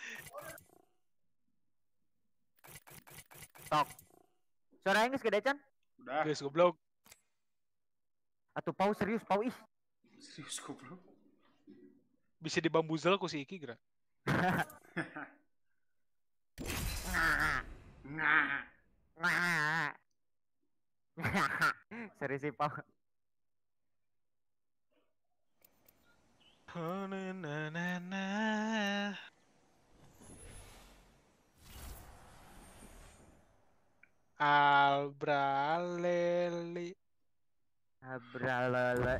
Tok. Suara Inggris gede Chan? Udah. Guys, goblok. Atau pau serius pau ih. Serius goblok. Bisa dibambuzel ku si Iki gerak. Nah. Serius sih pau. Albraleli. Abralala.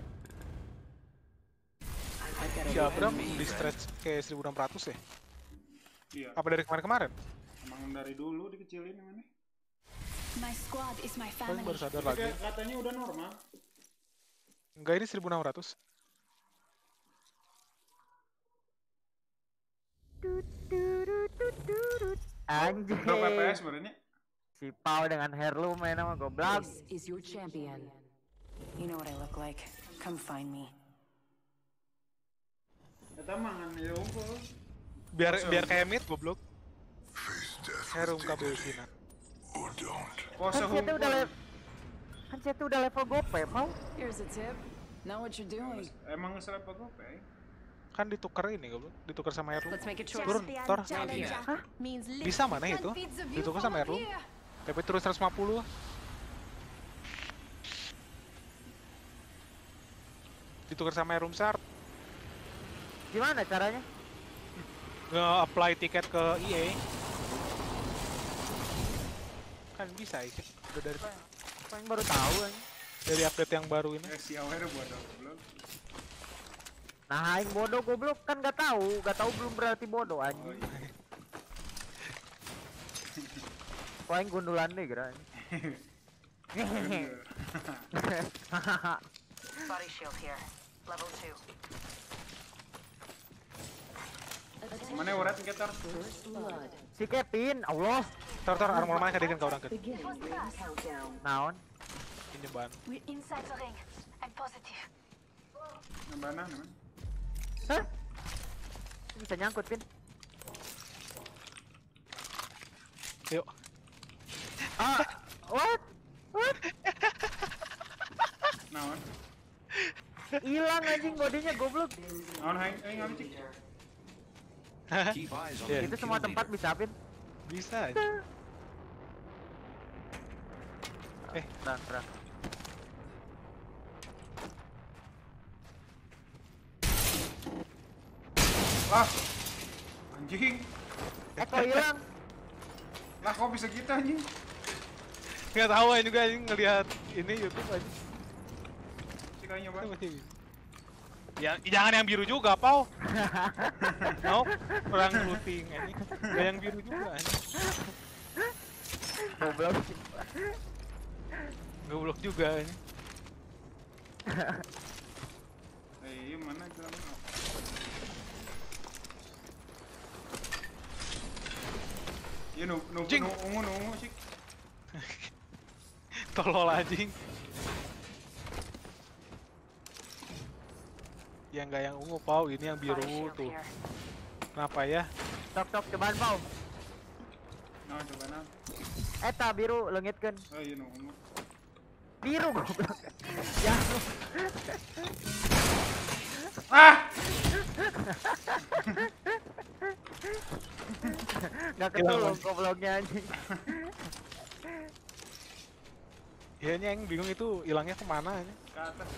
Si Abram di stretch kayak 1600 ya? Iya. Apa dari kemarin-kemarin? Emang dari dulu dikecilin emang nih. My squad is my Paling family. baru sadar lagi. Katanya udah normal. Enggak, ini 1600. Anjing. Berapa FPS sebenarnya? Si Pau dengan Herlu main sama goblok. This is your champion. You know what I look like. Come find me. Kita mangan ya unggul. Biar kayak mid goblok. Herum kabel Cina. Pose unggul. Kan saya tuh udah level gope, Pau. Here's a tip. Know what you're doing. Emang ngeselap apa gope? Kan ditukar ini goblok. Ditukar sama Herum. Let's make a choice. Turun, Tor. Hah? Bisa mana itu? Ditukar sama Herum. TP turun 150. Ditukar sama Herum Sharp. Gimana caranya? Nge-apply tiket ke EA. Kan bisa ya, udah dari Paling baru tahu anjing. dari update yang baru ini. Si aware buat goblok. Nah, aing bodoh goblok kan gak tahu belum berarti bodoh anjing. Kok aing gundulan deh gerak. Body shield here. Level 2. Mana urat kita? Si Kevin, Allah. Tor armor mana kadegan kau orang ke? Naon? Ini ban. We're inside the ring. I'm positive. Nambah namanya. Hah? Bisa nyangkut, Pin. Yuk. Ah, what? Naon? Hilang anjing bodinya goblok. Naon aing ngamcik. Yeah. Itu semua tempat bisa, Pin. Bisa aja. Perang. Lah. Anjing. Kok hilang? Lah kok bisa gitu anjing? Nggak tahu aja juga anjing ngelihat ini YouTube aja. Si kayaknya Itu Bang. masih bisa. Ya, jangan yang biru juga, Pau. Nope, perang looting ini. Gak yang biru juga anjing. Goblok. Goblok juga anjing. Iya mana itu namanya? Iya nunggu sih. Tolol anjing. Yang gak yang ungu, Pau, ini yang biru tuh. Kenapa ya? Tok cobaan Pau. Nah, coba nah. Eta biru leungitkeun. Oh iya nunggu. Biru goblok. Ya. Ah! Gak ketolong gobloknya anjing. Ya, yang bingung itu hilangnya kemana aja. Ke atas.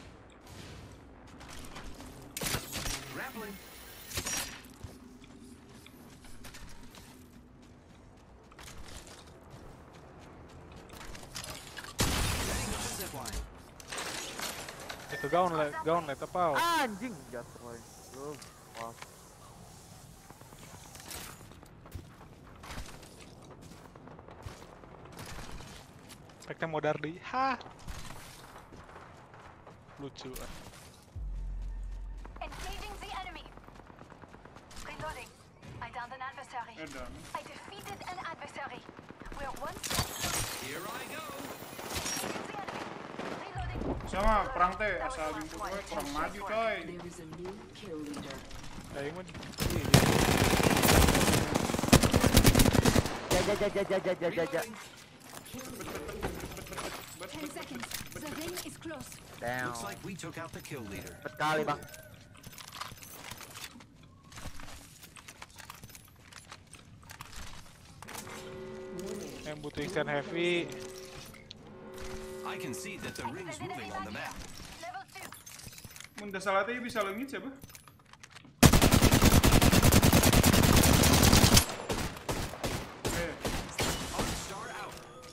Itu gaun let apa? Anjing jatuh. Wow. Speknya modar di. Hah. Lucu. Engaging the enemy. Reloading. I downed an adversary. Edan. I defeated an adversary. We're one step closer. Here I go. The enemy. Reloading. Sama perang teh asal jemput gue kurang maju coy. There is a new kill leader. Kayak Jaja. 10 seconds. The ring is close. Damn. Looks like we took out the kill leader. Cepet kali bang. Yang butuh extend heavy. I can see that the ring's moving on the map. Level 2. Mun salah teh bisa leungit siapa? Oke. Star out.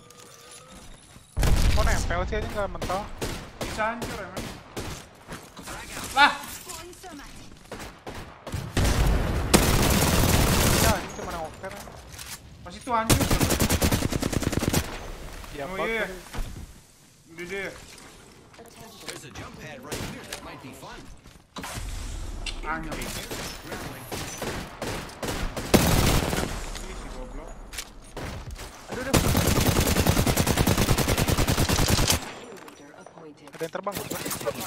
Kok nempel sih aja nggak mental? Bisa hancur emang. Frag out. Lah, Scoring Thermite. Ya ini cuma nongker. pas itu hancur. Ya Oh bug iya. tadi. Udah deh. There's a jump pad right here that might be fun. Anyok. Grappling. Ih, si goblok. Aduh. Leader appointed. Ada yang terbang goblok.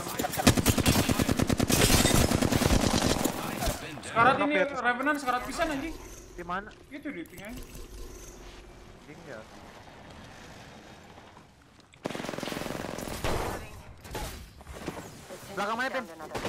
Sekarat ini Revenant sekarat pisan anjing. Di mana? Itu di ping aja. Tinggal. Belakang mana, Pin?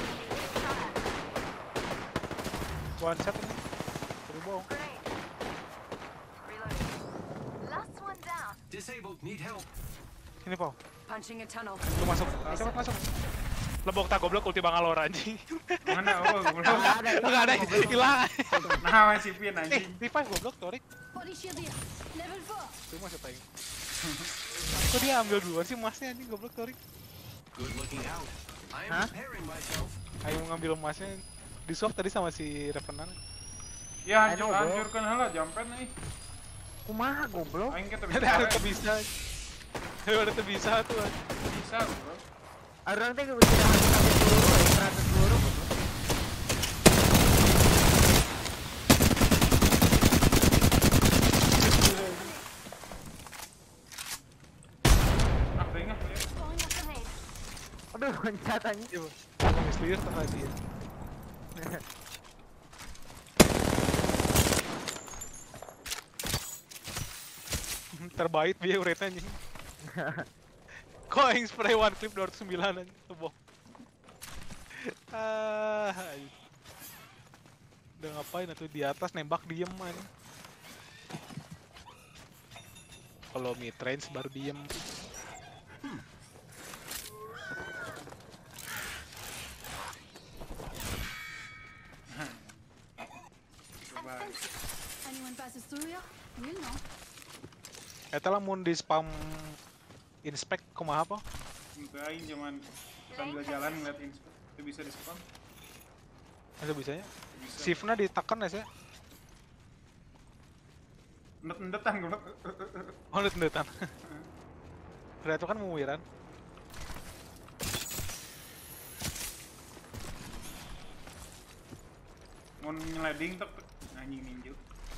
One shot ini. Terus bohong. Grenade. Reloading. Last one down. Disabled. Need help. Ini Pau. Punching a tunnel. Lu masuk. Cepet masuk. Lebok tak goblok ulti Bangalore anjing. Mana? Oh, goblok. Enggak ada hilang. Nah, masih pin anjing. Revive goblok Torik. Body shield here. Level 4. Itu masih tayang. Kok dia ambil duluan sih masnya anjing goblok Torik. Good looking out. I am Huh? preparing myself. Ayo ngambil emasnya di swap tadi sama si Revenant. Ya I know, bro. hancurkan heula jampen nih. Kumaha goblok? Aing kita Ada tuh bisa. Ada tuh bisa tuh. bisa, bro. Orang teh bisa sampai peluru, 100 peluru goblok. Ah, tengah ya. Throwing a grenade. Aduh, loncat anjing. Iya, Bang. Mislius tuh tadi. Terbaik dia rate anjing. Kok yang spray one clip 209 anjing tuh anjing. Udah ngapain tuh di atas nembak diem anjing. Kalau mid range baru diem. Coba. Anyone passes through here? We'll know. Eta lamun di spam inspect kumaha apa? Untuk aing zaman sambil jalan ngeliat inspect itu bisa di spam. Masa bisanya? Bisa. Shift-nya ditekan ya sih? Ndet-ndetan goblok. Oh, ndet-ndetan. Berarti kan muwiran. Mau nyeleding tek anjing ninju.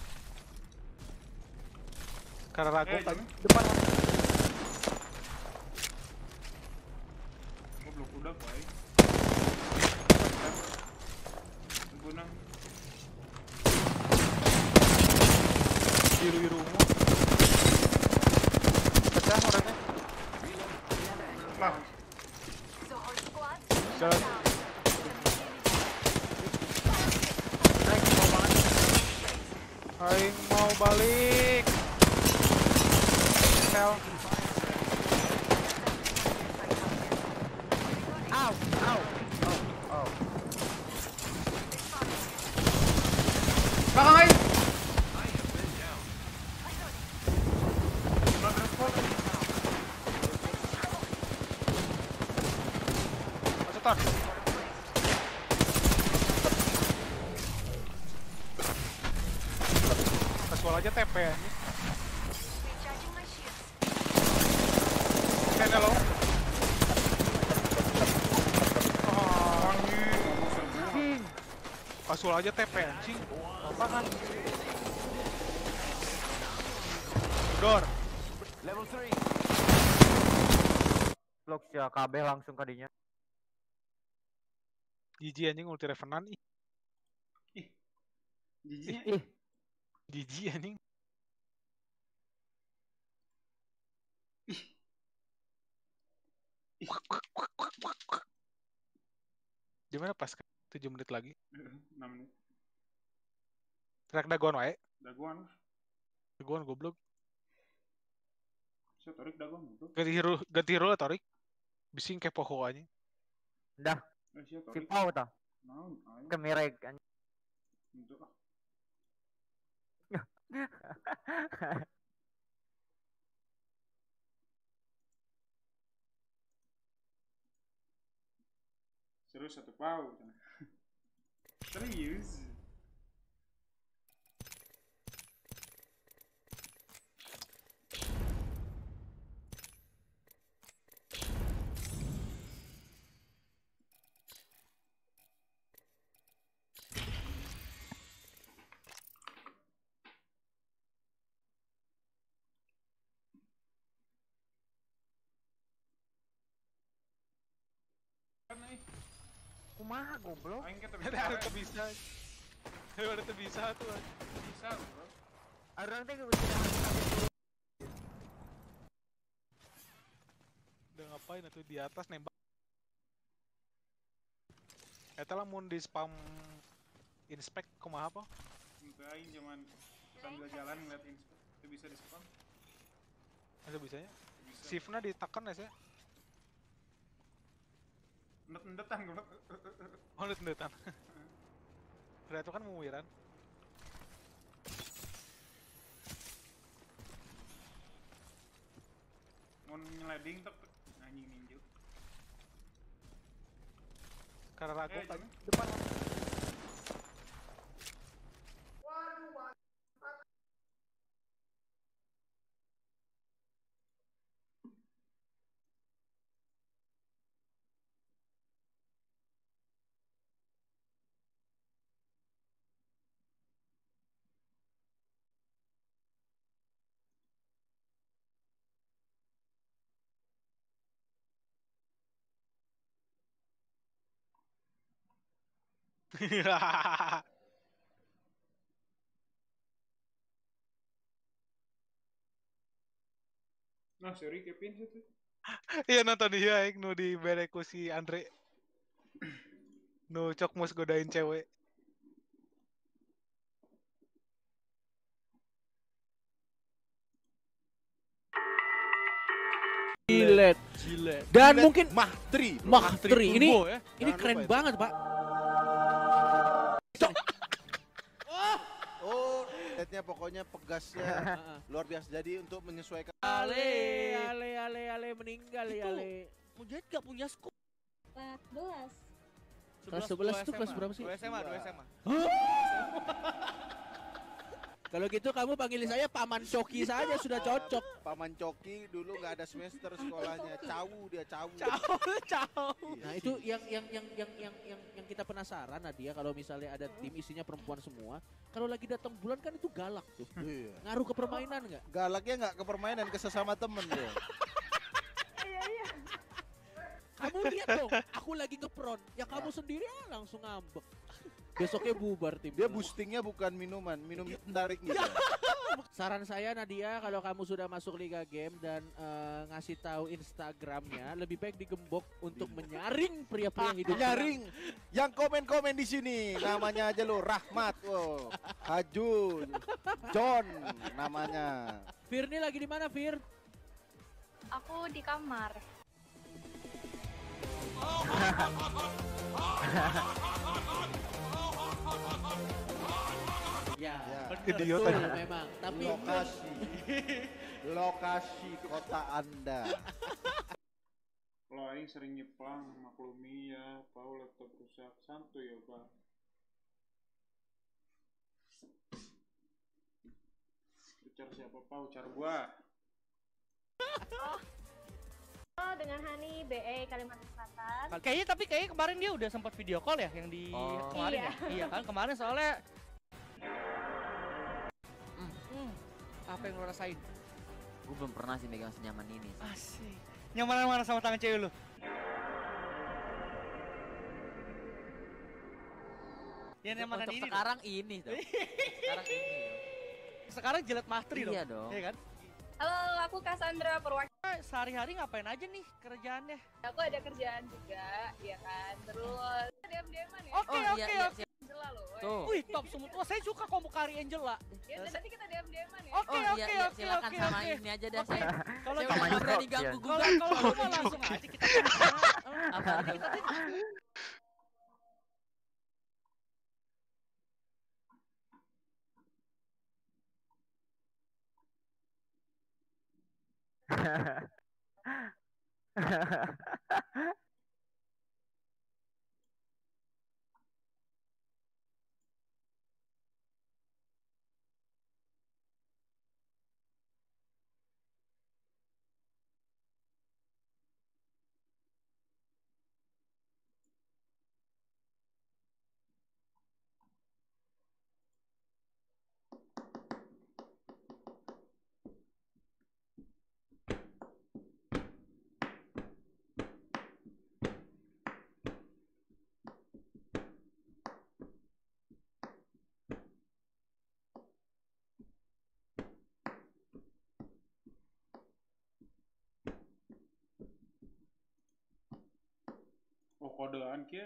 Karena ragu kan. jangan. Depan. Goblok udah baik. Gunung. Biru-biru ungu. Pecah orangnya. Lah, So whole squad. Jalan. Aing mau balik. Sel. Au, au. Oh. belakang aing. I have been down. Not respond. Cetar. Kasual aja TP ya. Recharging my shields. Kayaknya lo. Anjing, ngomong serbu. Anjing. Kasual aja TP anjing. Apaan? Door. Level 3. Blok ya KB langsung kadinya. GG anjing ulti Revenant ih. Jijinya Ih, GG anjing. Gimana pas 7 menit lagi? 6 menit. Track dagon wae. Daguan. Dagon goblok. Saya tarik daguan itu. Ganti hero lah tarik. Bising kepo anjing. Dah, Saya si tarik. Pau tah. Naon aing. Kemireg anjing. Untuk ah. Serius satu pau. Serius. Kan nih, Kumaha goblok? aing kita Ada tuh bisa. Ada tuh bisa tuh. bisa, bro. Orang teh geus Udah ngapain atuh di atas nembak. Eta lah mun di spam inspect kumaha apa? Untuk aing zaman sambil jalan ngeliat inspek. Itu bisa di spam. Ada bisanya. Bisa. Shift-na ditekan ya. Ndet-ndetan goblok. Oh, ndet-ndetan. Udah itu kan muwiran. Mau nyeleding tek anjing ninja. Karena ragu kan. Jangan. Depan. Nah, sorry Kevin situ. Iya nonton dia aing nu di bereku si Andre. Nu cok mus godain cewek. Jilet. Dan mungkin Mahtri. Mahtri ini Turbo, ya. ini Jangan keren lupa itu. banget, Pak. Oh, lihatnya pokoknya pegasnya luar biasa. Jadi untuk menyesuaikan. Ale meninggal ya, Ale. Mujahid gak punya skop. 14. Kelas 11 itu kelas berapa sih? 2 SMA, 2 SMA. Kalau gitu kamu panggil saya Paman Coki saja sudah cocok. Paman Coki dulu nggak ada semester sekolahnya. Cawu dia cawu. Ciao. Nah, itu yang kita penasaran Nadia, kalau misalnya ada tim isinya perempuan semua, kalau lagi datang bulan kan itu galak tuh. Iya. Ngaruh ke permainan nggak? Galaknya nggak ke permainan, ke sesama temen dia. Kamu lihat dong, aku lagi ngepron, ya kamu sendiri langsung ngambek. Besoknya bubar tim. Dia boostingnya bukan minuman, minum tarik gitu. Saran saya Nadia, kalau kamu sudah masuk Liga Game dan ngasih tahu Instagramnya, lebih baik digembok untuk menyaring pria-pria hidup. Nyaring. Yang komen-komen di sini namanya aja lo Rahmat, wow. Haju, John namanya. Fir ini lagi di mana, Fir? Aku di kamar. Ya, Idiot betul aja. memang. Tapi Lokasi kota Anda. Kalau aing sering nyeplang, maklumi ya, Pau laptop rusak, santuy ya, Pak. Ucar siapa, Pau? Ucar gua. Oh, dengan Hani BE Kalimantan Selatan. Kayaknya kemarin dia udah sempat video call ya yang di kemarin Iya. ya. Iya kan kemarin soalnya apa yang lo rasain? Gue belum pernah sih megang senyaman ini. Asik. Nyaman mana sama tangan cewek lu? Ya nyaman Untuk ini. sekarang ini dong. Sekarang ini dong. Sekarang jilat Mahtri dong. Iya dong. Iya kan? Halo, aku Cassandra perwakilan. Sehari-hari ngapain aja nih kerjaannya? Aku ada kerjaan juga, ya kan. Terus diam-diaman ya. Oke, Oh, oke, iya, oke. Angela loh. Tuh. Wih, top semua. Wah, saya suka Komukari Angela. Ya udah nanti kita diam-diaman ya. Oke, Oh oke, iya, oke, silakan oke, sama oke. ini aja dah. Oke. Saya Kalau saya gitu, udah nggak berani Iya. ganggu kalau gugat. kalau gitu mah langsung aja kita tanya. Apa? Kita tanya. Oh kodean kia.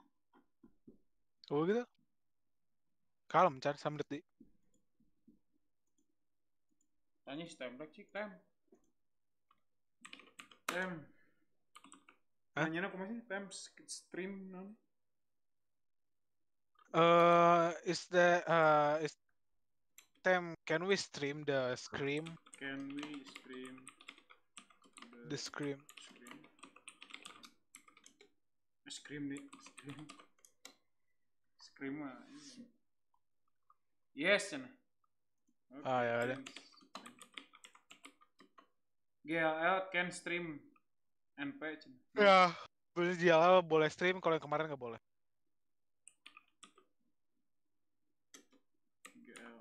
Oh gitu. Kalem cari samrit di. Tanya si template sih tem. Tem. Hah? Nanya aku masih tem stream non. Is Tem, can we stream the scream? Can we stream The scream. scream? Scream nih, scream. Scream mah. Yes, cina. Ah, ya udah. GLL can stream NP cina. Ya, dia boleh stream, kalau yang kemarin nggak boleh. GL.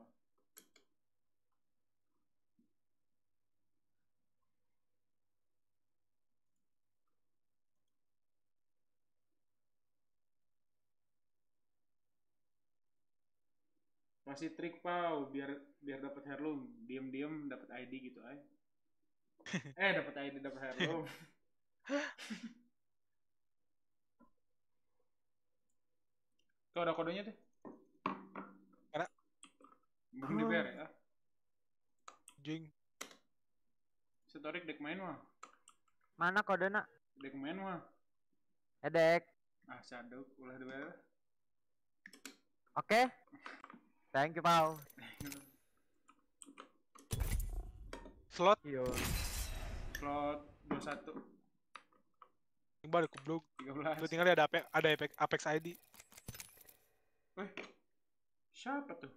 Kasih trik pau biar dapat heirloom, diem dapat ID gitu ay. Dapat ID dapat heirloom. Tuh ada kodenya tuh. Ada. Belum dibayar ya. Jing. Setorik dek main mah. Mana kodenya? Dek main mah. Edek. Ah saduk ulah dibayar. Oke. Thank you, Pau. Slot. Yo. Slot 21 Yang balik goblok. 13. Itu tinggal ada Apex ID. Weh. Siapa tuh?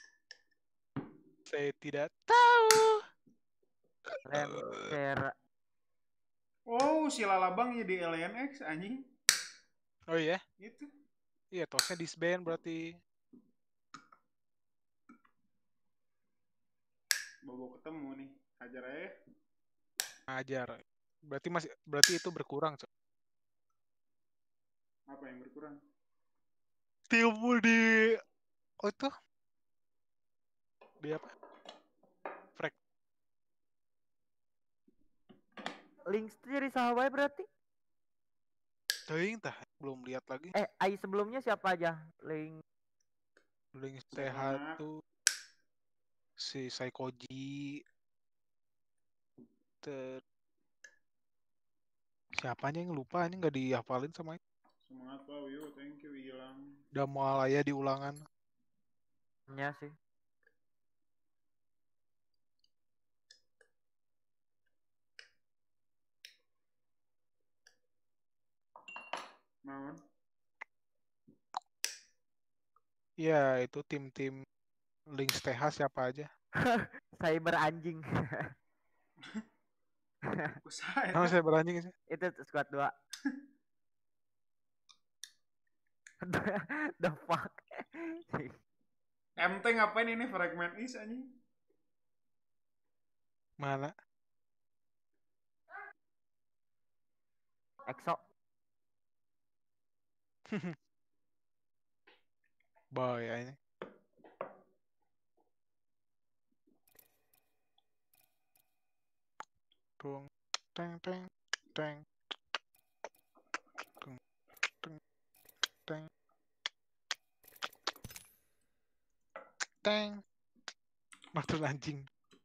Saya tidak tahu. Lentera. Oh, si Lalabang ya di LNX anjing. Oh iya? Itu. Iya, tosnya disband berarti. Bobo ketemu nih. Hajar aja. Ajar. Berarti itu berkurang, Cok. Apa yang berkurang? Ilmu di itu di apa? Frag. Links tuh jadi sahabat berarti? Teuing tah, belum lihat lagi. AI sebelumnya siapa aja? Link TH tuh si Saikoji. Siapanya yang lupa, ini nggak dihafalin sama ini. Semangat Pak Wiyo, thank you hilang. Udah mau alaya di ulangan. nya sih. Naon? Iya, itu tim-tim Links TH siapa aja? Cyber anjing. Usaha itu. Nama saya beranjing sih. Itu squad 2. The fuck. MT ngapain ini fragment is anjing? Mana? EXO. Boy ini. Tung, teng, teng, teng, tung, teng, teng, teng. Maksud anjing.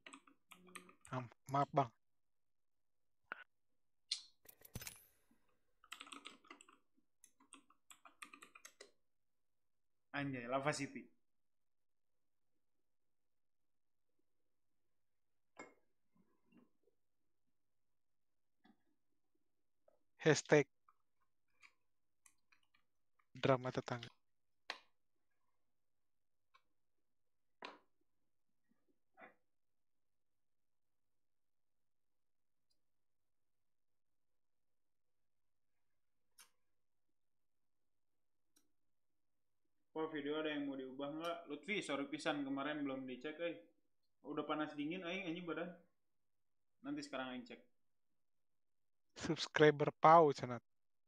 Maaf bang. Anjay, Lava City. Hashtag drama tetangga. Wah, video ada yang mau diubah nggak? Lutfi, sorry pisan kemarin belum dicek, Udah panas dingin aing anjing badan. Nanti sekarang aing cek. Subscriber pau cenat.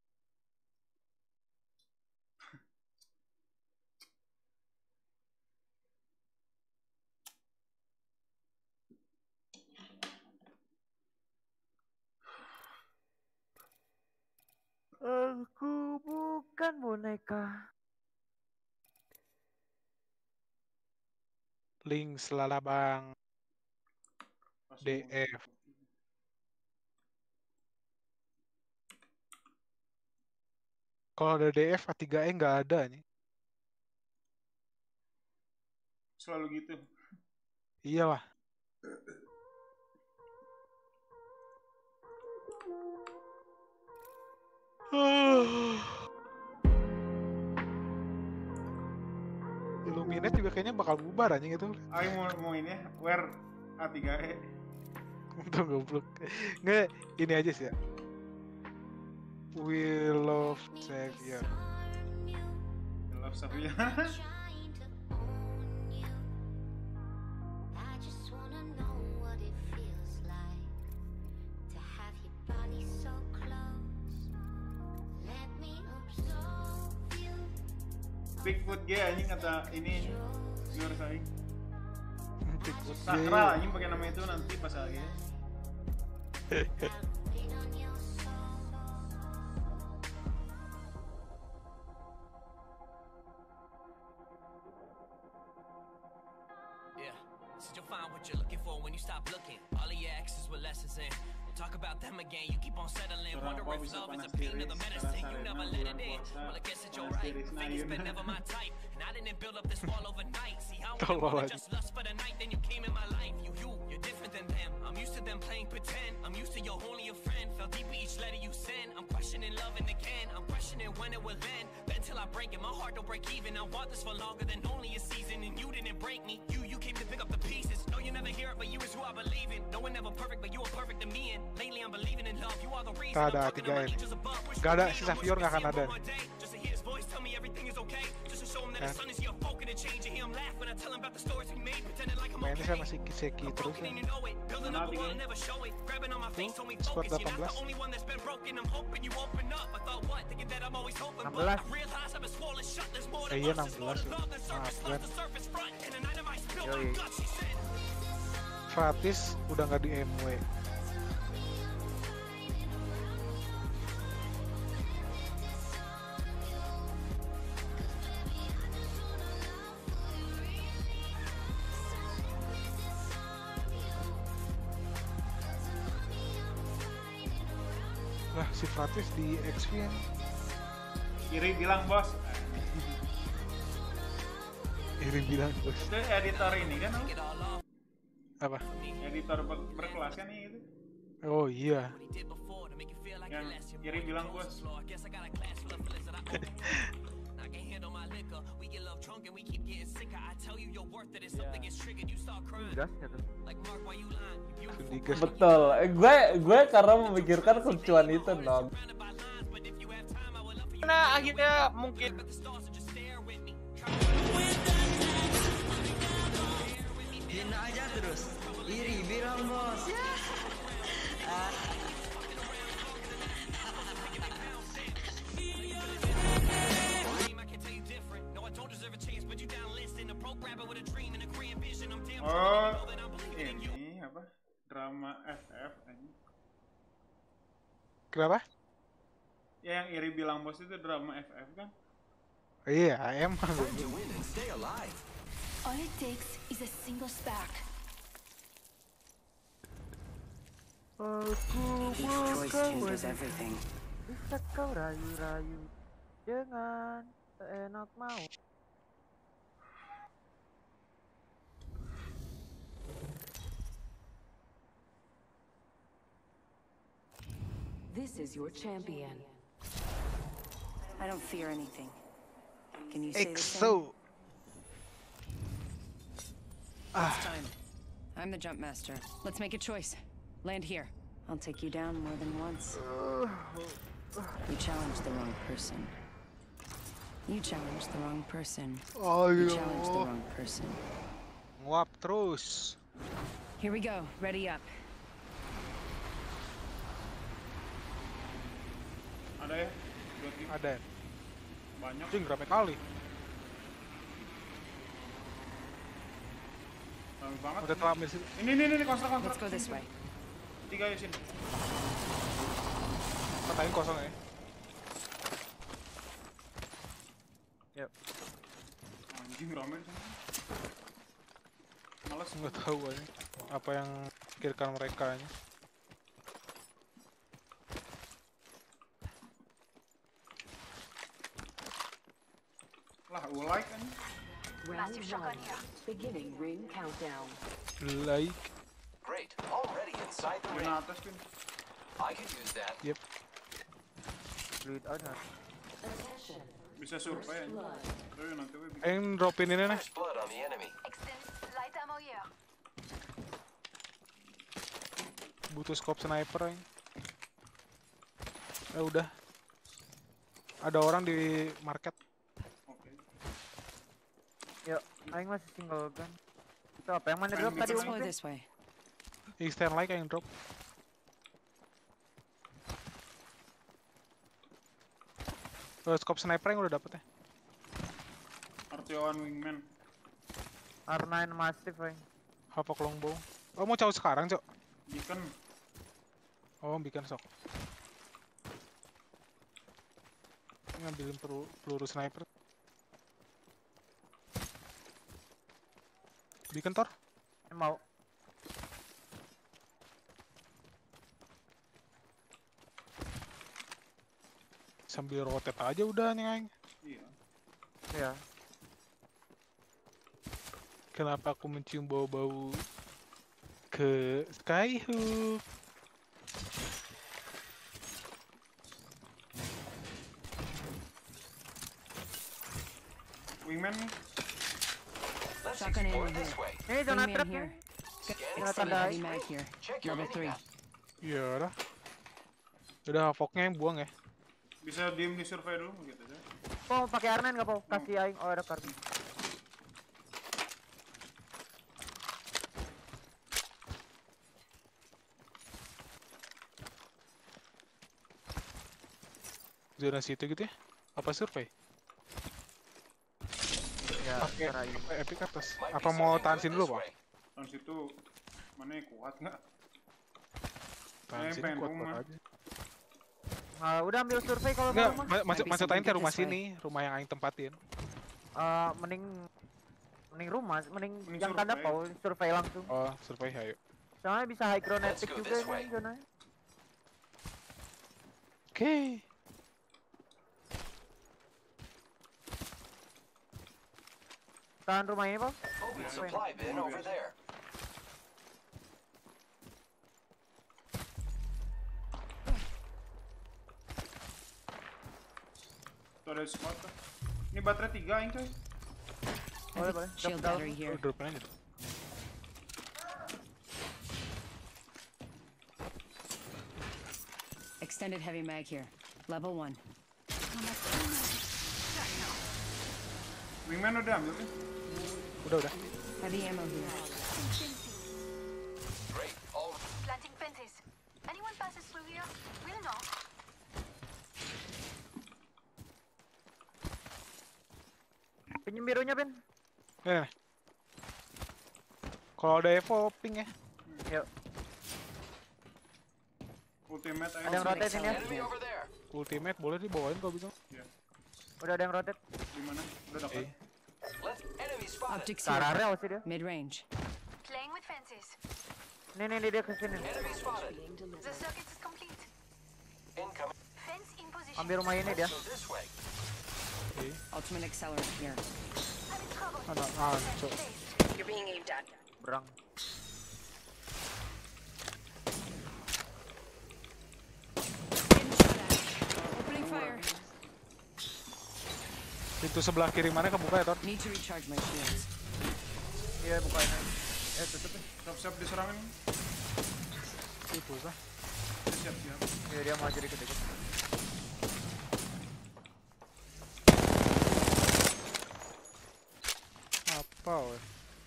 Aku bukan boneka. Link selalabang DF. Kalau ada DF A3E nggak ada nih. Selalu gitu. Iyalah. Illuminate juga kayaknya bakal bubar anjing itu. Aing mau ini ya, wear A3E. Tuh goblok. Nggak, ini aja sih ya. We love Savior. We love Savior. Bigfoot ge anjing kata ini viewers aing. Bigfoot Sakral anjing pakai nama itu nanti pas lagi. Yeah, so you'll find what you're looking for when you stop looking. All of your exes were lessons in. Talk about them again, you keep on settling. Wonder if love is a pain of the medicine. You never let it in. Well, I guess it's your right. Figures been never my type. And I didn't build up this wall overnight. See how I wanna just lust for the night, then you came in my life. You're different than them. I'm used to them playing pretend. I'm used to you're only a friend. Fell deep with each letter you send. I'm questioning loving again. I'm questioning when it will end. Then till I break it, my heart don't break even. I want this for longer than only a season. And you didn't break me. You came to pick up the pieces. No, you never hear it, but you is who I believe in. No one ever perfect, but you are perfect to me. And lately I'm believing in love. You are the reason. Gak ada A3E. Gak ada, si Savior gak akan ada. Mainnya saya masih Kiseki terus ya. Sport 18. 16. Iya 16 ya. Maaf kan. Yoi. Fratis udah nggak di MW. Lah si Fratis di XVN. Iri bilang bos. Iri bilang bos. Itu editor ini kan? Apa? Editor berkelas kan nih itu. Oh iya. Yang Iri bilang bos. Betul. Gue karena memikirkan kelucuan itu, Nog. Nah, akhirnya mungkin Hina aja terus. Iri bilang bos. Ya. Oh, ini apa? Drama FF ini. Kenapa? Ya yang Iri bilang bos itu drama FF kan? Iya, emang. All it takes is a single spark. Aku Choice changes bukan everything. bisa kau rayu-rayu dengan seenak mau. This is your champion. I don't fear anything. Can you say the same? EXO. It's time. I'm the jump master. Let's make a choice. Land here. I'll take you down more than once. You challenged the wrong person. You challenged the wrong person. You challenged the wrong person. Nguap terus. Here we go. Ready up. Ada ya? 2 tim. Ada. Banyak. Cing, rame kali. Rame banget. Udah telah sih. Ini kosong. Let's go this way. 3 ya sini. Katain kosong ya. Yuk. Anjing rame di sana. Males Nggak tahu aja apa yang pikirkan mereka nya. Lah, ulai kan. Round one. Beginning ring countdown. Like. Great, already inside the Di ring. atas pin. I could use that. Yep. Duit aja. Bisa survei aja. Tapi nanti gue bikin. Yang dropin ini nih. First blood on the enemy. Extend light ammo here. Butuh scope sniper yang. Udah. Ada orang di market. Oke. Yuk, aing masih single gun. Itu apa yang mana drop tadi Let's go umumnya? this way. Extend like yang drop. Scope sniper yang udah dapet ya. Artioan wingman. R9 Mastiff aing. Havoc longbow. Oh mau caut sekarang cok? Beacon. Oh bikin sok. Ngambilin peluru sniper. Bikin tor? Mau. Sambil rotate aja udah nih aing. Iya. Iya. Kenapa aku mencium bau-bau ke Skyhook? Wingman nih. Let's Shotgun explore ammo this here. way. Ini zona Wingman trap here. Scanning Extended tanda. heavy mag here. Check your Level 3. minimap. Iya lah. Udah Havocnya yang buang ya. Bisa diem di survei dulu gitu aja. Oh, pakai R9 enggak, Po? Kasih aing ada karbon. Zona situ gitu ya? Apa survei? Ya, Pakai terayu. epic atas. Might be Apa mau something tansin good dulu this pak? way. Tahun situ mana yang kuat nggak? Tansin pengen kuat rumah. aja. Nah, udah ambil survei kalau Enggak, mau mah. maksud aing teh rumah sini, rumah yang aing tempatin. Mending rumah, mending Mending yang tanda survei. Po, survei langsung. Oh, survei ayo. Soalnya bisa high ground Let's epic go juga this way. nih zonanya. Oke. Tahan rumah ini, Po. Open supply bin over there. Tuh ada squad tuh. Ini baterai 3 ini coy. Boleh, boleh. Shield Drop battery down. here. Dropin aja dong. Extended heavy mag here. Level 1. Wingman udah ambil kan? Udah. Heavy ammo here. Great, all Planting fences. Anyone passes through here? We'll know. Pinjem birunya, Ben. Nih. Kalau ada Evo ping ya. Yuk. Ultimate ayo. Ada yang rotate ini ya. Ultimate boleh dibawain kalau bisa. Iya. Udah ada yang rotate. Di mana? Udah dapat. Optics Sarare here. sih dia. Mid range. Playing with fences. Nih dia kesini. The circuit is complete. Fence in position. Ambil rumah ini dia. Ultimate accelerant here. I'm in trouble. Cok. You're being aimed at. Berang. Opening fire. Pintu sebelah kiri mana kebuka ya, Tor? Need to recharge my shields. Iya bukain aja. Tutup ya. Siap-siap diserangin. Itu sah. Siap-siap. Iya dia maju dikit-dikit. Apa weh?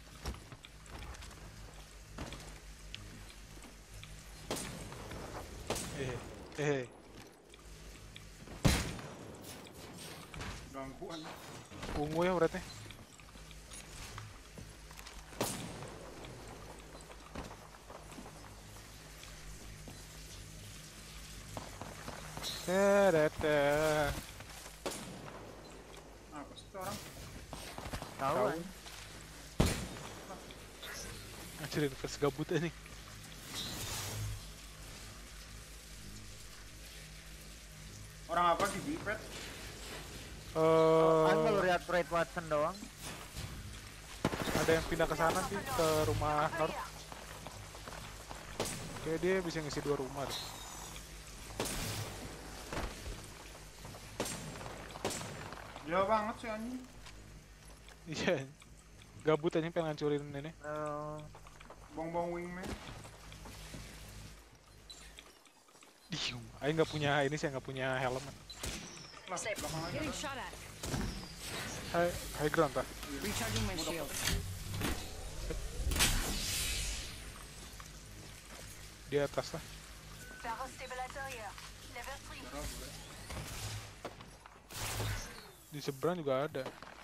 Gangguan. Ungu ya berarti. Apa sih tuh orang? Tahu kan? Anjir, invest gabut ini. Orang apa di Bipet? Kan baru lihat Red Watson doang. Ada yang pindah ke sana sih, ke rumah North. Kayak dia bisa ngisi 2 rumah deh. Jauh banget sih anjing. Iya. Gabut aja pengen ngancurin ini. Bong-bong wingman. Dium. Ayo nggak punya ini sih, nggak punya helm. Lah, belakang aja. Getting shot at. High ground tak? Recharging my shield. Di atas lah. Barrel stabilizer here. Level 3. Di seberang juga ada.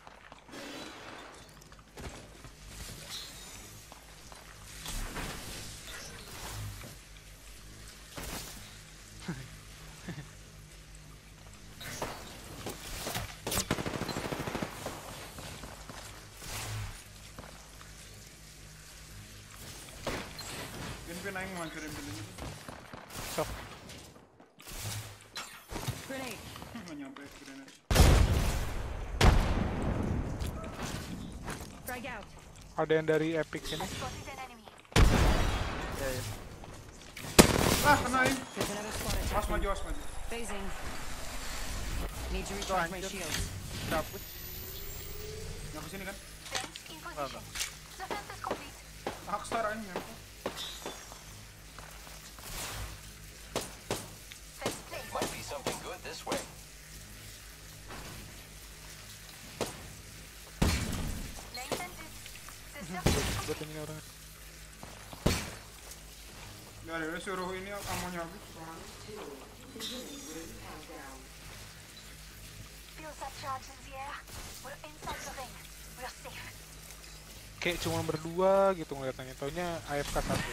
Pin aing ngancurin building itu. Sok. Grenade. Nggak nyampe grenade. Frag out. Ada yang dari Epic sini. Spotted an enemy. Iya. Ah, kena aing. There's another squad Was attacking. maju. Phasing. Need to recharge my shields. Dapet. Yang kesini kan? Fence in position. The fence is complete. Hackstar aing nyampe. Fence placed. Might be something good this way. Laying fences. The circuit is Buat ini orang. Ya, dia suruh ini amonya habis. Feels that charge in the air. We're inside the ring. We're safe. Kayak cuma berdua gitu ngeliatannya. Taunya AFK 1.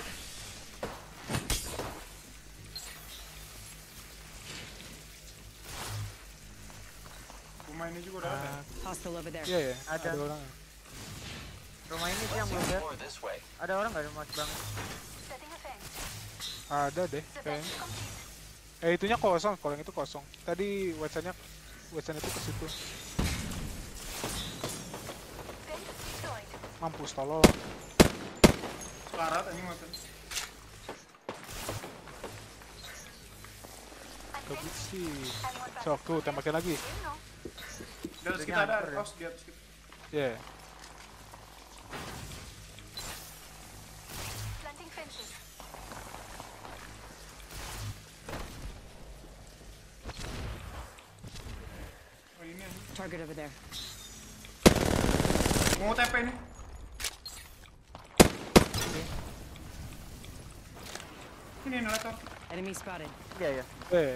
Rumah ini juga udah ada. Hostile over there. Iya ya, Ada. ada orang. Rumah ini sih yang belum lihat. More this way. Ada orang nggak Mas Bang? Setting a fence. Ada deh The fence kayaknya. is complete. Itunya kosong, kalau yang itu kosong. Tadi website itu ke situ. Fence destroyed. Mampus tolol. Karat anjing mata. Kabut sih. Sok tuh tembakin lagi. You know. Di atas kita ada, Ros, di atas kita. Iya. Planting fences. Oh ini anjing. Target over there. Mau TP nih. Ini nelator. Enemy spotted. Iya ya.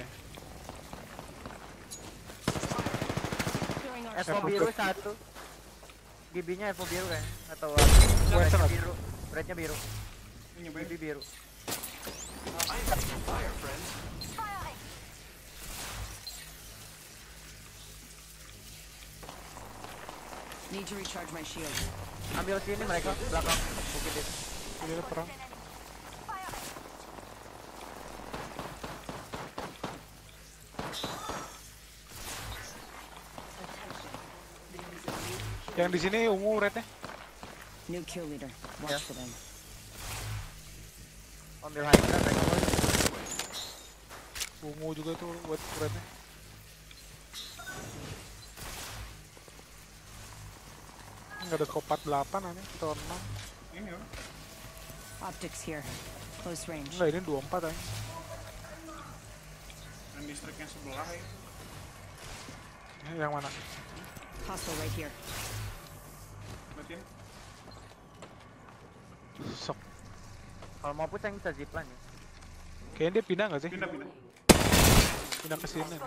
Throwing our Evo biru 1. GB-nya Evo biru kan? Atau Western rednya apa? biru. Rednya biru. Ini nyobain. GB biru. Need to recharge my shield. Ambil sini mereka belakang bukit itu. Dia perang. Yang di sini ungu rednya. New kill leader. Watch for them. Ambil high ground mereka boy. Ungu juga tuh buat rednya. Enggak ada scope 48 aneh, kita 6. Ini ya. Optics here. Close range. Enggak, ini 24 aneh. Dan distriknya sebelah ya. Yang mana? Hostile right here. Liatin. Sok. Kalau mau pucang bisa zipline ya. Kayaknya dia pindah nggak sih? Pindah. Pindah ke sini.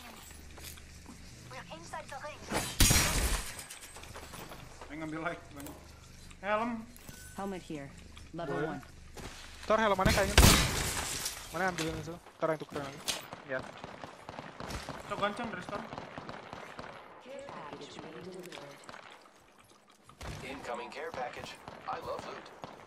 Ayo ngambil like banyak. Helm. Helmet here. Level 1. Tor helmannya kayaknya. Mana ambilin itu? Tor yang tukeran lagi. Ya. Cok gancang dari store. Incoming care package. I love loot.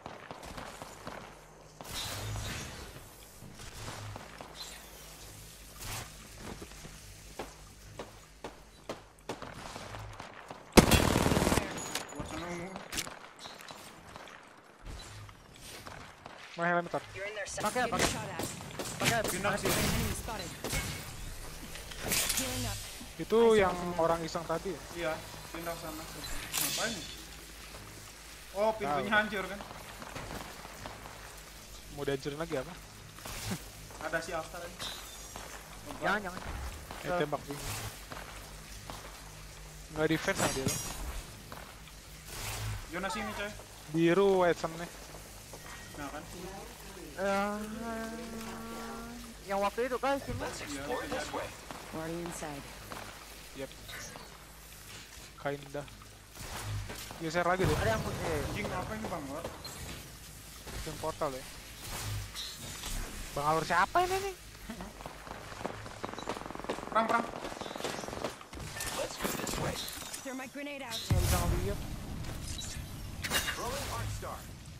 Mana helm Tor? Pakai. Pindah sini. Enemy spotted. Healing up. Itu yang orang iseng tadi ya? Iya, pindah sana. Ngapain? Oh, pintunya hancur kan? Mau dihancurin lagi apa? Ada si Alstar ini. Jangan. Tembak bingung. Nggak defense sama dia. Zona sini coy. Biru Edson-nya. Nah kan? Yang waktu itu kan sini. Already inside. Yep. Kinda. Geser lagi deh. Ada yang punya. Anjing apa ini Bang? Yang portal ya. Bang Alur siapa ini nih? Perang. Let's go this way. Thermite grenade out. Nggak bisa ngeliat. Throwing Arc Star.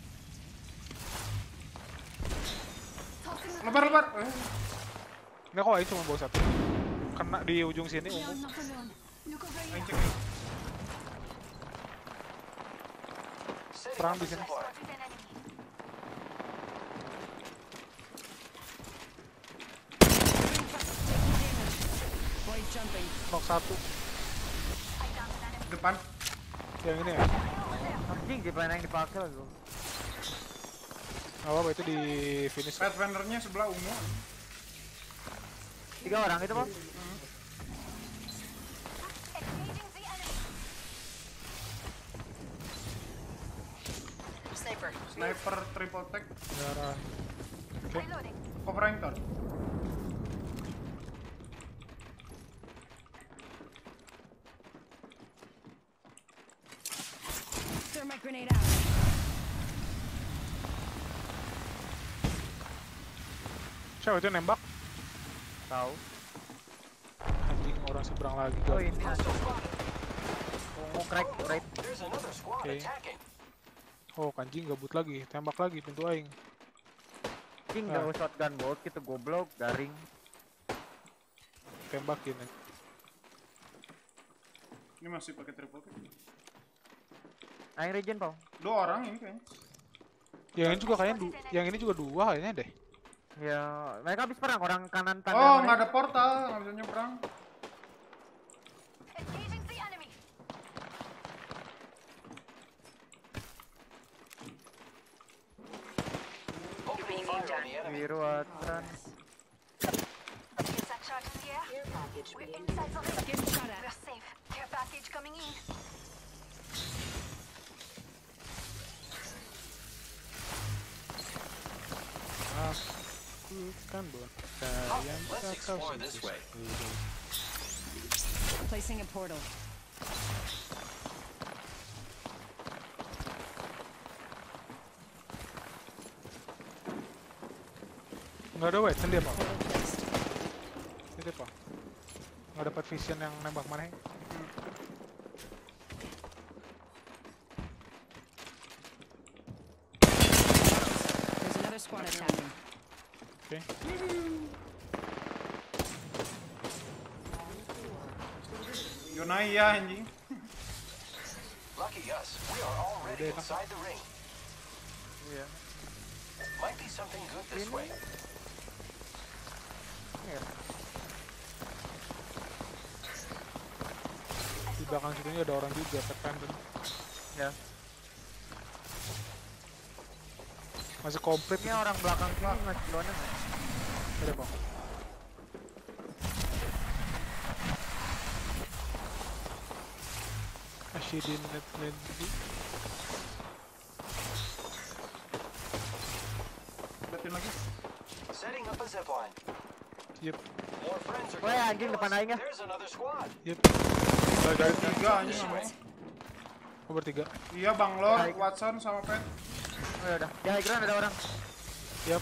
Lebar. Nggak kok, ini cuma bawa satu. Kena di ujung sini ungu. Ayo cek. Perang di sini. Boys jumping. Knock satu. Depan. Yang ini ya? Anjing zipline yang dipakai lagi. Nggak apa-apa, itu di finish. Pathfindernya sebelah ungu. 3 orang itu Bang. Sniper triple tag. Darah. Oke. Covering Tor. Thermite grenade out. Siapa itu nembak? Tahu. Anjing, orang seberang lagi. Oh ini. Ungu crack right. Oke. Oh, kanjing gabut lagi. Tembak lagi pintu aing. King gak usah shotgun bolt gitu goblok garing. Tembakin. Ini masih pakai triple tag. Aing regen Pau. 2 orang ini kayaknya. Yang ini juga kayaknya yang ini juga 2 kayaknya deh. Ya, mereka habis perang orang kanan tanda. Oh, nggak ada portal, nggak bisa nyebrang. Biru atan. Kan boneka yang tak tahu Placing a portal. Nggak ada Watson dia, Pak. Itu, Pak. Nggak dapat vision yang nembak mana. There's another squad attacking. Oke. Yonai ya anjing. Lucky us, we are already inside the ring. Iya. Might be something good this way. Iya. Di belakang situ ada orang juga, tekan. Ya. Masih komplit. Ini orang belakang sini masih luar nggak? Ada, Pak. She didn't let me. Liatin lagi. Setting up a zip line. Yep. More friends are Wah, anjing depan aing ya. There's another squad. Yep. Dari 3 anjing namanya. Oh, bertiga. Iya, Bang Lor, Watson sama Pet. Oh ya udah. Di high ground ada orang. Yep.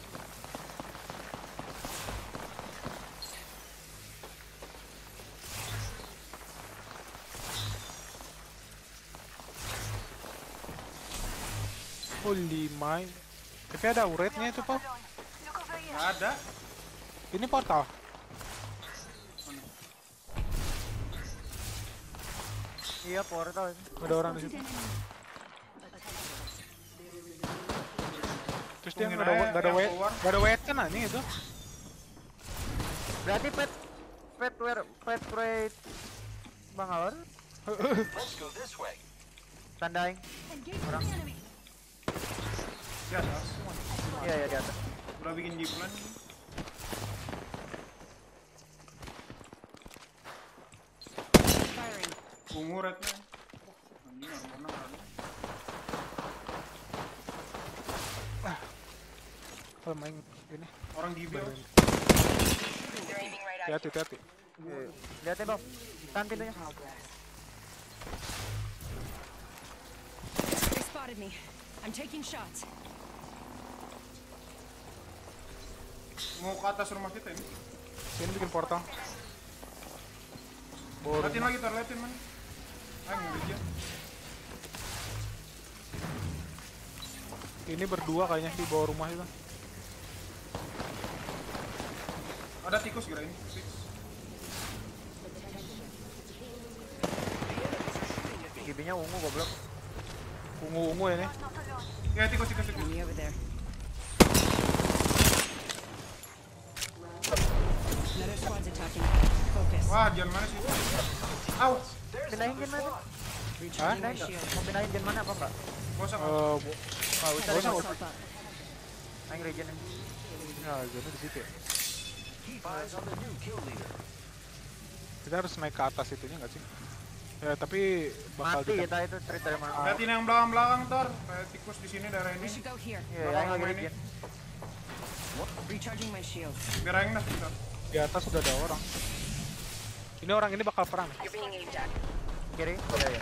Holy my. Tapi ada uretnya itu, Pak. Nggak ada. Ini portal. Iya, portal. Ada orang di situ. Terus dia nggak ada wet kan ini itu. Berarti pet rate Bang Alor. Let's go this way. Tandaing. Orang. Di atas. Iya ya di atas. Udah bikin jeeplan. Ungu rednya. Anjing warna ada. Kalau main ini orang di bawah. Hati-hati. Lihat ya, Bang. Tahan pintunya. They spotted me. I'm taking shots. Mau ke atas rumah kita ini. Sini bikin portal. Liatin lagi, liatin man. Ayo ngejar. Ini berdua kayaknya di bawah rumah itu. Ada tikus kira ini. GB-nya ungu goblok. Ungu ini. Ya tikus. Enemy over there. Another squad's attacking. Focus. Wah, jangan mana sih? Au. Pindahin gen mana? Recharging my shield. Mau pindahin gen mana apa enggak? Gak usah. Gak usah. Aing regen aja. Ya, jadi di situ ya. Kita harus naik ke atas itunya nggak sih? Ya, tapi bakal mati kita itu cerita dari mana? Liatin yang belakang Tor. Kayak tikus di sini daerah ini. Iya, yang lagi regen. Recharging my shield. Biar aing dah kita. Di atas sudah ada orang. Ini orang ini bakal perang. Kiri? Iya.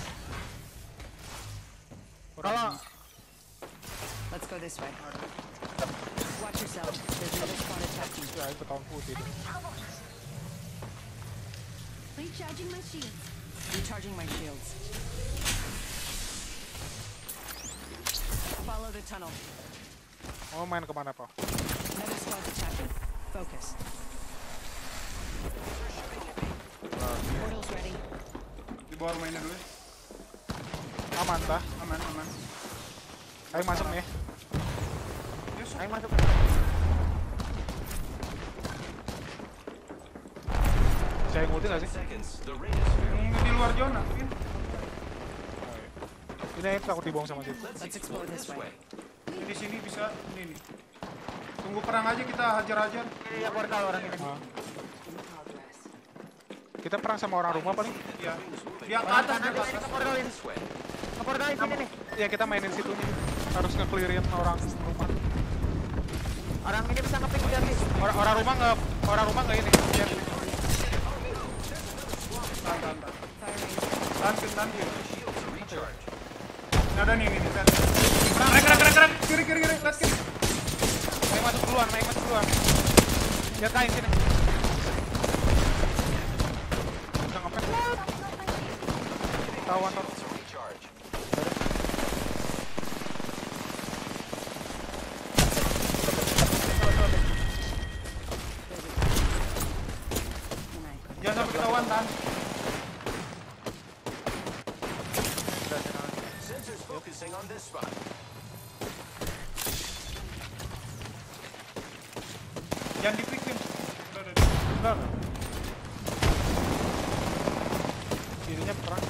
Kalau Let's go this way. Watch yourself. There's another squad attacking. Ya, itu tahun putih. Recharging my shields. Recharging my shields. Follow the tunnel. Mau main kemana, Pak? Another squad's attacking. Focus. Portal's ready. Di bawah rumah ini dulu ya. Aman, tah? Aman. Ayo masuk nih. Yes. aing masuk. Saya ngulti nggak sih? Di luar zona. Ini ayo takut dibuang sama situ. Let's explore this way. Di sini bisa ini nih. Tunggu perang aja kita hajar-hajar. Ini ya portal orang ini. Kita perang sama orang rumah paling. Iya. Dia ke atas dia ke atas. Ke portal sini nih. Ya kita mainin situ nih. Harus nge-clearin orang rumah. Orang ini bisa nge-pick dia nih. Orang rumah nggak ini. Tahan. Ada nih. Gerak. Kiri. Lihat kiri. masuk duluan. Ya kain sini. Udah ngepet. Tawan tuh. Jangan sampai ketahuan, Tan. Sensors focusing on this spot. Jangan dipikir. Udah. Kirinya perang.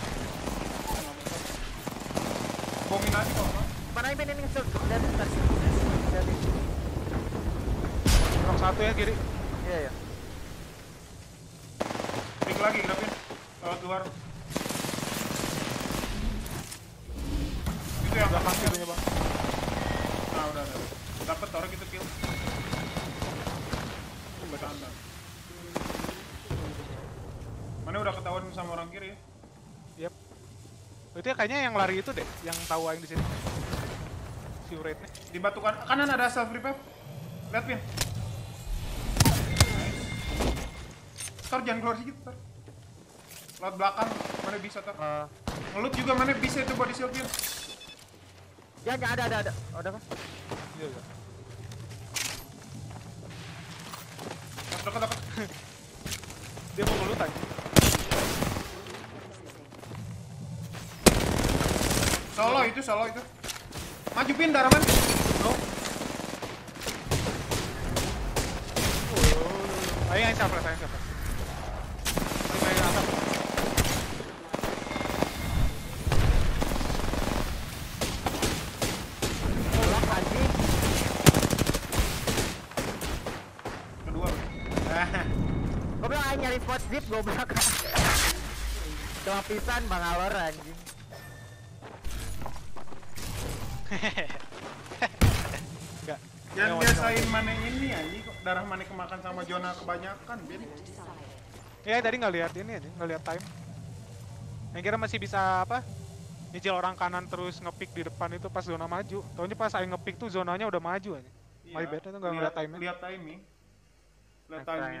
Bomin aja kok. Mana ini shot dan Knock satu ya kiri. Iya. Klik lagi grafin. Lewat luar. Itu yang belakang kirinya, Bang. Nah, udah. Dapat orang kita kill. Tahan. Mana udah ketahuan sama orang kiri ya? Yep. Berarti kayaknya yang lari itu deh, yang tahu aing di sini. Si Urate-nya. Di batu kanan ada self revive. Lihat Pin. Tor jangan keluar sedikit, Tor. Lewat belakang, mana bisa Tor? Ngelut juga mana bisa itu body shield Pin. Ya, ada. Udah kan? Iya. Dekat. Dia mau ngelut aja. Solo itu. Maju Pin, Daraman. No. Ayo yang siapa? Ayo atap. Kedua. Gue bilang ayo nyari spot zip goblok. Cuma pisan Bang Alor anjing. Enggak. Jangan biasain mana ini anjing kok darah mana kemakan sama zona kebanyakan, Bin. Ya tadi nggak lihat ini aja, nggak lihat time. Yang kira masih bisa apa? Nyicil orang kanan terus ngepick di depan itu pas zona maju. Taunya pas saya ngepick tuh zonanya udah maju aja. My bad itu nggak ngeliat time-nya. Lihat timing. Lihat timing.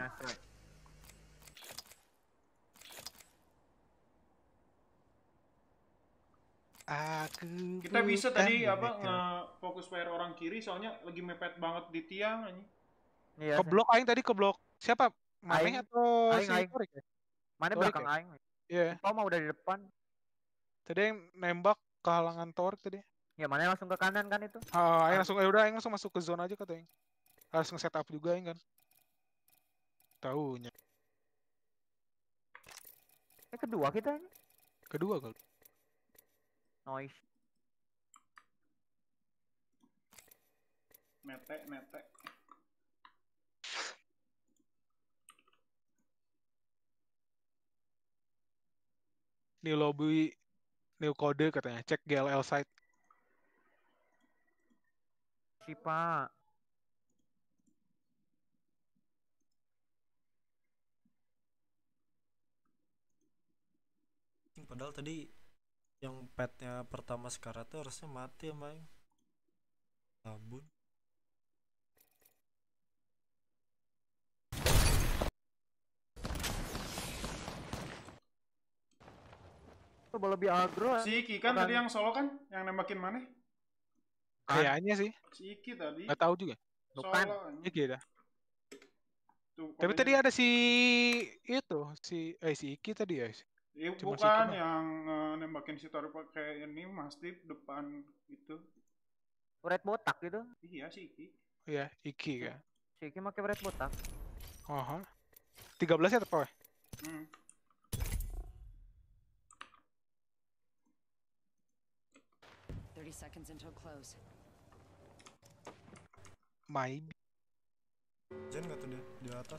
Kita bisa tadi apa nge-focus fire orang kiri soalnya lagi mepet banget di tiang anjing. Iya. Keblok aing tadi keblok. Siapa? Maneh atau si Torik ya? Mana belakang aing. Iya. Kau mau udah di depan. Tadi yang nembak kehalangan Torik tadi. Ya mana langsung ke kanan kan itu? Aing langsung aing langsung masuk ke zona aja katanya. Harus nge-setup juga aing kan. Taunya. Kedua kita ini. Kedua kali. Noise. Mete. New lobby, new kode katanya. Cek GLL site. Si Pak. Padahal tadi yang petnya pertama sekarang tuh harusnya mati ya main sabun. Coba lebih agro. Si Iki kan tadi yang solo kan yang nembakin mana? Kayaknya sih. Si Iki tadi. Gak tahu juga. Bukan. Iki dah. Tapi tadi ada si itu si Iki tadi ya. Bukan yang nembakin si Tori pakai ini Mastiff depan itu. Red botak gitu. Iya si Iki. Iya, Iki kan. Si Iki pakai red botak. 13 ya tepat. 30 seconds until close. Maybe. Jen nggak tuh di atas?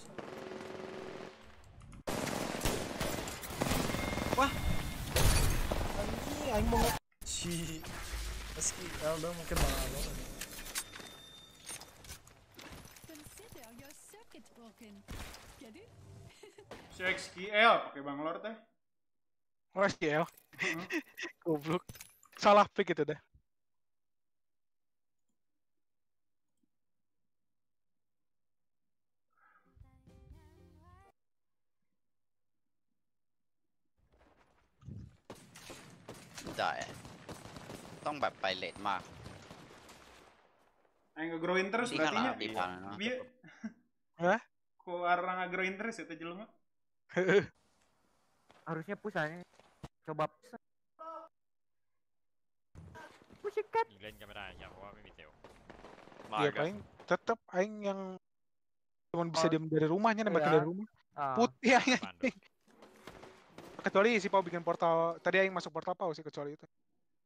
Wah, anjing mau si meski Eldo mungkin malah. Consider your circuit broken. Get it? Si XQL pakai Banglor teh. Oh XQL. Goblok. Salah pick itu dah. จ่ายต้องแบบไปเลทมาก Ayo nge-growin terus Ini berarti kan nya. di mana? Bieu. Hah? Kok orang nge-growin terus ya teh jelema? Harusnya push aja. Coba push. Pussycat. ยิงเล่นกันไม่ได้ใช่เพราะว่าไม่มีเซลล์ Iya paling tetep aing yang cuman bisa diem dari rumahnya nembakin Iya. dari rumah. Putih aing. Kecuali si Pau bikin portal, tadi aing masuk portal Pau sih kecuali itu.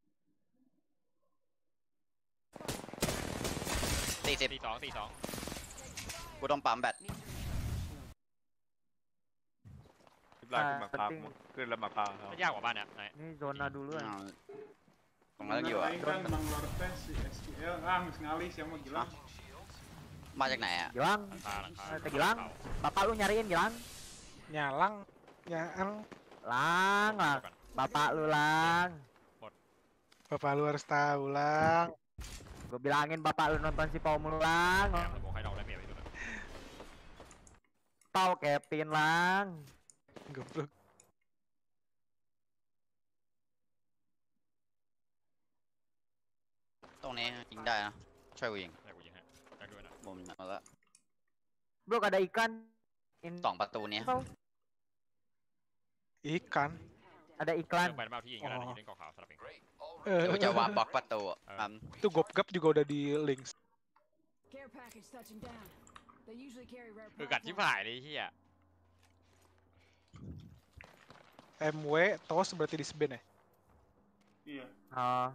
42 กูต้องปั๊มแบต Lagi makam, ke dalam makam. ไม่ยากกว่าบ้านเนี่ยไหน Ini zona dulu ya. Tengah lagi wah. Aing kan Bang Lortes si SQL geus ngali siapa Gilang. มาจากไหนอ่ะ Gilang. Gilang. Bapak lu nyariin Gilang. Nyalang. Nyalang. Lang. Bapak lu Lang. Bapak lu harus tahu Lang. Gue bilangin bapak lu nonton si Pau mulu Lang. ระบบให้เราได้เปรียบอยู่นะ Pau Kevin Lang. Goblok. ตรงนี้ยิงได้นะช่วยกูยิงได้กูยิงให้ได้ด้วยนะมุมมาแล้ว Bro ada ikan. สองประตูนี้ Ikan. Ada เลื iklan. อกไปเปล่าที่ยิงกันนะยิงเล่นเกาะขาวสลับเองเดี๋ยวจะวางบล็อกประตูอ่ะ Itu gopgap juga udah di links. Care package touching down. They usually carry rare คือกัดที่ผายเลยที่อ่ะ MW tos berarti di sben ya? Iya. Oh.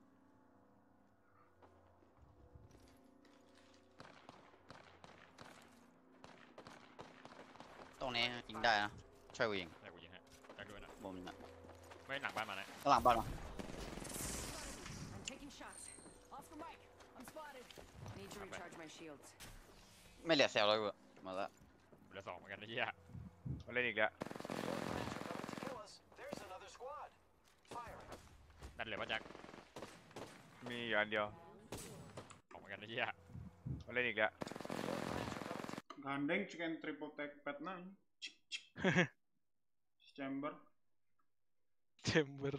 ตรงนี้ยิงได้นะช่วยกูยิงได้กูยิงให้ได้ด้วยนะมุมน่ะไม่หนักบ้านมานะข้างหลังบ้านมา I'm taking shots. Off the mic. I'm spotted. Need to recharge my shields. ไม่เหลือเซลล์แล้วกูมาแล้วเหลือสองเหมือนกันนะที่อ่ะมาเล่นอีกแล้ว There's another squad. Firing. ดันเหลือป่ะแจ็คมีอยู่อันเดียวสองเหมือนกันนะที่อ่ะมาเล่นอีกแล้ว Gandeng chicken triple tag pet na. Chamber. Chamber.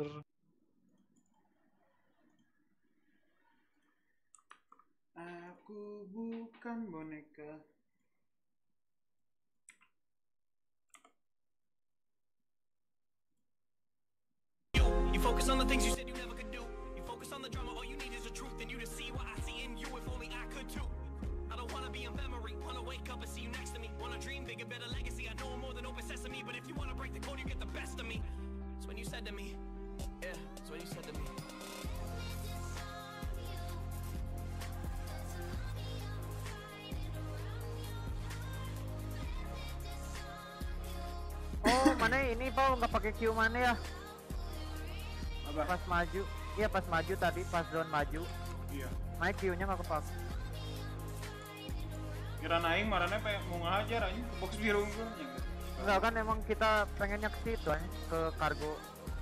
Aku bukan boneka. You focus on the things you said you never could do. You focus on the drama, all you need is the truth. And you to see what I see in you, if only I could too. I don't wanna be a memory, wanna wake up and see you next to me. Wanna dream bigger, better legacy. I know I'm more than open sesame, but if you wanna break the code, you get the best of me. It's when you said to me, yeah, it's when you said to me. Oh mana ini Pau nggak pakai Q mana ya? Apa? Pas maju. Iya pas maju tadi pas zone maju. Iya. Naik Q-nya nggak kepak. Kira naik marahnya pengen mau ngajar aja ke box biru gua. Enggak kan emang kita pengennya ke situ aja, ke kargo.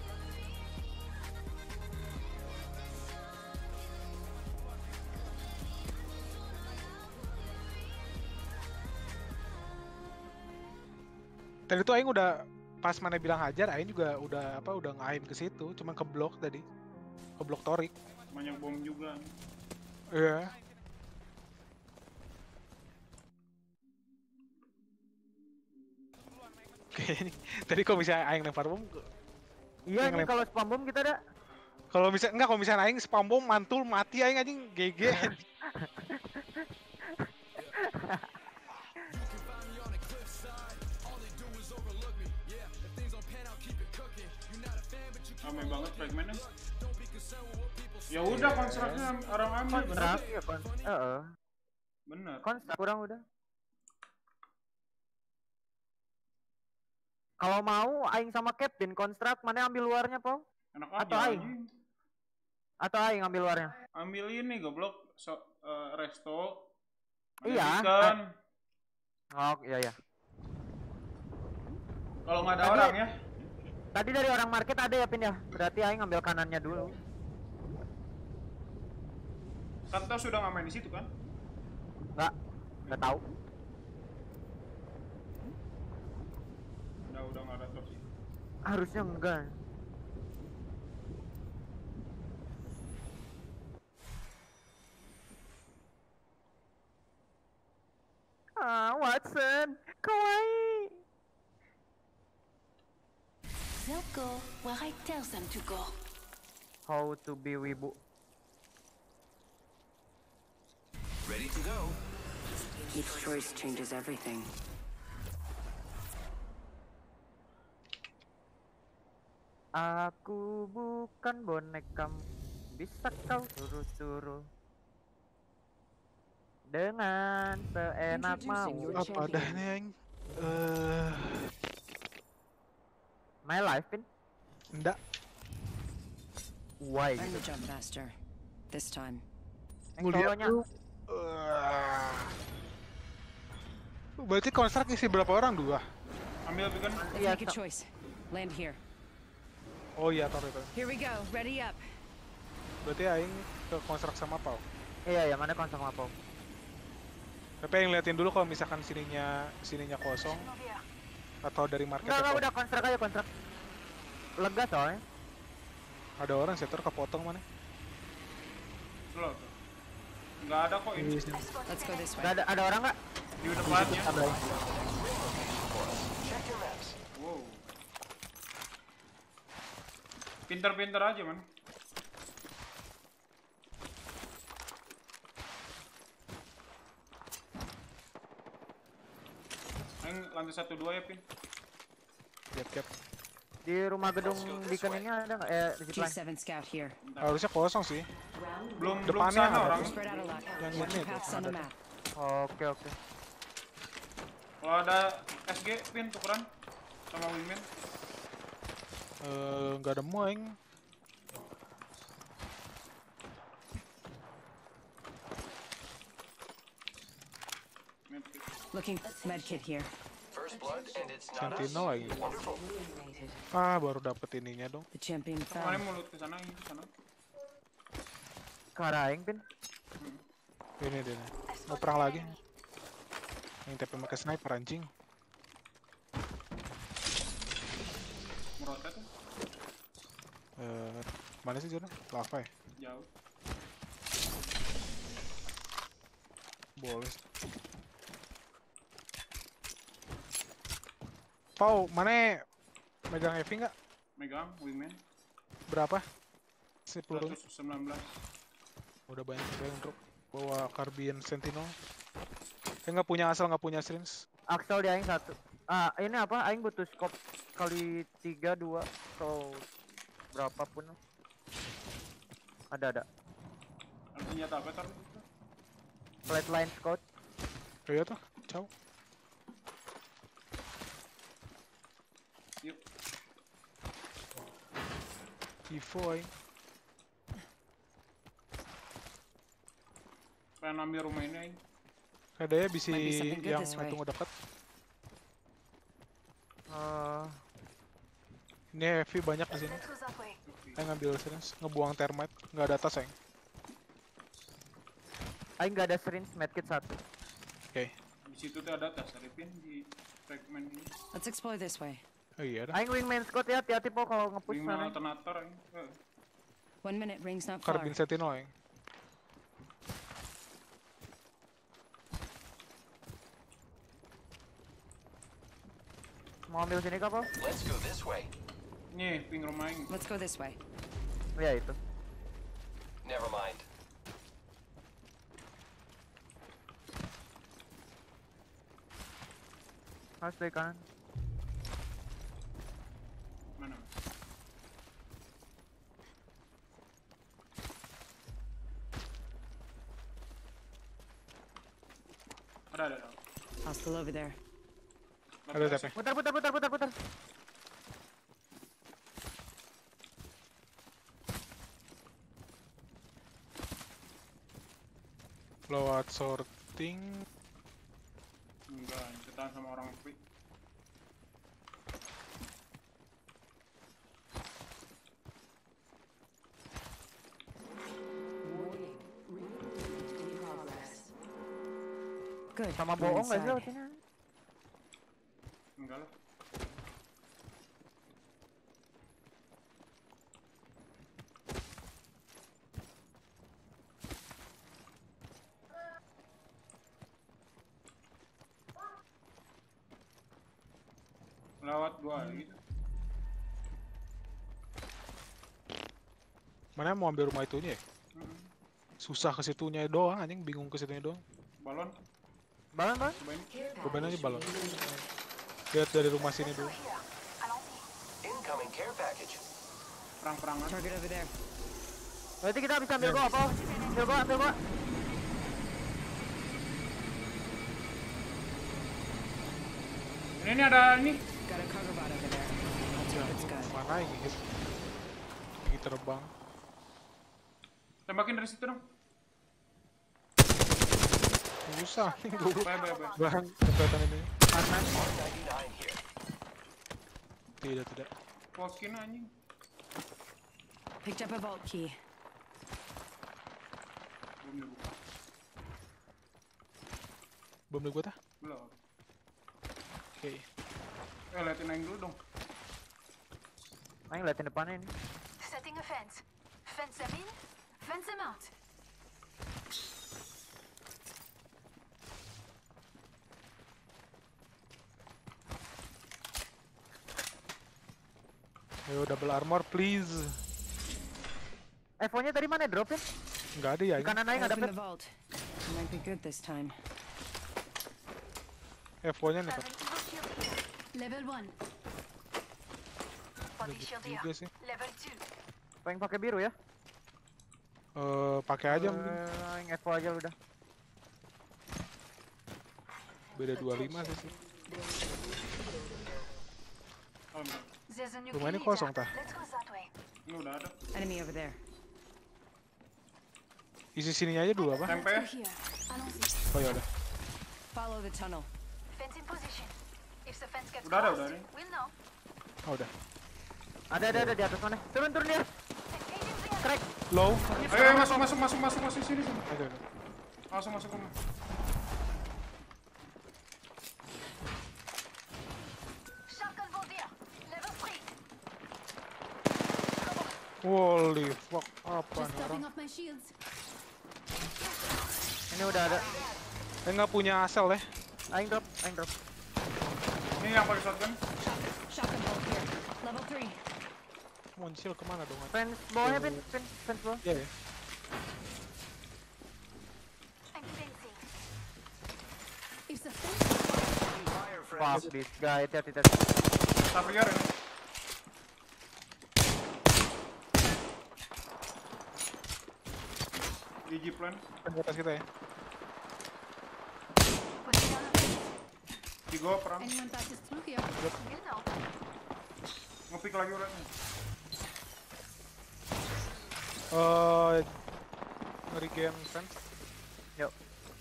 Tadi tuh aing udah pas mana bilang hajar, aing juga udah udah nge-aim ke situ, cuman ke blok tadi. Ke blok Torik. Banyak bom juga. Iya. Oke, tadi kalau misalnya aing lempar bom, Iya ini kalau spam bom kita ada. kalau misalnya aing spam bom mantul mati aing anjing GG. Ramai banget fragmentnya. Ya udah konstruknya orang ambil bener. Konstrak ya Bener. Konstrak kurang udah. Kalau mau aing sama Captain konstrak mana ambil luarnya, Pau? Enak Atau aja. aing? Atau aing ambil luarnya? Ambil ini goblok resto. Iya. Ikan. Oh iya ya. Kalau nggak ada orang ya. Tadi dari orang market ada ya Pin ya? Berarti aing ngambil kanannya dulu. Kan tau sudah nggak main di situ kan? Nggak tahu. Udah nggak ada top sih. Harusnya enggak. Watson, kawaii. They'll go where I tell them to go. How to be wibu. Ready to go. Each choice changes everything. Aku bukan boneka, bisa kau suruh-suruh dengan seenak mau. Apa adanya yang My life, Pin? Enggak. Why? I'm the jump master. This time. Solonya. Berarti kontrak isi berapa orang? 2? Ambil kan? Let's make a choice. Land here. Oh iya, taruh itu. Here we go. Ready up. Berarti aing ke kontrak sama Pau. Iya, ya mana kontrak sama Pau. Tapi yang liatin dulu kalau misalkan sininya kosong atau dari market. Enggak, udah kontrak aja kontrak. Lega soalnya. Ada orang setter kepotong mana? Loh. Enggak ada kok ini. Let's go this way. Enggak ada orang enggak? Di depannya. Wow. Pinter-pinter aja, man. Aing lantai 1 2 ya, Pin. Yap. Di rumah gedung beacon ini ada nggak? Di G7 scout here. Harusnya kosong sih. Belum Depannya sana ada. orang. Yang ini ada. Oke. Kalau ada SG, Pin tukeran sama wingman. Nggak ada aing. Looking medkit here. First blood and it's not us. Sentinel lagi. Wonderful. Baru dapet ininya dong. The champion Kemarin fell. mulut ke sana, ini ke sana. Ke arah aing, Pin. Ini dia. Mau perang lagi. Yang TP pakai sniper anjing. Merotet tuh. Mana sih Jona? Lava ya? Jauh. Boleh. Pau, mana megang heavy nggak? Megang wingman. Berapa? 10. 119. Udah banyak juga yang drop. Bawa Carbine Sentinel. Nggak punya asal, nggak punya syringe. Axel di aing 1. Ini apa? Aing butuh scope kali 3 2 atau berapapun. Ada. Artinya apa tar? Flatline scout. Iya tuh, ciao. Yuk. Evo aing. Pengen ambil rumah ini aing. Kayaknya bisa Might be something good yang this way. tunggu dekat. Ini heavy banyak di sini. Aing ngambil syringe, ngebuang termite, nggak ada tas aing. Aing nggak ada syringe, medkit 1. Oke. Di situ tuh ada tas Arifin di fragment ini. Let's explore this way. Oh iya dah. Aing wingman scout ya, hati-hati po kalau nge-push Wingman sana. alternator aing. 1 minute, ring's not far. Carbine Sentinel aing. Mau ambil sini kah, Po? Let's go this way. Nih, ping rumah aing. Let's go this way. Ya itu. Never mind. Harus dari kanan. Mana? Ada. Hostile over there. Ada tapi. Putar. Blowout sorting. Enggak, ketahan sama orang quick. Good. Sama Go bohong nggak sih inside. lewat sini? Enggak lah. Mana mau ambil rumah itunya ya? Susah ke situnya doang anjing, bingung ke situnya doang. Balon. Balon. Cobain aja balon. Lihat dari rumah sini dulu. Incoming care package. Perang-perangan. Target over there. Berarti kita bisa ambil gua apa? Ambil gua. Ini ada ini. Got a cargo bot over there. I'll take its gun. Mana ini? Lagi terbang. Tembakin dari situ dong. Susah nih gue. Bye. Bahan kekuatan ini. Tidak. Poskin anjing. Picked up a vault key. Belum gue tah? Belum. Oke. Liatin aing dulu dong. Aing liatin depannya ini. Setting a fence. Fence them in, fence them out. Ayo double armor please. Evo-nya tadi mana dropin? Enggak ada ya. Kanan aing ada Open pet. the vault. Might be good this time. Evo-nya nih. Level 1. Body shield here. Juga sih. Level 2. Pengen pakai biru ya? Pakai aja mungkin. Aing Evo aja udah. Beda 25 sih. There's a new Rumah ini key kosong leader. tah. Let's go that way. Ini udah ada. Enemy over there. Isi sininya aja dulu apa? Tempe. Oh ya udah. Follow the tunnel. Fence in position. If the fence gets Udah ada, crossed, udah ada. we'll know. Oh udah. Ada di atas mana? Turun dia. Crack. Low. Ayo masuk sini. Aduh. Langsung masuk rumah. Shotgun bolt here. Level 3. Holy fuck, apa Just nih topping orang? off my shields. Ini udah ada. Nggak punya asal ya? Aing drop. Ini yang pakai shotgun. Shotgun bolt here. Level 3. Muncul kemana dong? Fence bawahnya fence bawah. Iya ya. I'm fencing. If the fence Fuck this guy, hati-hati. Sapriar ini. GG plan. Di atas kita ya. Di gua perang. anyone passes through here, We'll know. Ngepick lagi orangnya. Nge-regain fence. Yuk.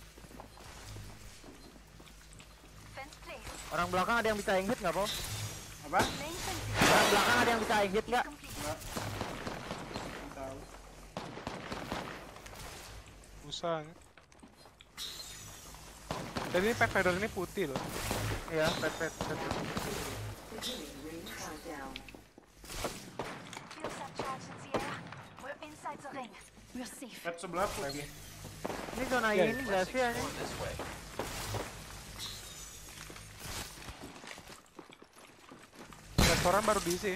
Fence placed. Orang belakang ada yang bisa hit nggak, Po? Apa? Main fence Orang belakang ada yang bisa hit nggak? Enggak. Tahu. Usah. Jadi ini Pathfinder ini putih loh. Iya, pet. Fuel cell charge in the air. We're inside the ring. we're safe. Pet sebelah putih. Ini zona Ya, ini nggak sih ini? This way. Restoran baru diisi.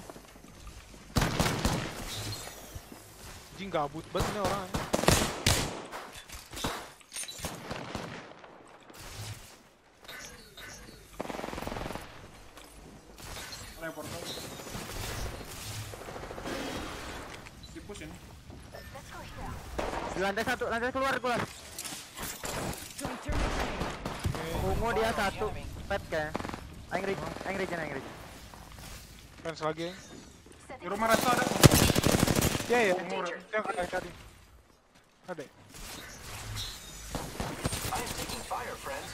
Anjing gabut banget nih orang. Reporter. Di push ini. Let's go here. Di lantai satu, lantai keluar. Throwing thermite grenade. Ungu dia satu, pet kayaknya. Aing regen. Fence lagi. Di rumah resto ada. Ya. Umur. Yang kayak tadi. Ada. I am taking fire, friends.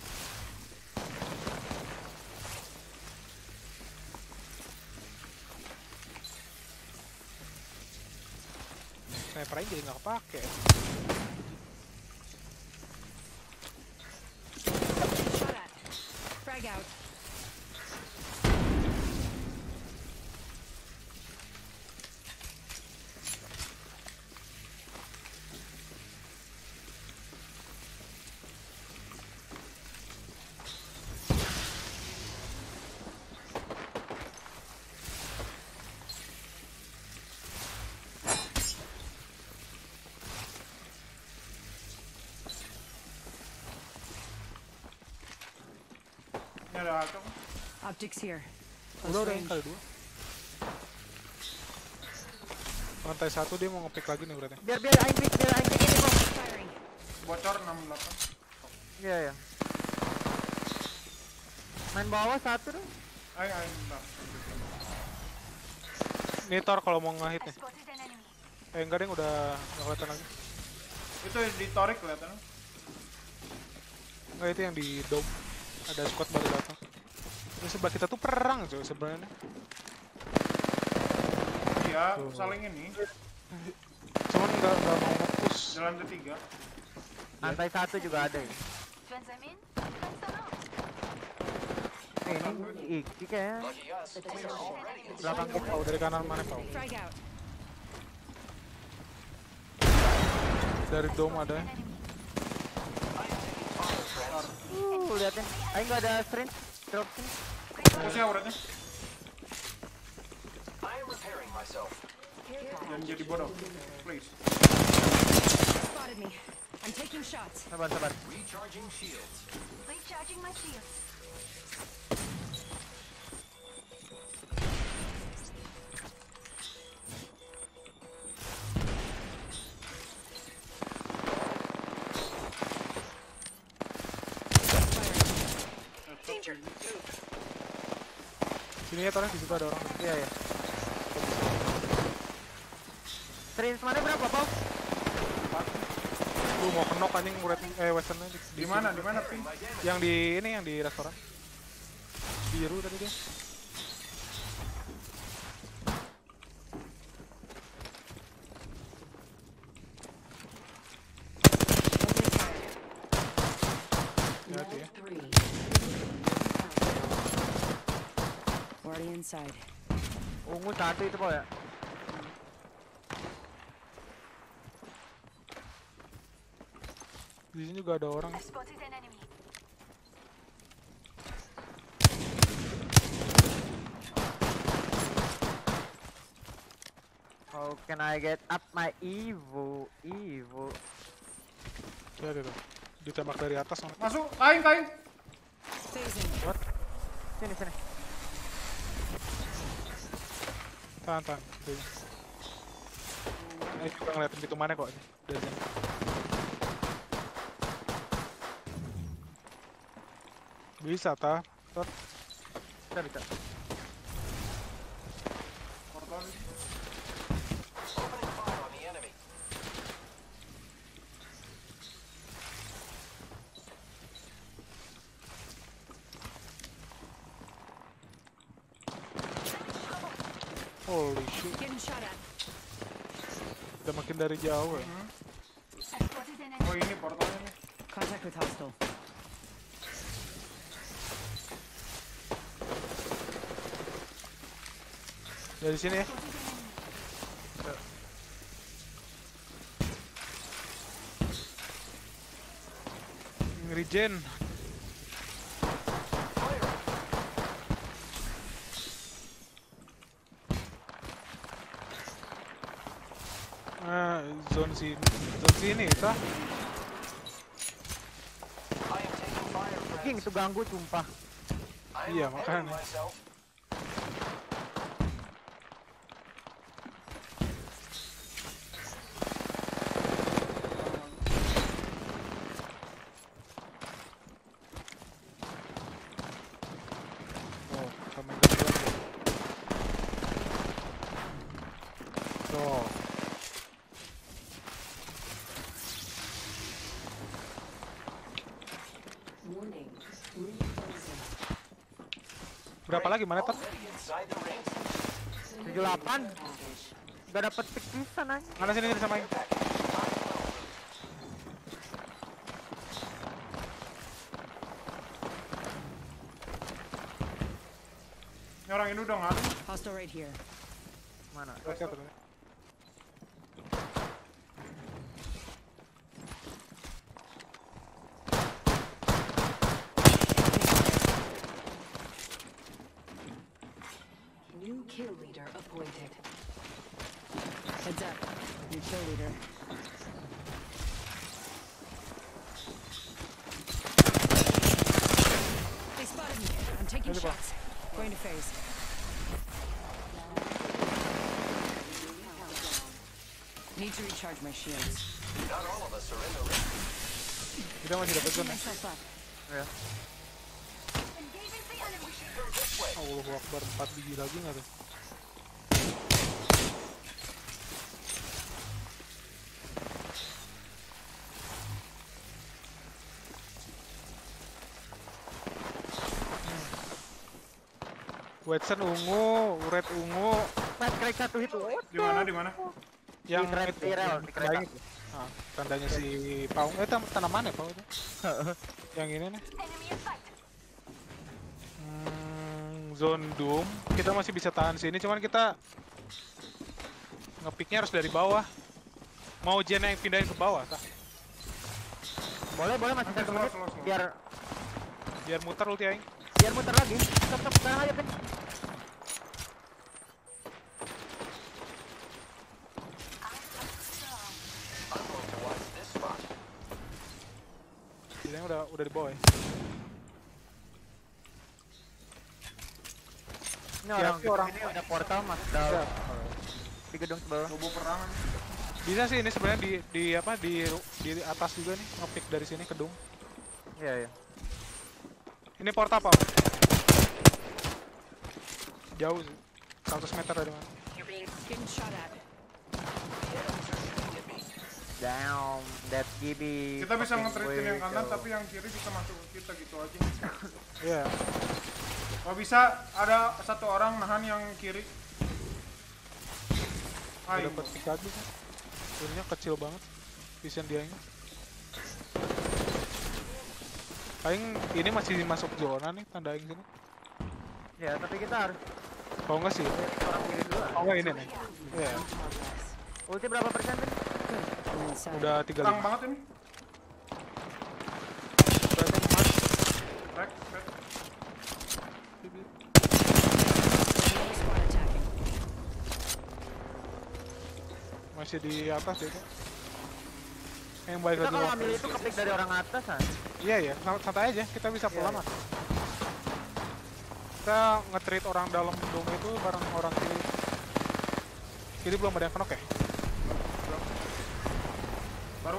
Sniper aja jadi nggak kepake. Shot at. Frag out. ada hato. Optics here. Udah kali 2. Lantai 1 dia mau nge-pick lagi nih berarti. Biar aing pick ini kok. Bocor 68. Iya. Main bawah 1 dong. Ayo bentar. Ini Thor kalau mau nge-hit nih. Enggak deh, udah nggak kelihatan lagi. Itu di Torik kelihatan. Enggak, itu yang di dome. Ada squad baru datang. Ini sebelah kita tuh perang coy sebenarnya. Iya, saling ini. Cuman nggak mau nge-push. Jalan ketiga. Lantai 1 juga ada ya. Ini Iki kayaknya. Belakang kita dari kanan mana Pau? Dari dome ada. Liatin. Aing nggak ada sprint. Drop sini. Fokusnya uratnya. Jangan jadi bodoh, please. Spotted me. I'm taking shots. Sabar. Recharging shields. Recharging my shields. Sini ya Tornya, di situ ada orang. Iya. Range mana berapa, Pau? Lu mau kenok anjing westernnya di mana? Di mana, Pin? Yang di ini, yang di restoran. Biru tadi dia. Hati ya. Already inside. Ungu 1 itu, Pau ya? Di sini juga ada orang. How can I get up my Evo? Lihat itu. Ditembak dari atas. Masuk, kain. What? Sini. Tahan. Ini juga ngeliatin pintu mana kok. Dari sini. Bisa, Tot. Bisa. Holy shit. Udah makin dari jauh ya. Oh ini portalnya nih. Contact with hostile. Dari sini ya. Regen. Zone sini itu. King itu ganggu sumpah. Iya makanya. Berapa lagi mana Tot? 78. Gak dapet pick pisan aja. Mana sini samain. Orang ini udah nggak ada. Hostile right here. Mana? New kill leader appointed. Heads up. New kill leader. They spotted me. Need to recharge my shields. Not all of us are in the ring. Kita masih dapat zone. Ya. Allahu Akbar, 4 biji lagi nggak tuh? Watson ungu, red ungu. Red crack 1 hit. Di mana? Yang di itu, rel, di kereta. itu. Ah, tandanya si Paung. Tanaman ya Paung itu? Yang ini nih. Zone Doom. Kita masih bisa tahan sini, cuman kita ngepicknya harus dari bawah. Mau Jen yang pindahin ke bawah, tak? Boleh masih 1 menit biar muter ulti aing. Biar muter lagi. Stop sekarang aja, Pin. Ini udah di bawah ya. Ini orang ini ada portal mas di gedung sebelah. Bobo perangan. Bisa sih ini sebenarnya di atas juga nih, ngepick dari sini gedung. Iya. Ini portal Pak. Jauh sih. 100 meter dari mana? Down, that GB. Kita bisa nge-trade yang kanan, tapi yang kiri bisa masuk ke kita gitu aja. Iya. Kalau bisa ada 1 orang nahan yang kiri. Ayo. Dapat pick lagi kan. Turunnya kecil banget. Vision dianya. Paling ini masih masuk zona nih, tanda aing sini. Ya, tapi kita harus. Kalau enggak sih. Orang kiri dulu. Oh enggak ini nih. Iya. Ulti berapa persen Pin? Udah 35. Kurang banget ini. Berarti emas. Rek. Masih di atas ya kan? Yang balik kita lagi kalau ambil itu kepick dari orang atas kan? Iya, santai aja, kita bisa pulang mas. Kita nge-treat orang dalam dom itu bareng orang kiri. Kiri belum ada yang knock ya? Baru.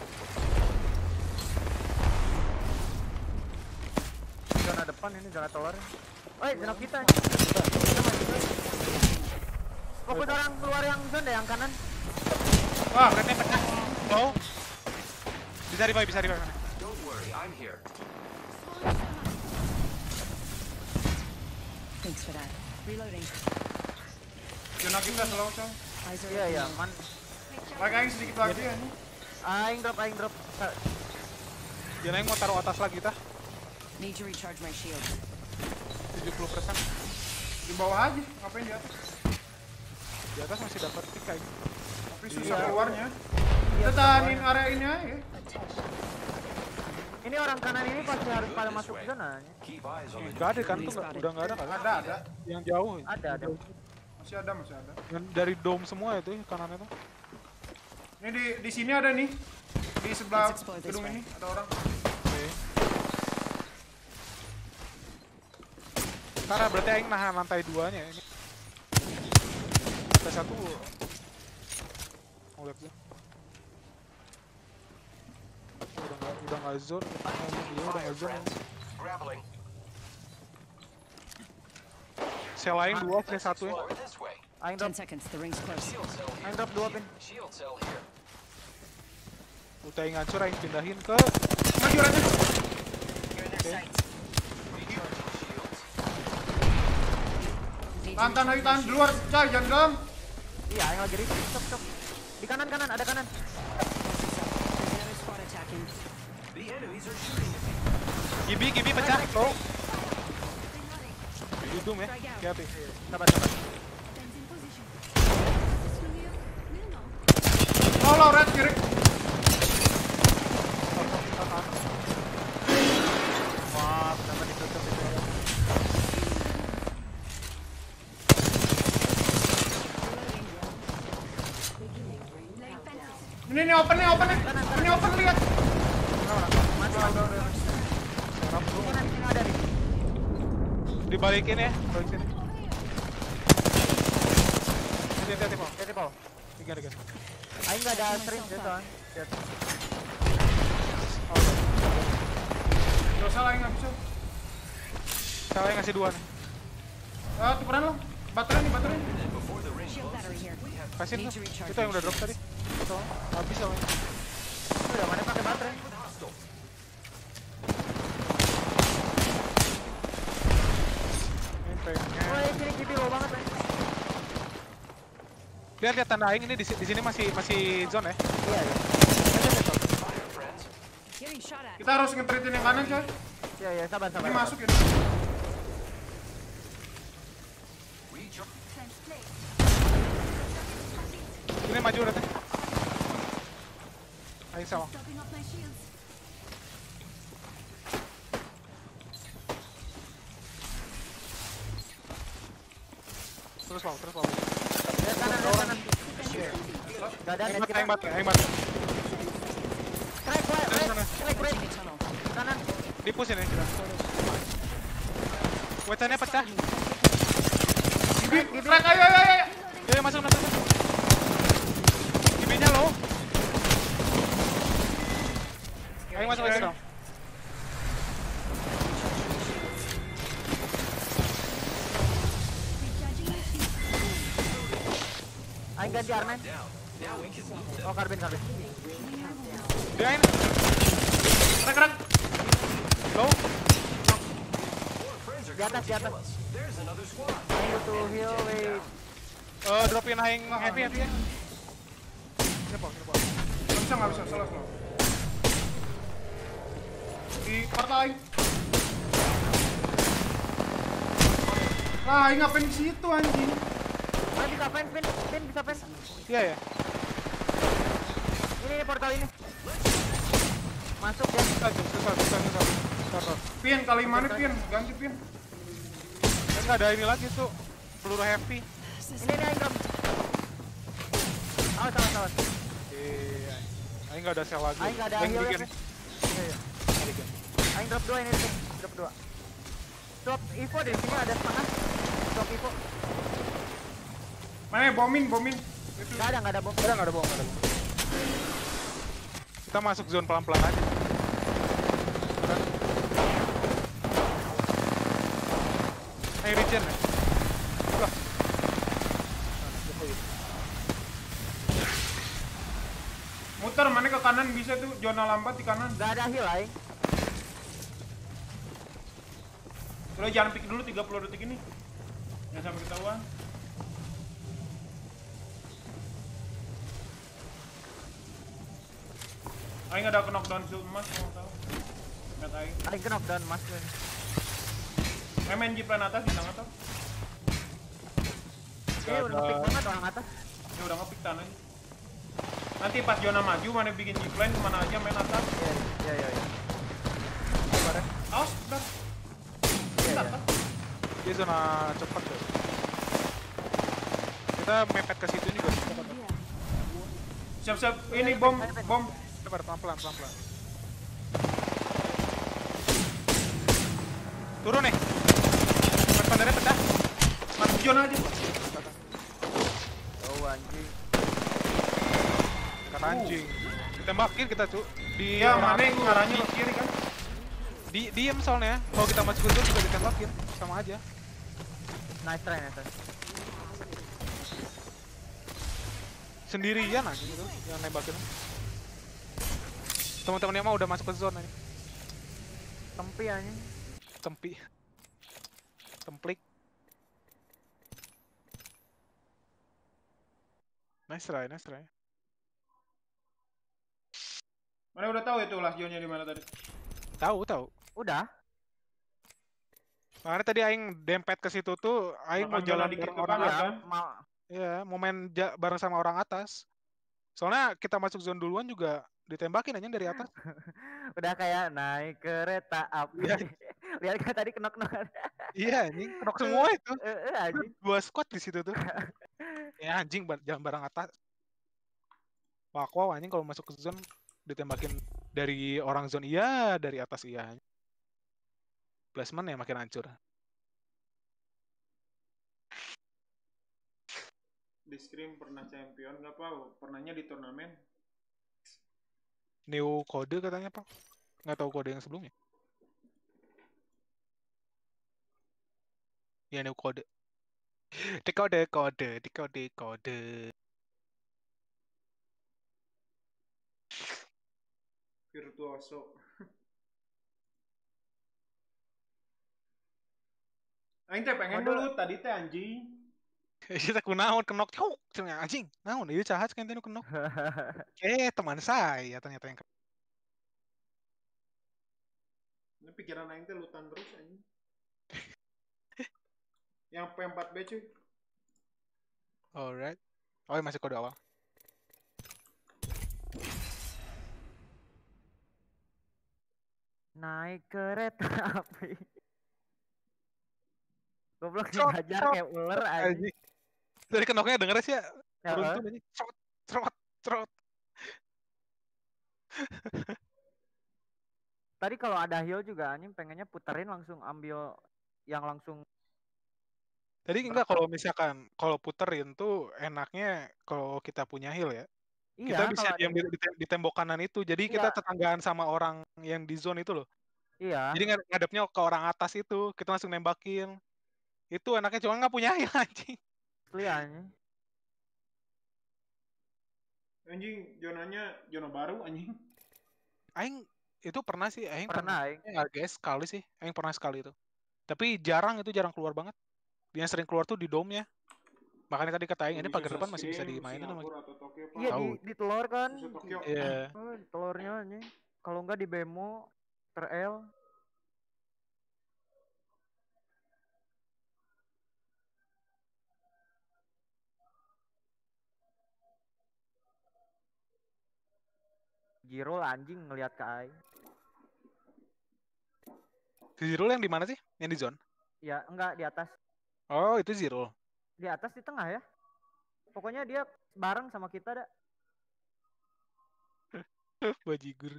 Zona depan ini, zona telur. Zona kita. Fokus orang keluar yang zona yang kanan. Wah, rednya pecah. Oh. Bisa revive. Don't worry, I'm here. Thanks for that. Reloading. Zona kita slow coy. Iya, man. Lagi aing sedikit lagi ya ini. Aing drop. Jangan aing mau taruh atas lagi tah. Need to recharge my shield. 70%. Di bawah aja, ngapain di atas? Di atas masih dapat pick aing. Tapi susah keluarnya. Kita tahanin area ini aja. Ini orang kanan ini pasti harus pada masuk ke zona. Enggak ada kan tuh, udah enggak ada kan? Ada. Iya. Yang jauh. Ada. Masih ada. Yang dari dome semua itu kanannya tuh. Ini di sini ada nih. Di sebelah gedung ini ada orang. Oke. Karena berarti aing nahan lantai 2-nya ini. Lantai 1. Lihat dulu. Udah nggak zone. Iya udah nggak zone. Sel lain 2, sel 1 ya. Aing drop. 10 seconds, the ring's close. Aing drop 2 Pin. Udah aing hancur, aing pindahin ke maju aja. Tahan di luar, Cai, jangan dalam. Iya, aing lagi retreat. Stop. Di kanan, ada kanan. Gibi pecah. Oh. Hidung ya. Hati. Sabar. Low, red kiri. Maaf, sama ditutup itu. Ini open nih. Ini open lihat. Dibalikin ya, balik sini. Hati-hati, Paul. Tiga. Aing nggak ada string soalnya. Gak salah yang nggak bisa. Salah yang ngasih 2 nih. Tukeran lo. Baterai nih. Shield battery here. Kasihin Need tuh. to recharge Itu yang udah drop tadi. Soalnya habis soalnya. Udah mana pakai baterai? Woi, sini kipi low banget. Lihat tanda aing ini di sini masih zone ya. Iya. Getting shot at. Kita harus nge-treatin yang kanan, coy. Iya, sabar. Ini masuk ya. Ini maju udah. Aing sawang. Topping up my shields. Terus mau. Kanan. Gak ada net kita. Aing bat. Crack. Kanan. Di push ini kita. Wecannya pecah. Gibi, crack, ayo. Ayo masuk. Gibinya low. Aing masuk lagi dong. Aing ganti Armen. Oh, karbin. Dia aing. Crack. Low. Di atas. Aing butuh heal, wait. Dropin aing heavy ya. Ini po. Nggak bisa, salah. Di portal aing. Lah, aing ngapain di situ anjing? Aing bisa pin bisa pen. Iya ya. Ini portal ini. Masuk ya. Susah. Pin kali mana pin? Ganti pin. Enggak ada ini lagi tuh. Peluru heavy. Ini aing drop. Awas. Aing enggak ada sel lagi. Aing enggak ada heal ya. Iya. Aing drop 2 ini. Drop 2. Drop info di sini ada setengah. Drop info. Mana bomin? Enggak ada bom. Enggak ada bom. Kita masuk zone pelan-pelan aja. Ayo regen ya. Wah. Muter mana ke kanan bisa tuh, zona lambat di kanan. Enggak ada heal aing. Udah jangan pick dulu 30 detik ini. Jangan sampai ketahuan. Aing ada knockdown shield emas mau tahu. Enggak aing. Aing knockdown mas. Main G-plan atas di tengah tuh. Ini udah nge-pick banget orang atas. Ini udah nge-pick tanah. Nanti pas zona maju mana bikin G-plan kemana aja main atas. Iya. Awas, udah. Iya. Dia zona cepat tuh. Kita mepet ke situ juga. Siap-siap ini bom. Coba pelan-pelan. Turun nih. Pandarnya pecah. Masuk zona aja. Oh anjing. Kata anjing. Ditembakin kita tuh. Ya mana yang ngarahnya ke kiri kan? Diem soalnya. Kalau kita masuk ke zone juga ditembakin. Sama aja. Nice try. Sendirian aja gitu yang nembakin. Teman-temannya mah udah masuk ke zone ini. Tempi anjing. Templik. Nice try. Mana udah tahu itu last zone-nya di mana tadi? Tahu. Udah. Makanya tadi aing dempet ke situ tuh, aing mau jalan dikit bareng ke orang kanan, atas. kan? Iya, mau main bareng sama orang atas. Soalnya kita masuk zone duluan juga ditembakin aja dari atas. Udah kayak naik kereta api. Lihat kan tadi kenok-kenok. Iya, anjing, kenok semua itu. Anjing. 2 squad di situ tuh. Ya anjing, jangan bareng atas. Wow anjing kalau masuk ke zone ditembakin dari orang zone iya, dari atas iya. Placement ya makin hancur. Di Scream pernah champion nggak Pak? Pernahnya di turnamen. New kode katanya Pak. Nggak tahu kode yang sebelumnya. Ya new kode. Kode. Virtuoso. Aing teh pengen dulu tadi teh anjing. Kita kunaon kenok cuk cenah anjing. Naon ieu cahas kan teh kenok. Teman saya ternyata yang Ini pikiran aing teh lutan terus anjing. Yang P4B cuy. Alright. Oh, masih kode awal. Naik kereta api. Goblok dihajar kayak ular anjing. Dari kenoknya denger sih ya. Beruntung anjing. Trot. Tadi kalau ada heal juga anjing pengennya puterin langsung ambil yang langsung. Tadi enggak kalau misalkan kalau puterin tuh enaknya kalau kita punya heal ya. Iya, Kita bisa kalau diam di tembok kanan itu. Jadi kita tetanggaan sama orang yang di zone itu loh. Iya. Jadi ngadepnya ke orang atas itu, kita langsung nembakin. Itu enaknya cuma nggak punya heal anjing. Asli anjing. Anjing zonanya zona baru anjing. Aing itu pernah sih, Aing pernah. guys, sekali sih, Aing pernah sekali itu. Tapi jarang keluar banget. Dia sering keluar tuh di dome-nya. Makanya tadi kata Aing ini pagar depan masih bisa dimainin sama. Iya di telur kan. Iya. Di telurnya anjing. Kalau enggak di Bemo, Ter-L. Jirul anjing ngelihat ke Aing. Zero yang di mana sih? Yang di zone? Ya, enggak di atas. Oh, itu Zero. Di atas di tengah ya. Pokoknya dia bareng sama kita dah. Bajigur.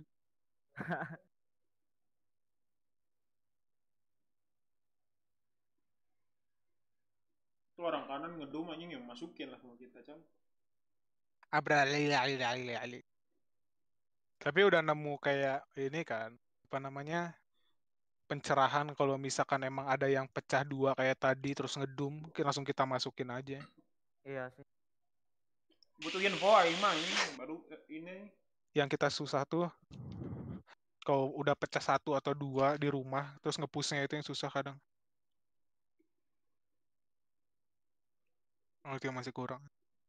Itu orang kanan ngedum anjing yang masukin lah sama kita, Cam. Ali. Tapi udah nemu kayak ini kan, apa namanya? Pencerahan kalau misalkan emang ada yang pecah dua kayak tadi terus ngedum, langsung kita masukin aja. Iya sih. Butuh info aing mah ini baru ini. Yang kita susah tuh kalau udah pecah satu atau dua di rumah terus ngepushnya itu yang susah kadang. Oh, itu yang masih kurang.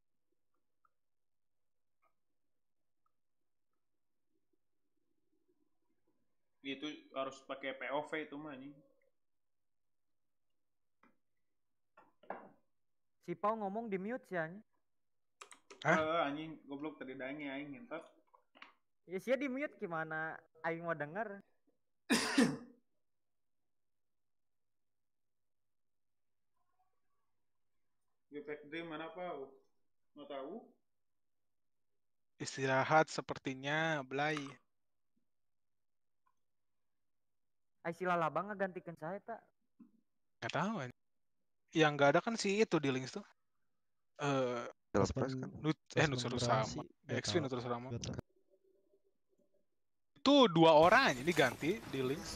Itu harus pakai POV itu mah anjing. Si Pau ngomong di mute sih anjing. Anjing goblok tadi daengnya aing ngentot. Ya sih di mute gimana aing mau denger. Gepek dream mana Pau? Mau tahu? Istirahat sepertinya Blay. Ai si Lalabang ngegantikan saya tak? Nggak tahu. Yang nggak ada kan si itu di links tuh. Surprise kan? Nutsuru sama. XP Nutsuru sama. Itu 2 orang aja diganti di links.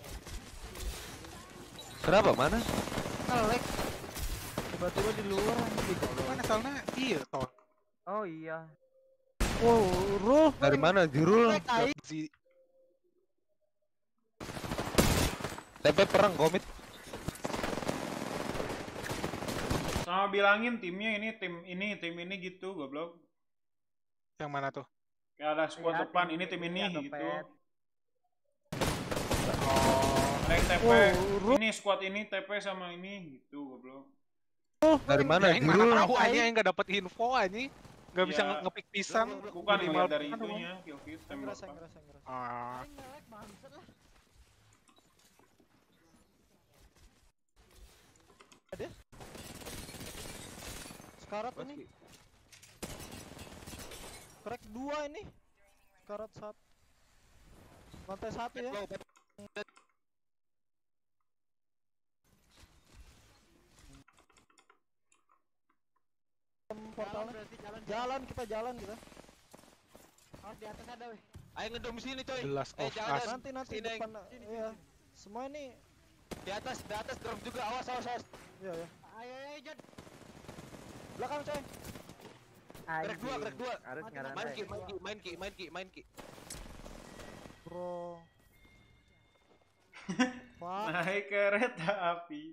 Kenapa mana? Ngelek. Tiba-tiba di luar anjing. Mana soalnya iya toh. Oh iya. Wow, Rul. Dari mana Jirul? TP perang komit. Sama bilangin timnya ini tim ini gitu goblok. Yang mana tuh? Kayak ada squad Ya, depan tim ini tim ini ini gitu. Oh, Ada yang TP ini squad ini TP sama ini gitu goblok. Dari mana Aing Jirul? mana tahu aja yang nggak dapet info aja. Nggak bisa Ya. ngepick pisang. Bukan minimal ngeliat dari itunya, kill tembak. Ah. Ada? Sekarat ini. Crack 2 ini. Sekarat 1. Lantai 1 ya. Jalan kita. Oh, di atas ada weh. Ayo ngedom sini coy. The Last of jangan. Us. Nanti depan. Iya. Semua ini Di atas drop juga. Awas. Iya. Ayo, Jon. Belakang coy. Crack 2. Harus ngaran. Main ki. Bro. Naik kereta api.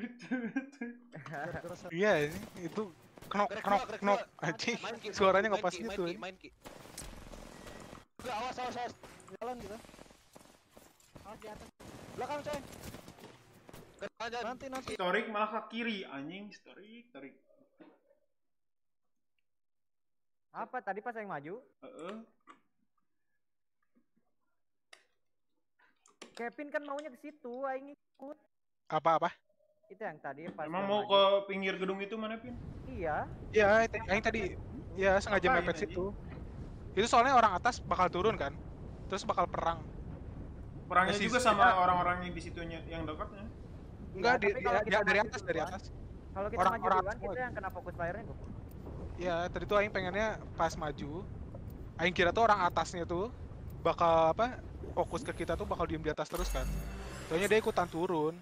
Iya ini itu knok. Anjing. Suaranya nggak pas gitu. Main ki. Awas. Jalan kita. Oh, di atas. Belakang coy. Nanti. Historik malah ke kiri anjing. Historik. Apa tadi pas yang maju? Kevin kan maunya ke situ, aing ikut. Apa? Itu yang tadi pas. Emang yang mau maju. ke pinggir gedung itu mana, Pin? Iya. Iya, yang tadi ya sengaja Ngapain, mepet anjing? situ. Itu soalnya orang atas bakal turun kan, terus bakal perang. Perangnya Masih juga sisa. sama orang-orang yang di situnya yang dekatnya. Enggak, Tapi kalau kita dari maju atas, duluan, Kalau kita Orang- maju orang duluan, atas kita semua. yang kena fokus fire-nya kok. Ya, tadi tuh aing pengennya pas maju, aing kira tuh orang atasnya tuh bakal fokus ke kita tuh bakal diem di atas terus kan. Soalnya dia ikutan turun.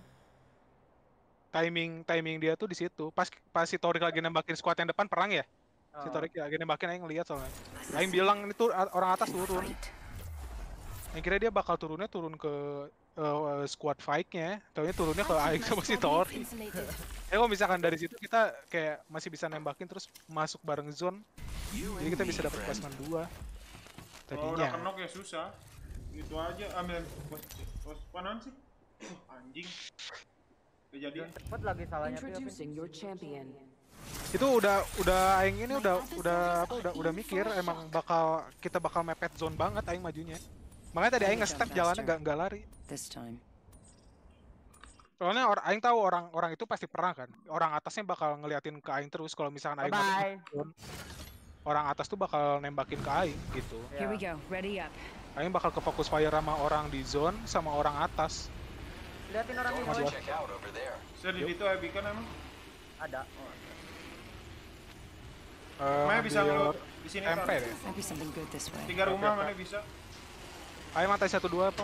Timing dia tuh di situ. Pas si Torik lagi nembakin squad yang depan perang ya. Si Oh. Torik lagi nembakin, aing ngeliat soalnya. Aing bilang itu orang atas turun. Aing kira dia bakal turun ke squad fight-nya, taunya turunnya ke aing sama si Torik. Kalau misalkan dari situ kita kayak masih bisa nembakin terus masuk bareng zone, jadi kita bisa dapat placement 2. Kalau udah Tadinya. kenok ya susah. Gitu aja ambil pos panan sih. Anjing. Jadi Cepet lagi salahnya tuh. Introducing your champion. Itu udah aing ini udah mikir emang kita bakal mepet zone banget aing majunya. Makanya tadi aing nge-step jalannya nggak lari. This time. Soalnya aing tahu orang itu pasti perang kan. Orang atasnya bakal ngeliatin ke aing terus kalau misalkan aing Bye. masuk zone. Orang atas tuh bakal nembakin ke aing gitu. Here we go. Ready up. Aing bakal ke fokus fire sama orang di zone sama orang atas. Liatin orang ini. Masuk. woy. Check out over there. Saya di situ Ebikan emang. Ada. Mana bisa ambil ngelut di sini MP Tar. deh. Might be something good this way. 3 rumah mana bisa? Aing mantai 1-2 po.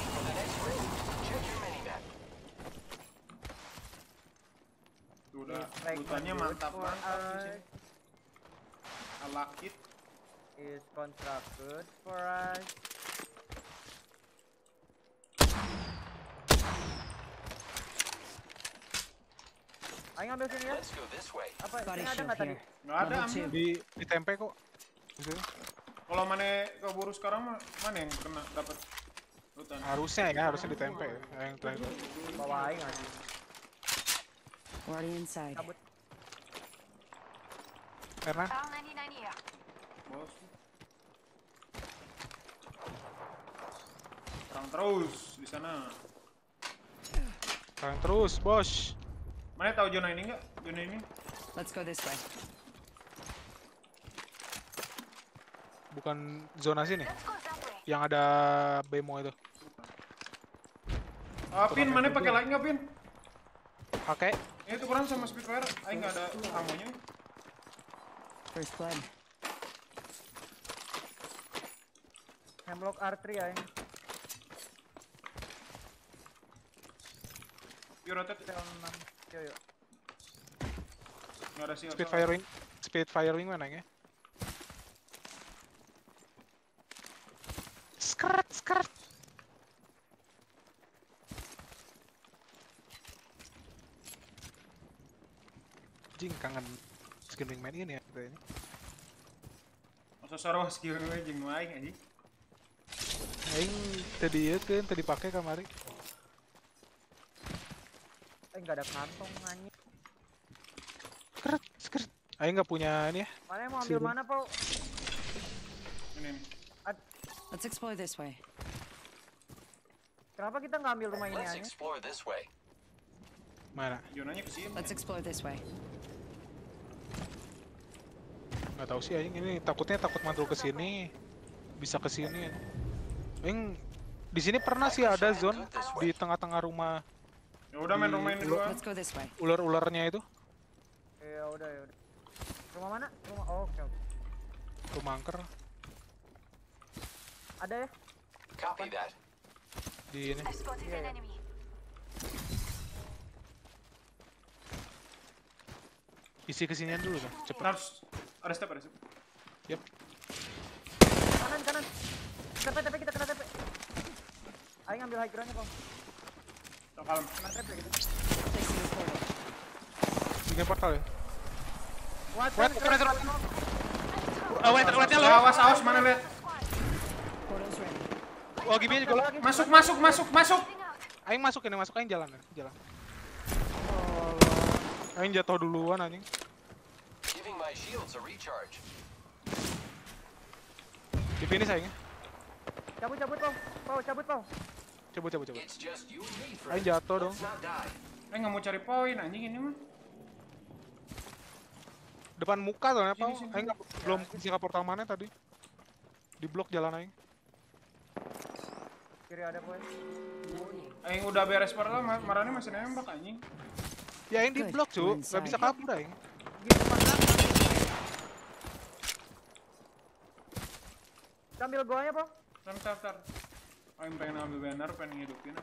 Tuh udah Like lutannya good mantap for di us. sini. Alakit. Is contract good for us? Ayo ngambil sini ya. Let's go this way. Apa? Body Sini ada shield nggak tadi? here. Nggak ada Level ambil. 2. Di tempe kok. Gitu. Kalau mana keburu sekarang mana yang kena dapat lutan? Harusnya di tempe ya. Yang terakhir. Bawa aing aja. Already inside. Kabut. Karena Found 99 here. Bos. Serang terus di sana. kalian terus, bos. Mana tahu zona ini enggak? Zona ini. Let's go this way. Bukan zona sini. Yang ada bemo itu. Pin, mana pakai lagi nggak Pin? Pakai. Itu kurang sama Spitfire. Aing nggak ada amonya. First blood. Hemlock R3 aing. Yuk rotate. Yuk. Nggak ada sih. Spitfire wing mana ya? Skirt. Jing kangen skin wingman ini ya kita ini. Masa sarwa skill gue jeung aing anjing. Aing tadi pakai kemarin. Nggak ada kantong anjing. Skirt. Aing nggak punya ini ya. Mana yang mau ambil Sini. mana, Pau? Ini. Let's explore this way. Kenapa kita nggak ambil rumah ini Let's aja? explore this way. Mana? Zonanya ke sini. Let's explore this way. Nggak tahu sih aing ini takut mantul ke sini. Bisa ke sini. Aing di sini pernah sih ada zone di tengah-tengah rumah. Ya udah main rumah ini dulu. Let's go this way. Ular-ularnya itu. Ya udah. Rumah mana? Rumah. Oh, oke. Rumah angker Ada ya? Copy that. di ini. I've spotted an enemy. Isi kesinian dulu dah, cepet. Harus ada step. Yep. Kanan. TP kita kena TP. Ayo ngambil high ground-nya, Bang. Kalem. Kena TP gitu. Bikin portal ya. Wait, Wait-nya lo. Awas mana lihat. Oh, Gibi juga lo. Masuk. Aing masuk aing jalan. Aing jatuh duluan anjing. Giving my shields a recharge. Di finish aing. Cabut, Pau. Cabut. It's just you and me, friend. Aing jatuh dong. Let's not die. Aing nggak mau cari poin anjing ini mah. Depan muka soalnya, Pau. Sini. Aing belum bisa ke portal mana tadi. Di blok jalan aing. Kiri ada poin. Aing udah beres portal, marane masih nembak anjing. Ya aing di blok, cu. Nggak bisa kabur aing. Ambil goanya, Pau. Bentar. Aing pengen ambil banner, pengen ngidupin.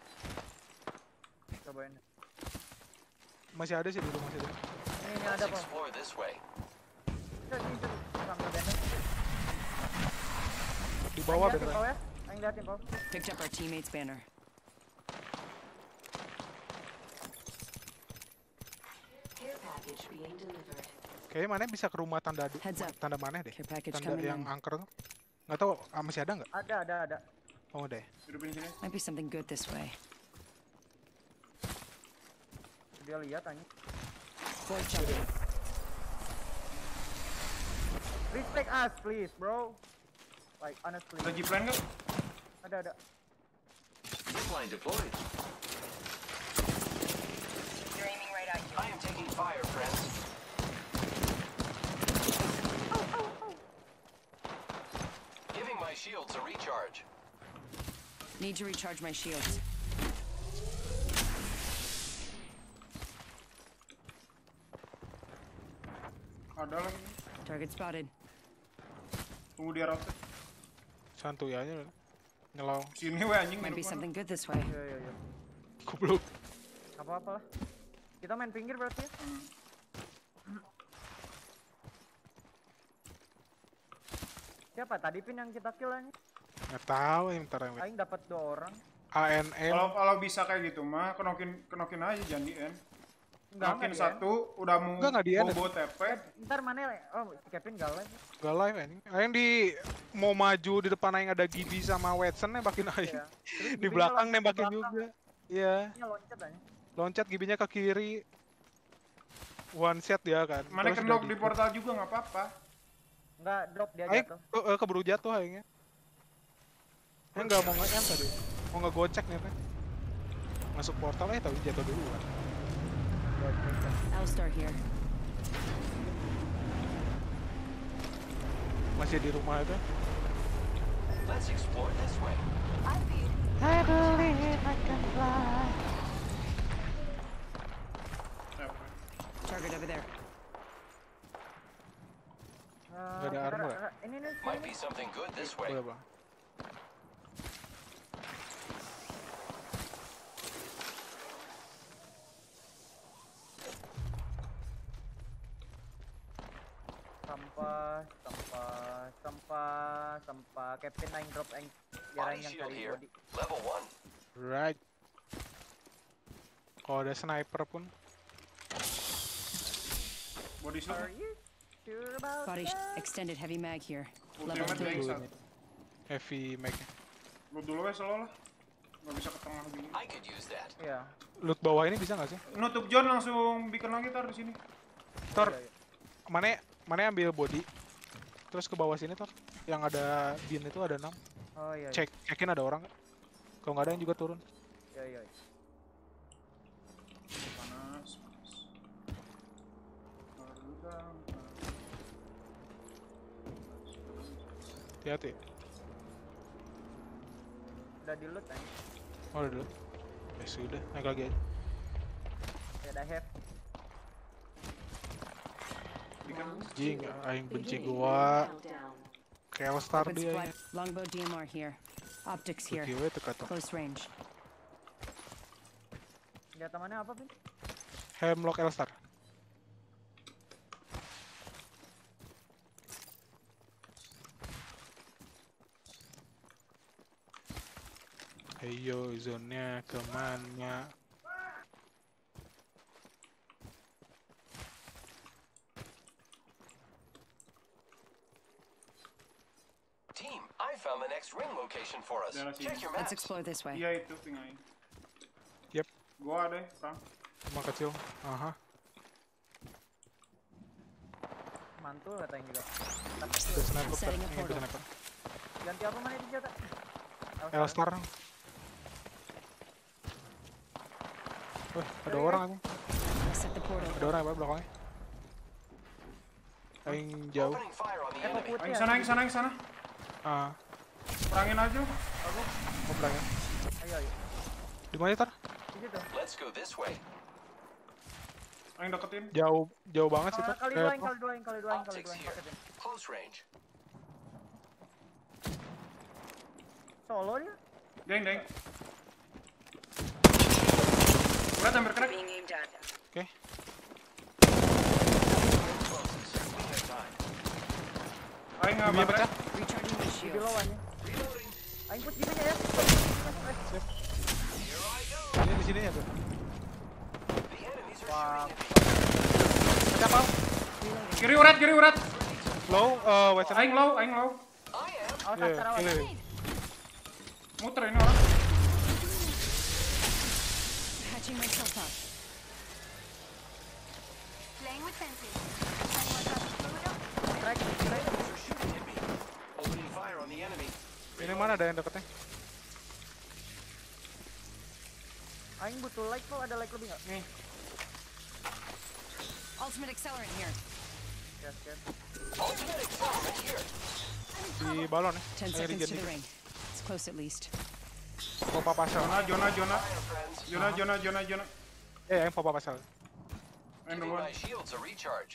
Cobain. Masih ada sih dulu, masih ada. Ini ada, Pau. Explore this way. Ambil banner. Di bawah Aing liatin, banner. Pau ya. Aing liatin, Pau. Picked up our teammate's banner. Kayaknya mana bisa ke rumah tanda mana deh? Tanda yang angker tuh. Nggak tahu masih ada nggak? Ada. Oh deh. Hidupin sini. Might be something good this way. Dia lihat anjing. Void jumping. Respect us, please, bro. Like honestly. Ada G-plan nggak? Ada. Zipline deployed. They're aiming right at you. I am taking fire, friends. Giving my shields a recharge. Need to recharge my shields. Ada lagi. Target spotted. Tunggu dia rotate. Santuy aja lah. Nyelau. Sini we anjing. Might be something good this way. Iya. Goblok. Apa-apa lah. Kita main pinggir berarti ya? Siapa tadi pin yang kita kill aja? Nggak tahu yang ntar yang Aing dapat 2 orang. ANM. Kalau bisa kayak gitu mah kenokin aja jangan di end. Kenokin Enggak, satu udah mau bawa TP. Ntar mana si Kevin gak live. Gak live anjing. Aing mau maju di depan aing ada Gibi sama Watson nembakin aing. Iya. Di belakang nembakin juga. Iya. Loncat aja. Loncat Gibinya ke kiri. One shot dia kan. Mana kendok di portal juga nggak apa-apa. Nggak drop dia aing jatuh. keburu jatuh aingnya. Aing nggak mau nge-M tadi. Mau ngegocek nih kan. Masuk portal tapi jatuh duluan. I'll start here. Masih di rumah itu. Let's explore this way. I believe I can fly. Target over there. Gak ada armor ya? Ini Might be something good this way. Boleh bang. Sampah. Captain aing drop aing biar aing yang cari body. Level 1. Right. Kalau ada sniper pun. Body shot. Sure about Body extended heavy mag here. Level Ultimate 3. bangsat. Heavy mag. Lu dulu wes selalu lah. Nggak bisa ke tengah gini. I could use that. Iya. Loot bawah ini bisa nggak sih? Nutup John langsung bikin lagi tar di sini. Tor, mana ambil body. Terus ke bawah sini Tor. Yang ada bin itu ada 6. Oh iya. Cekin ada orang nggak? Kalau nggak ada yang juga turun. Iya. Panas. Hati-hati. Udah di loot aing. Oh udah dulu. Ya sudah, naik lagi aja. Ya ada have. Di kan. Jing, aing benci gua. Kelstar Open dia. squad. Longbow DMR here. Optics here. Kiwe teka tuh. Close range. Senjata mana apa, Pin? Hemlock Elstar. Ayo, zone-nya kemana? Team, I found the next ring location for us. Daerah sini. Check your Let's maps. explore this way. Iya itu tinggalin. Yep. Gua deh, Frank. Emang kecil. Aha. Mantul kata yang juga. Ada sniper kan? Yang itu sniper. Ganti apa mana itu senjata? Elstar. Wih, ada orang aja. Set the portal. Ada orang apa belakangnya? Aing jauh. Opening fire on the Kok enemy. putih Aing ya? sana, aing sana, aing sana. Ah, Perangin aja. Aku. mau belakang. Ayo, ayo. Di mana Tar? Di situ. Let's go this way. Aing deketin. Jauh banget sih Tar. Kali dua, kali dua. Optics here. Paketin. Close range. Solo dia. Deng, deng. Urat hampir crack. Oke. Aing nggak Gimana pecah? Recharging my Di shield. low aja. Aing put gimana ya? Sip. Ini di sini ya tuh. Wah, Pecah Pal. Kiri urat, kiri urat. Low, Western. Aing low, aing low. awas Iya, Askar, awas. iya. Muter ini orang. Patching myself up. Playing with fences. Strike. Opening fire on the enemy. Ini mana ada yang deketnya? Aing butuh light kok, ada light lebih nggak? Nih. Ultimate accelerant here. Yes, yes. Ultimate accelerant here. Di balon ya. 10 seconds to the ring. It's close at least. Popa pasal. Zona. Yang popa pasal. Aing Giving duluan. my shields a recharge.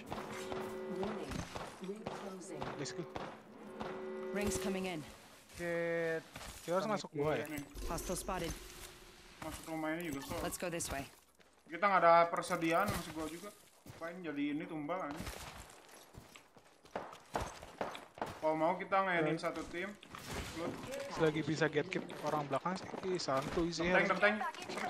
Let's go. Rings coming in. Shit. Kita harus masuk gua ya. Nih, Hostile spotted. masuk rumah ini juga so. Let's go this way. Kita nggak ada persediaan, masuk gua juga. Paling jadi ini tumbal kan. Kalau mau kita ngainin satu tim. Loot. Selagi bisa get keep orang belakang sih santuy sih. Teng.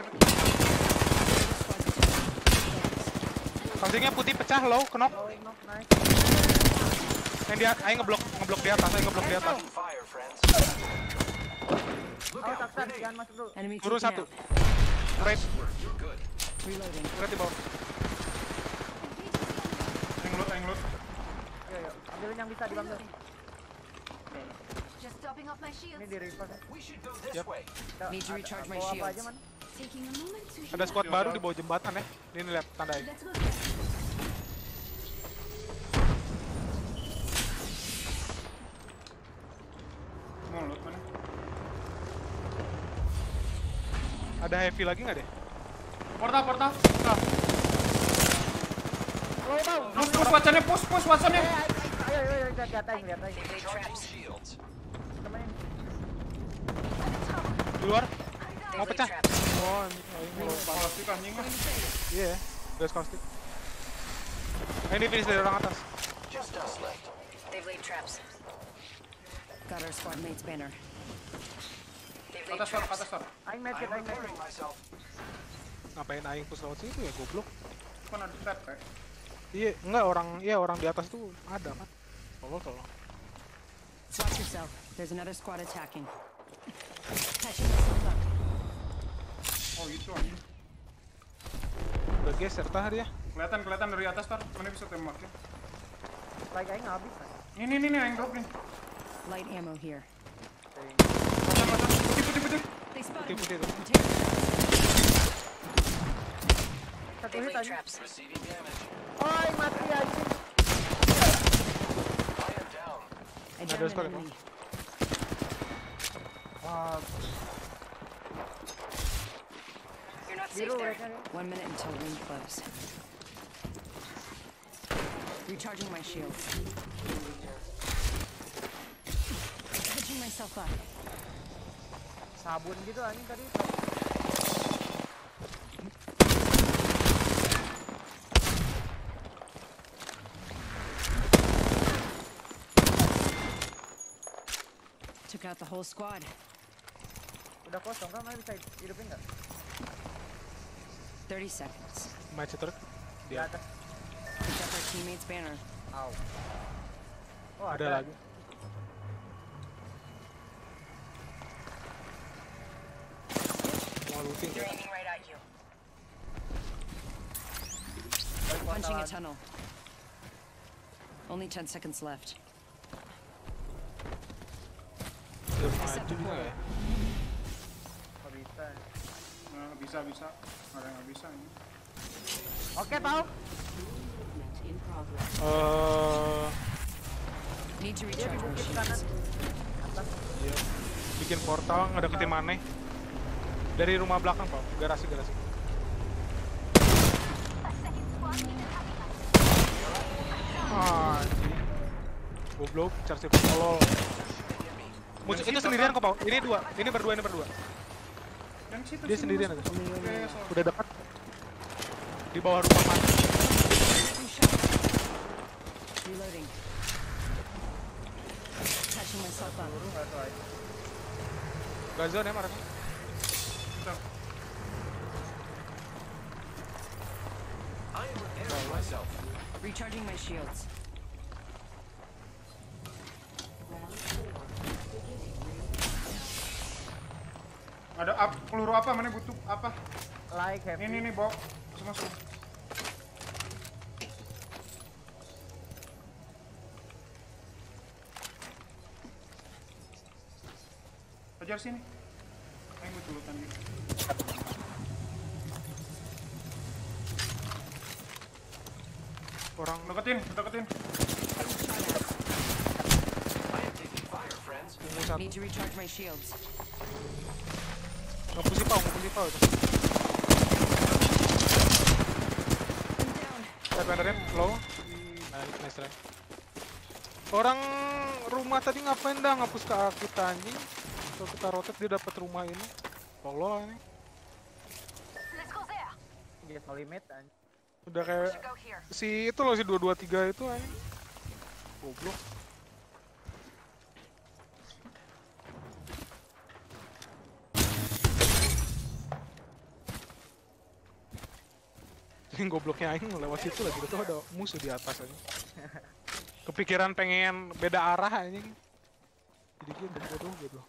Pancingnya putih pecah low, knock. Nice. Yang dia aing ngeblok di atas, Fire, friends. Awas Askar, jangan masuk dulu. Enemy Turun taken satu. out. Right, You're good. Reloading. right di bawah. Aing loot. Ayo, ambilin yang bisa diambil. Just topping off my Ini shields. di reverse ya. We should go this Yep. way. Need to recharge my Bawa apa shields. aja man? Taking a moment to Ada heal. squad baru di bawah jembatan ya. Ini lihat tandai. Let's go. Mau loot mana? Ada heavy lagi nggak deh? Portal. Oh, bau. Push Watsonnya. Ayo, lihat Aing. Recharging shields. Temenin. Di luar. Mau pecah. Oh, ini low. Plastik anjing mah. Iya, gas caustic. Ini finish dari orang atas. Just us left. They've laid traps. Got our squad mate's banner. They've laid Atas traps. tor. Aing medkit. myself. Ngapain aing push lewat situ ya goblok. Kan ada trap kayak. Iya, enggak orang di atas tuh ada kan. Tolong. Watch yourself. There's another squad attacking. Patching myself up. Oh gitu anjing. Udah geser tah dia. Kelihatan dari atas tar. Mana bisa tembaknya? Like Aing habis. Ini aing drop nih. Light ammo here. Pasang. Putih. They spotted me. Putih tuh. I'm taking Satu They've hit laid aja. traps. Receiving damage. Oh, Aing mati anjing. I am down. I downed an squad. enemy. Wah, You're not safe biru there. mereka nih. 1 minute until ring close. Recharging my shields. Catching myself up. Sabun gitu anjing tadi. Took out the whole squad. Udah kosong kan, bisa hidupin nggak? 30 seconds. Macet terus. Di atas. Pick up our teammate's banner. Au. Oh, ada lagi. Mau looting. They're aiming right at you. Punching a tunnel. Only 10 seconds left. Maju juga ya? Nggak bisa. Bisa. Ada yang nggak bisa ini. Oke, tahu. Need to recharge my shields. Iya. Bikin portal ngedeketin Maneh. Dari rumah belakang, Pak. Garasi. Anjing. Goblok, charge tolol. Itu sendirian kok, Pak. Ini berdua. Yang situ Dia sendirian aja. Udah dekat. Di bawah rumah Maneh. Reloading. Catching myself up. Gak zone ya, Marah. Recharging my shields. Ada peluru apa? Mana butuh apa? Like heavy. Ini bawa masuk. Kejar sini. Ayo gue tulutan gitu. Orang deketin. Need to recharge my shields. Ngapusi pau itu. Bannernya low. Nice try. Orang rumah tadi ngapain dah ngapus ke kita anjing? Kalau kita rotate dia dapat rumah ini. Tolol ini. Dia no limit anjing. Udah kayak si itu loh, si 223 itu anjing. Goblok. Yang gobloknya aing lewat situ lagi, itu ada musuh di atas aja. Kepikiran pengen beda arah anjing. Jadi gitu bodoh.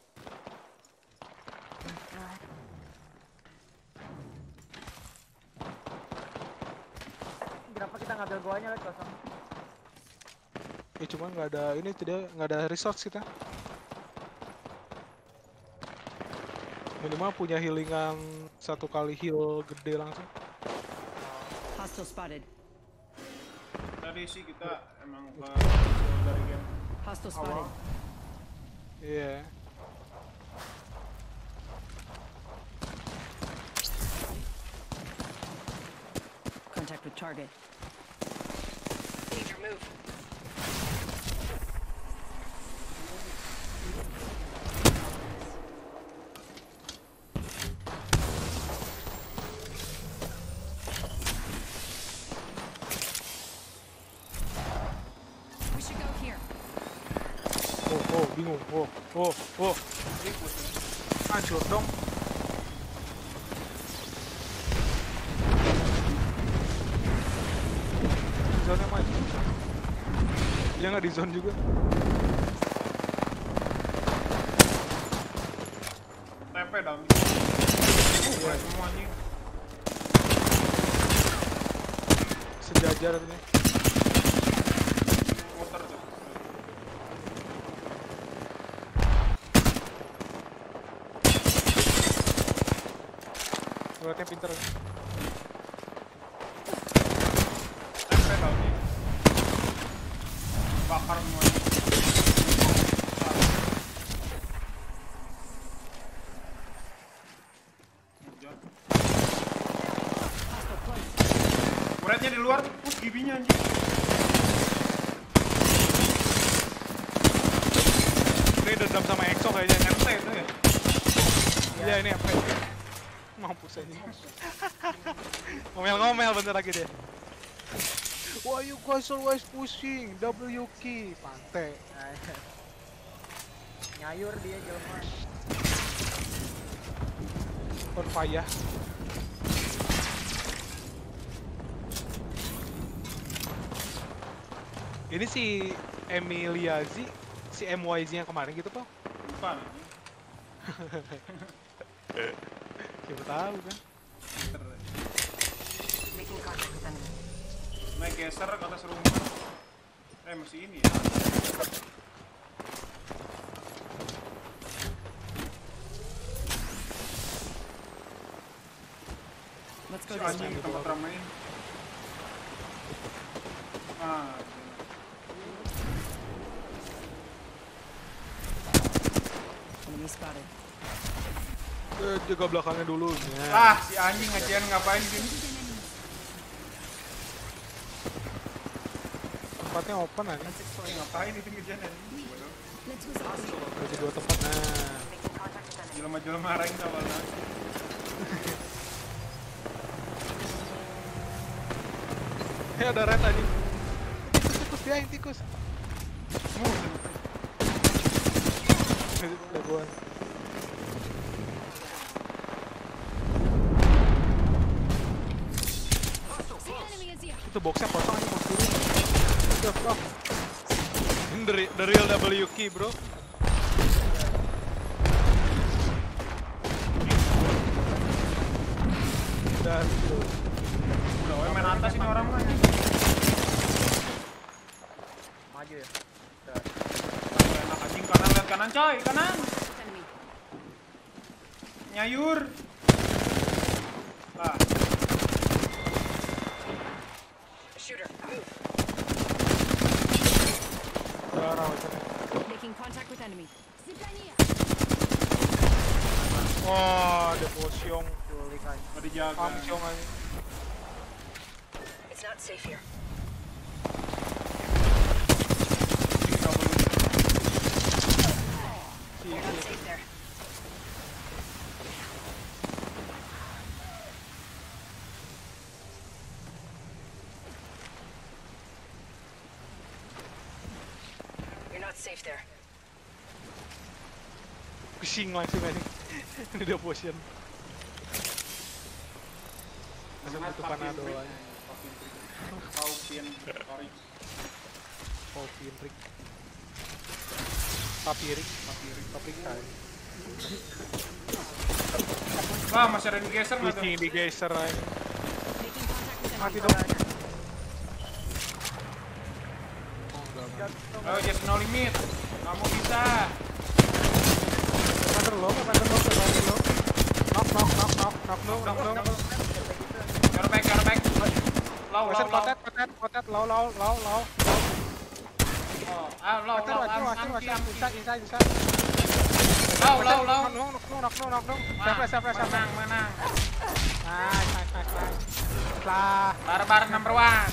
Kenapa kita ngambil goanya lagi kosong? Ya cuma nggak ada resource kita. Minimal punya healingan 1 kali heal gede langsung. Hostile spotted. Tadi sih kita emang dari game Hostile spotted. Iya. Contact with target. Need your move. We should go here. Bingung. Hancur dong. Zone maju. Dia nggak di zone juga. Tempe dalam. Semua anjing. Sejajar ini. Water tuh. Buatnya pinter. Tempe dalam. Bakar semuanya. Kuretnya di luar, gibinya anjing. dendam sama EXO kayaknya. RT itu ya? Iya ini apa? Mampus aja. Ngomel-ngomel bentar lagi deh. Why you guys always pushing? W key, pantai. Nyayur dia jelma. On fire. Ini si Emilia Z, si MYZ yang kemarin gitu, Pak? Bukan. Siapa tahu kan? Naik geser ke atas rumah. Masih ini ya. Let's Si go this anjing way. tempat ramein. Ah, Enemy spotted. Jaga belakangnya dulu. si anjing ngajian ngapain di sini? Tempatnya open aja. Ngapain itu ngajian anjing? Ada dua tempat. Nah. Jelema-jelema marahin awalnya. Ada red aja. Tikus dia yang tikus. Ada gua. Itu boxnya kosong aja box dulu. Udah, stop. Ini the real W key, bro. Udah, Udah, main atas ini orang mah. Maju ya. Enak anjing kanan, lihat kanan coy, kanan. Nyayur. Lah. Shooter. Making contact with enemy. Wah, ada posyong. Mau dijaga. Posyong aja. It's not safe here. You're not safe there. You're not safe there. Pusing langsung aja. Ini udah potion. Masih butuh panado aja. Paupian Parik. Paupian Rick. Papirik kan. Wah, masih ada digeser nggak tuh? Digeser aja. Mati dong. Ayo, just no limit. Kamu bisa. Pander lo. Knock. Your back. Low. Kotet, low. Low. Menang. Lah. Barbar number 1.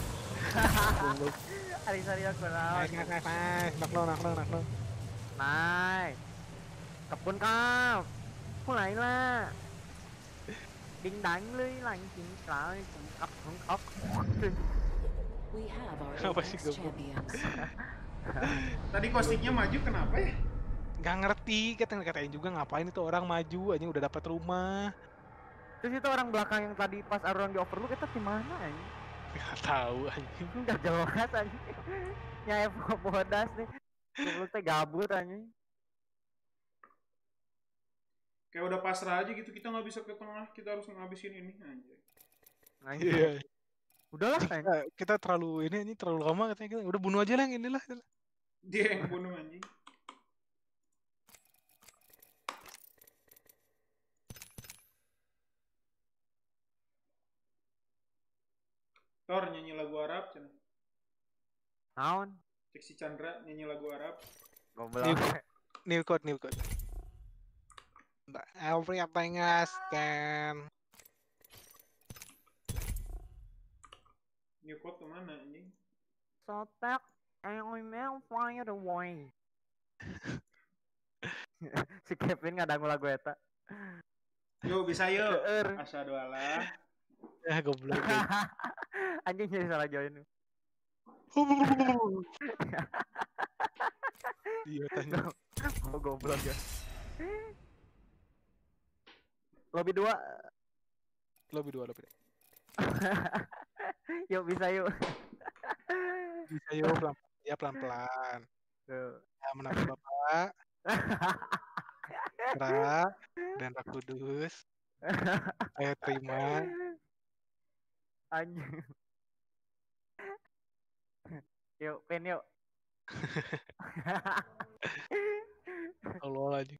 Ari aku lawan. Knock. Nice. Kebun kau. Mulai lah. Đinh đánh lưới lạnh chính lại cũng cặp không khóc. We have our Kenapa sih Apex gabung? champions. Tadi kostiknya maju kenapa ya? Gak ngerti, katain juga ngapain itu orang maju aja udah dapat rumah. Terus itu orang belakang yang tadi pas orang di overlook itu di mana anjing? Gak tahu anjing. Enggak jelas anjing. Nyai bodas nih. Lu teh gabut anjing. Kayak udah pasrah aja gitu, kita nggak bisa ke tengah, kita harus ngabisin ini anjay. Iya. Udahlah kita terlalu ini terlalu lama katanya kita. Udah bunuh aja lah yang inilah. Dia yang bunuh anjing. Thor nyanyi lagu Arab cina. Naon? Cek si Chandra nyanyi lagu Arab. Goblok. New code. Everything I scan. New code kemana anjing? Sotek email fire away. Si Kevin ngadang lagu eta. Yuk bisa yuk. Asyhadu alla. Ya goblok. Anjing jadi salah join. Iya tanya. Oh goblok ya. Lobby 2. Lobby 2. Yuk bisa yuk. Bisa yuk pelan-pelan. Tuh. Ya menang Bapak. Ra dan Rak Kudus. Saya terima. Anjing. Yuk, pen yuk. Allah aja.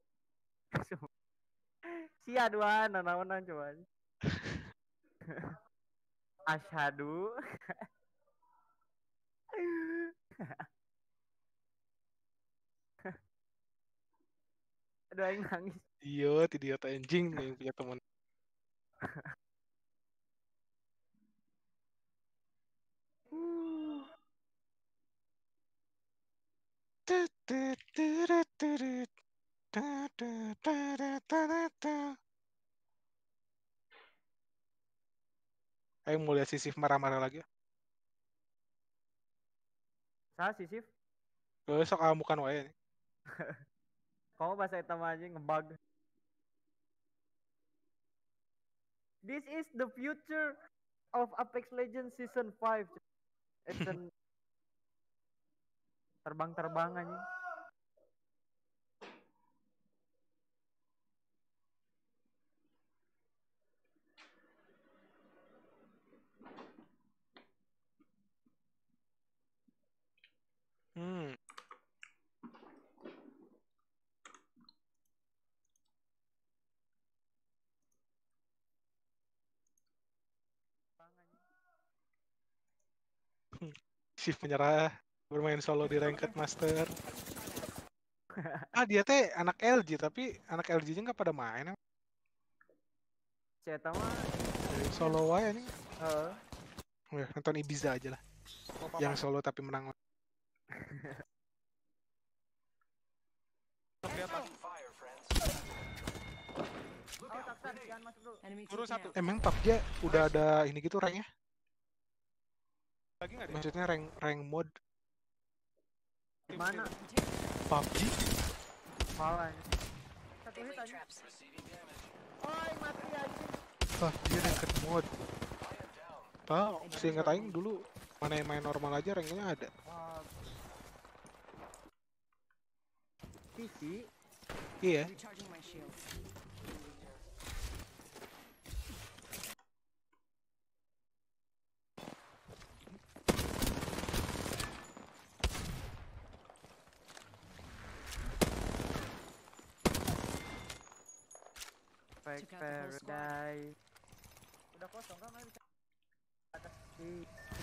Sia dua nanaonan coba. Asyhadu. Aduh aing nangis. Idiot anjing yang punya teman. Ayo mau lihat Sisif marah-marah lagi. Saha Sisif? Sok amukan wae nih. Kamu bahasa hitam aja ngebug. This is the future of Apex Legends Season 5. It's an terbang-terbang aja. Sif menyerah bermain solo di Ranked Master. Dia teh anak LG tapi anak LG-nya nggak pada main. Si eta mah solo wae anjing. Heeh. Nonton Ibiza aja lah. Yang solo tapi menang. Emang PUBG udah ada ini gitu ranknya? Lagi nggak? Maksudnya rank mode Mana? PUBG? Malah. Satu hit aja. Oh, mati anjing. Dia ranked mode. Tahu, seingat aing dulu mana yang main normal aja ranknya ada. PC? Iya. Fake Paradise. Udah kosong kan bisa. Atas di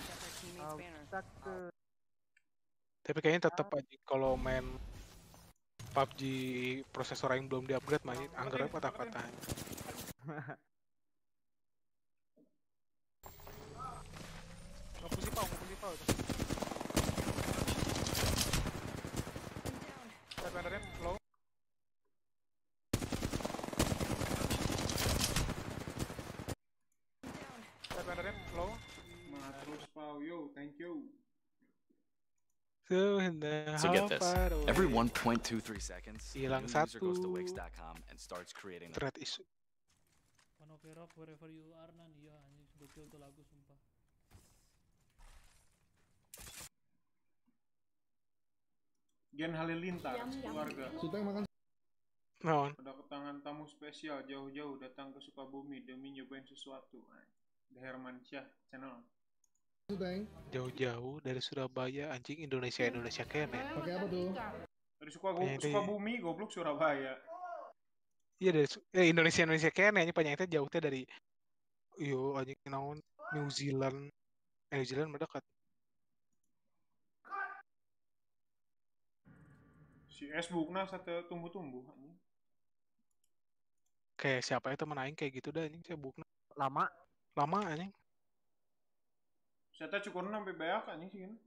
Tapi kayaknya tetap aja kalau main PUBG prosesor yang belum di-upgrade mah anggarnya patah-patah. Ngapusi pau itu. Sebenarnya low. Sebenarnya low. Terus pau yo, thank you. So get this. Every 1.23 seconds, a new hilang user goes to satu. Wix.com and starts creating Internet isu. Panokera wherever you are nan, iya anjing gokil tuh lagu sumpah. Gen Halilintar, keluarga. Naon? Ada ketangan tamu spesial jauh-jauh datang ke Sukabumi demi nyobain sesuatu. The Hermansyah channel. Jauh-jauh dari Surabaya anjing Indonesia kene. Pakai apa tuh? Dari Sukabumi, goblok Surabaya. Iya dari Indonesia kene anjing panjangnya jauh teh dari anjing naon New Zealand. New Zealand mendekat. Si S-Bukna satu tumbuh-tumbuh. Kayak siapa itu temen aing kayak gitu dah anjing saya bukna. Lama anjing. Saya cukup sampai banyak anjing sih kan.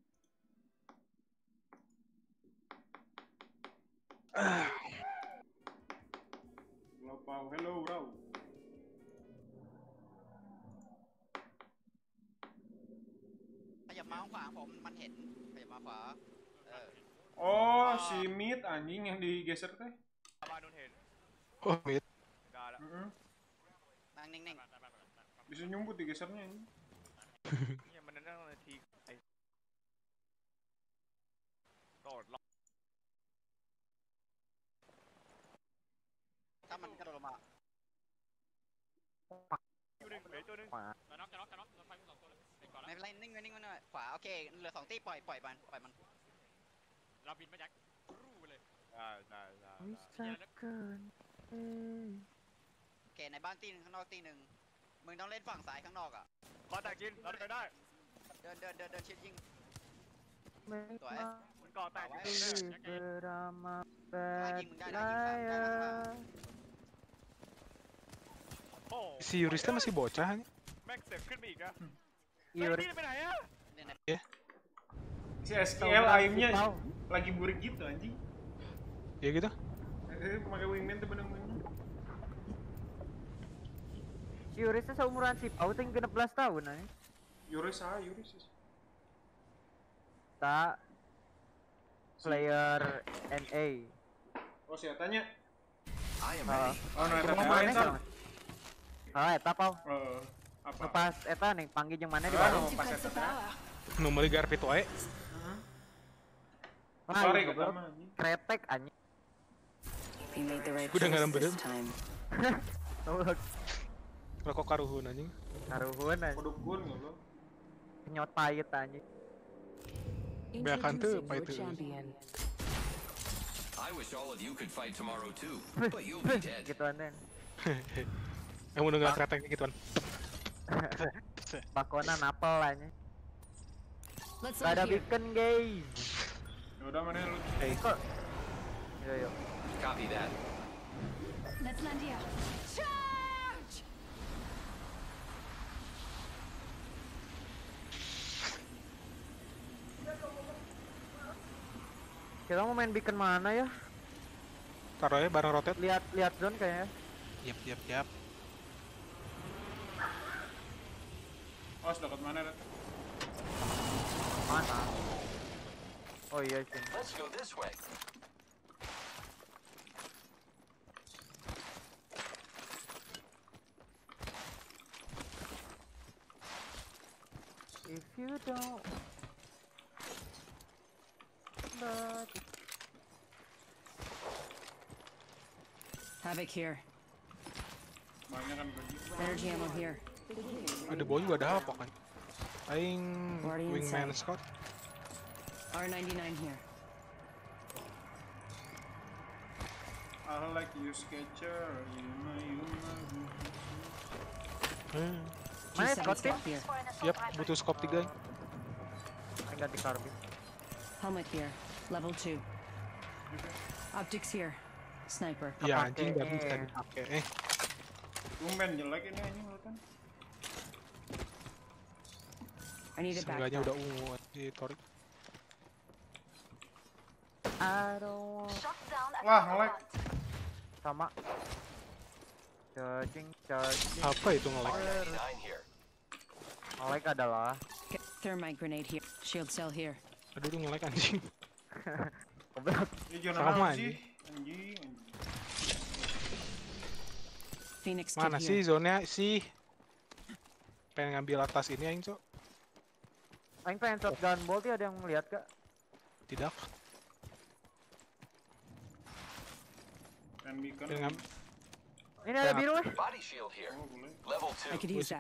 Pau. Hello, bro. Oh, si Mid anjing yang digeser teh. Oh, Mid. Nang ning ning. Bisa nyumbut digesernya ini. Iya, menendang nanti. Taman kan lama.ไม่เป็นไรนิ่งไว้นิ่งไว้หน่อยขวาโอเคเหลือ2ตีปล่อยมันเราบินมาจากรูไปเลยได้โอเคในบ้านตีนึงข้างนอกตีนึงมึงต้องเล่นฝั่งซ้ายข้างนอกอ่ะขอแตกกินเราไปได้เดินชิดยิงสวยมันก่อแตกยิงมึงได้ Si Yurisnya masih bocah nih. แม็กเสียขึ้นมาอีกอะ Yuris ไปไหนอะ Ya. Si SKL aimnya lagi burik gitu anjing. Ya gitu. Pakai wingman tuh bener-bener. Yurisnya seumuran si Pau tuh 16 tahun aja. Yuris. Tak player NA. Oh, saya tanya. I am ready. Oh, no, eta eta Pau. Apa? Pas eta nih panggil jeung mana di Bandung. Pas eta. Nomor garpit wae. Sorry ketama anjing. Kretek anjing. We made the right Udah choice ngarem this bener. time. Rokok karuhun anjing. Karuhun anjing. Kodukun lo. Penyot pahit anjing. Beakan tuh pahit tuh. I wish all of you could fight tomorrow too, but you'll be dead. Gituan deh. Yang udah nggak kretek gituan. Bakona napel anjing. Let's Gak ada land here. beacon guys. Udah mana lu? Kok. Yo. Copy that. Let's land here. Charge! Kita mau main beacon mana ya? Taruh ya bareng rotate. Lihat zone kayaknya. Yap. Oh, dekat mana, Red? Mana? Oh iya sih. Let's go this way. If you don't but Havoc here. Banyak kan begitu. Energy ammo here. Ada bawah juga ada apa kan? Aing Guardian wingman sight. Scott. R99 here. I like you sketcher, you know. mana G7 Scott tim? scope here. Yap, butuh scope 3. Aing ganti karbit. Helmet here. Level 2. Optics here. Sniper. Ya anjing gak bisa dipakai. Tumben jelek ini anjing lo kan. I need a Seenggaknya backpack. udah ungu di Torik. I don't want. Shut down at Wah, the nge-lag. front. Sama. Charging. Apa itu nge-lag? Nge-lag adalah. Thermite grenade here. Shield cell here. Aduh tuh nge-lag anjing. Goblok. Ini zona Sama apa anjing. sih? Anjing. Phoenix kit Mana here. sih zonnya sih? Pengen ngambil atas ini aing, Cok. Aing pengen shotgun bolt ya, ada yang ngeliat gak? Tidak. Dan beacon. Pengen ngambil. Ini ada biru eh. Body shield here. Oh, boleh. Level I could 2. use that.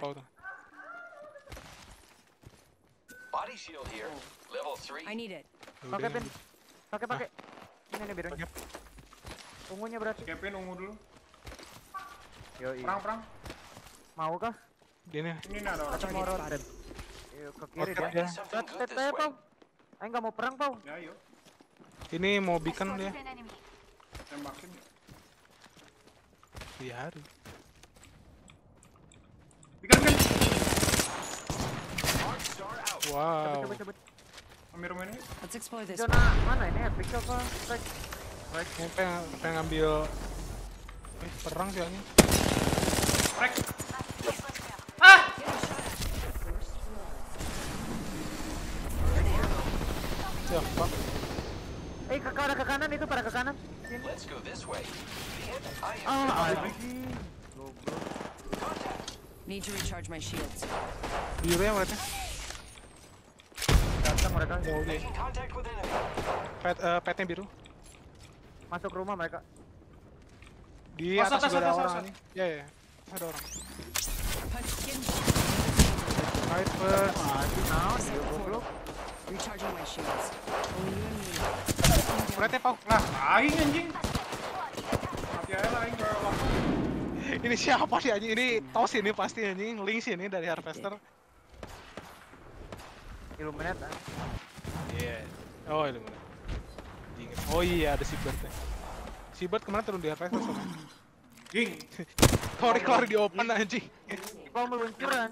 Body shield here. Level 3. I need it. Pakai pin. Pakai. Ini birunya. Ungunya berarti. Kevin ungu dulu. Yoi. Perang. Mau kah? Ini. Ini ada orang. Atau mau rotate? Yuk ke kiri Oke, deh. ya. Teteh Pau. Aing gak mau perang Pau. Ya, yuk. Ini mau beacon dia. Spotted an enemy. Tembakin. Iya hari. Beacon kan. Wow. Coba. Ambil rumah ini. Let's explore this. Zona mana ini? Epic apa? Strike. Pengen ngambil Perang sih anjing. Rek. Ya, Pak. Ke kanan itu, pada ke kanan. Let's go this way. Need to recharge my shields. Biru ya mereka. Datang mereka. Making contact with enemy. Petnya biru. Masuk rumah mereka. Di atas juga ada orang nih. Ya. Ada orang. Sniper. Recharging my shields. Petnya Pau. Lah, aing anjing. Mati aja lah aing kalau waktu. Ini siapa sih anjing? Ini Tos ini pasti anjing. Link sih ini dari Harvester. Illuminate ah. Iya. Oh, Illuminate. Oh iya, ada Seabird ya. Seabird kemana turun di Harvester sama? Ging. Keluar di open anjing. Mau meluncuran.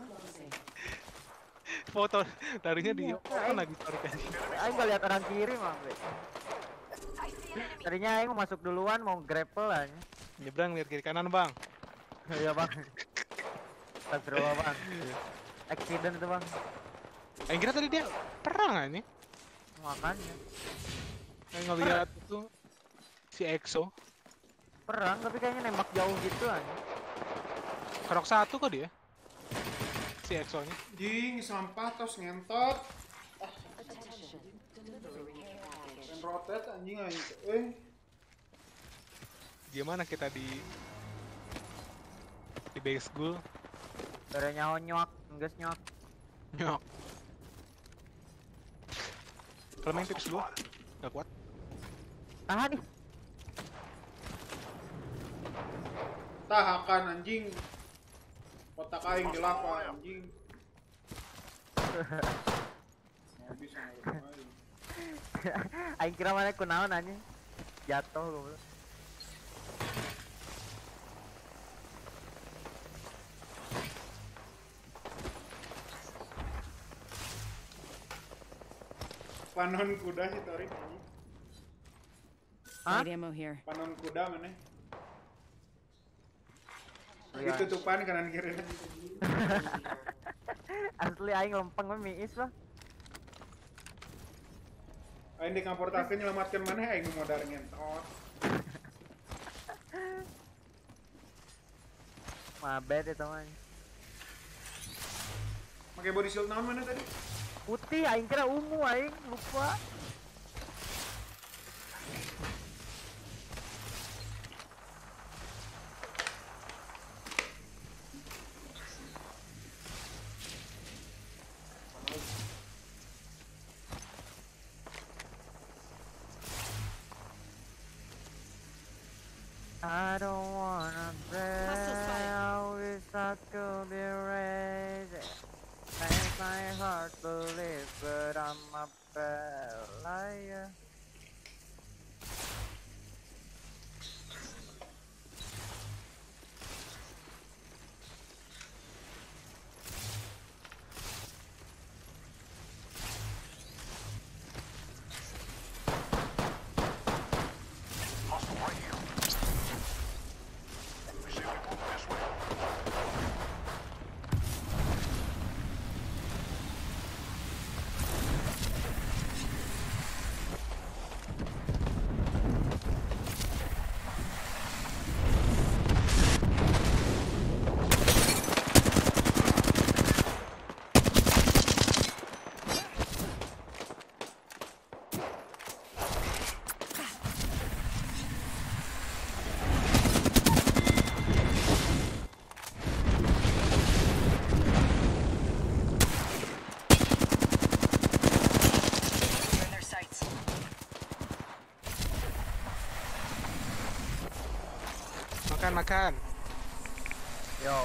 Foto darinya di open lagi tarik anjing. Aing nggak lihat orang kiri mah. Tadinya Aing mau masuk duluan, mau grapple aja. Nyebrang lihat kiri kanan bang. Iya bang. Astagfirullah bang. Accident itu bang. Aing kira tadi dia perang anjing. Makanya. Aing ngeliat itu si EXO. Perang tapi kayaknya nembak jauh gitu anjing. Kerok 1 kok dia. Si EXO nya. Jing, sampah tos ngentot. Rotet anjing aing. Gimana kita di base school? Darahnya nyok, enggeus nyok. Nyok. Kalau main tips dulu, gak kuat. Tahan nih. Tahakan anjing. Kotak aing di lava anjing. Nggak bisa ngapain. Aing kira mana kunaon anjing. Jatuh goblok. Panon kuda sih Torik anjing. Light ammo here. Panon kuda mana? Iya. Ditutupan kanan kiri. Asli aing lempeng mah miis bang. Aing dikamportakeun nyelamatkeun maneh aing modar ngentot. Mabet itu mah. Pakai body shield naon mana tadi? Putih aing kira ungu aing lupa. I don't wanna break. I wish I could be raised. Make my heart believe, but I'm a bad liar. Hostile right here. We say we move this way. You're in their sights. Makan. Yo.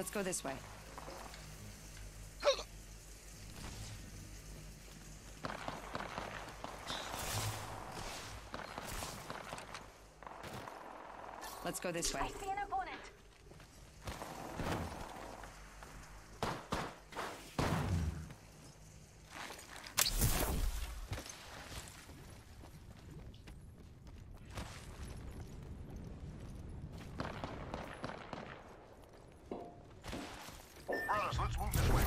Let's go this way. Let's go this way. I see an opponent. Brothers, let's move this way.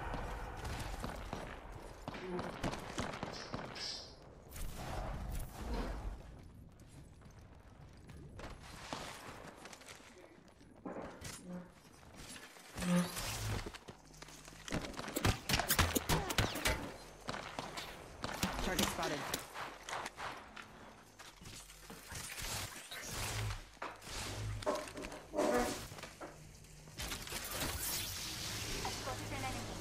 Target spotted. I spotted an enemy.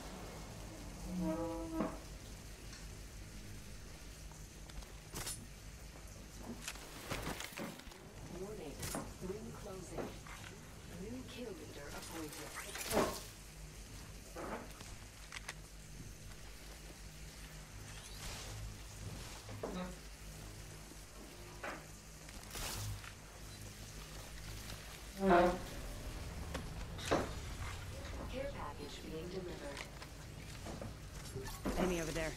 Warning. Ring closing. New kill leader appointed. Care package being delivered. Enemy over there.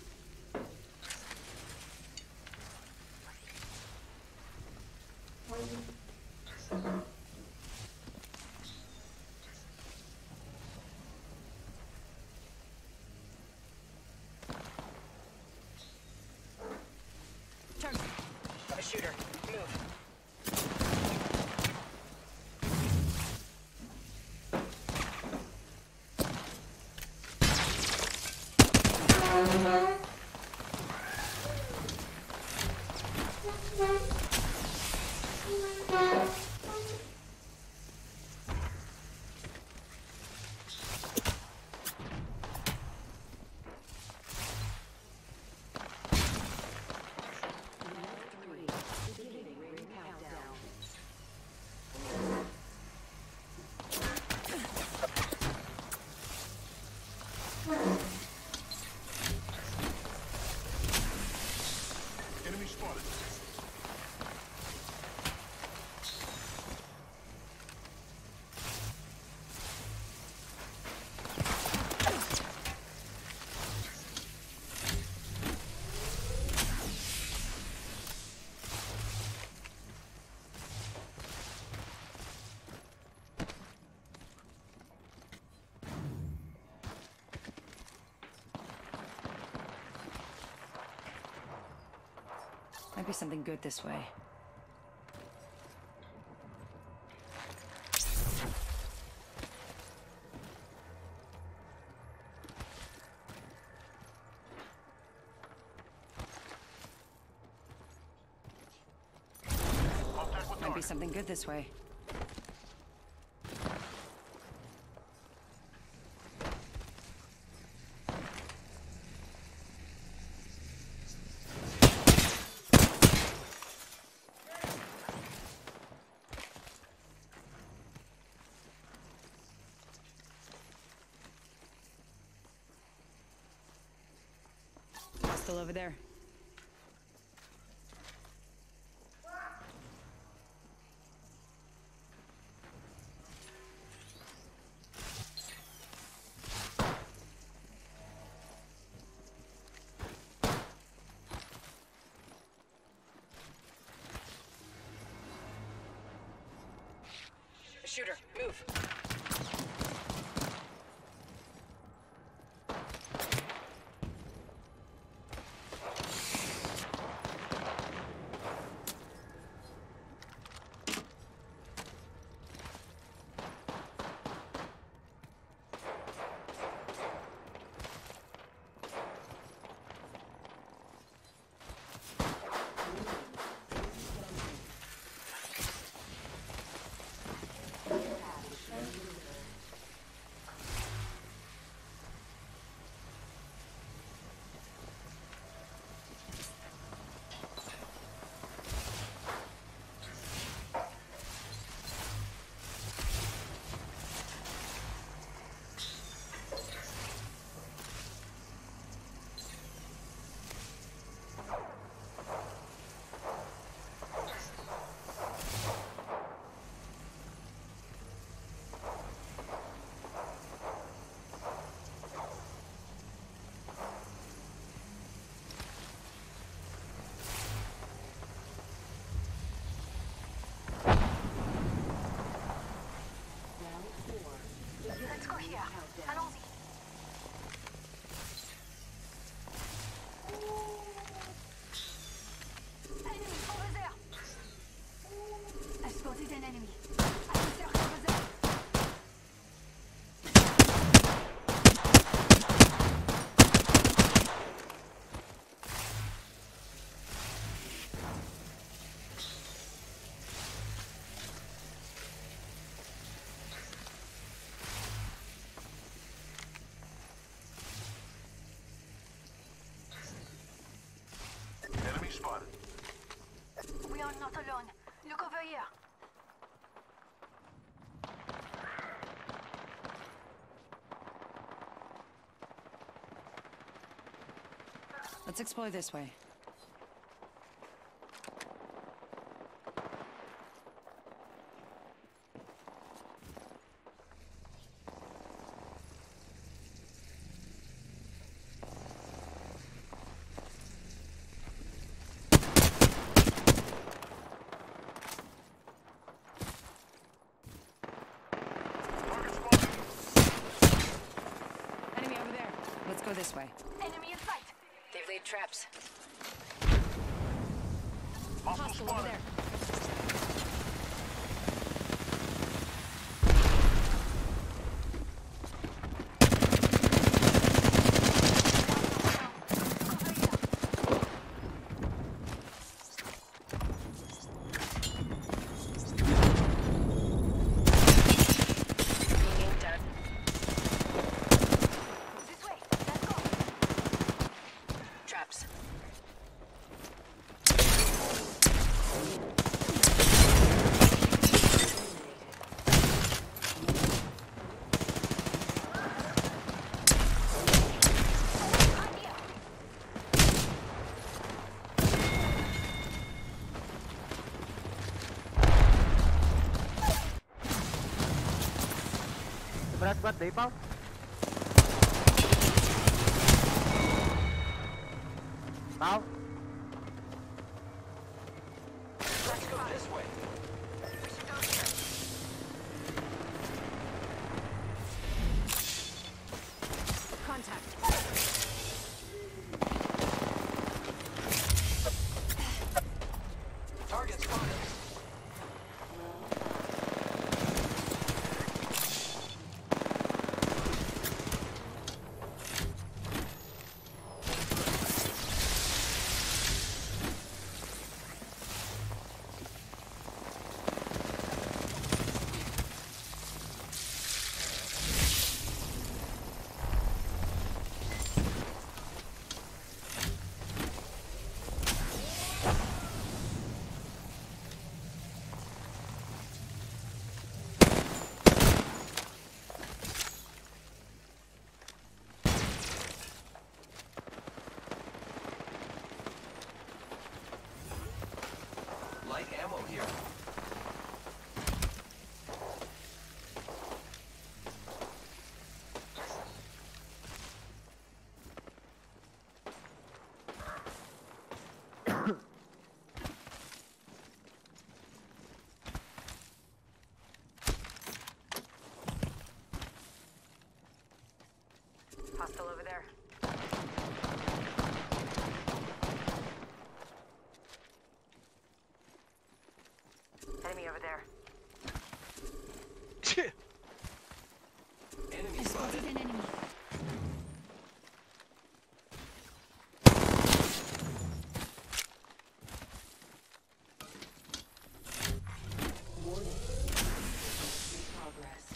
Target. Got a shooter. Move. Enemy spotted. Might be something good this way. Might be something good this way. Hostile over there. Shooter, move. alone. Look over here. Let's explore this way. Enemy over there. Let's go this way. Enemy in sight. They've laid traps. Hostile Hostile over there. Traps. Berat buat deh, Pau. Pau. Let's go this way. Contact. Target spotted. Light ammo here. Hostile over there. Enemy over there. Enemy I spotted an enemy. Progress.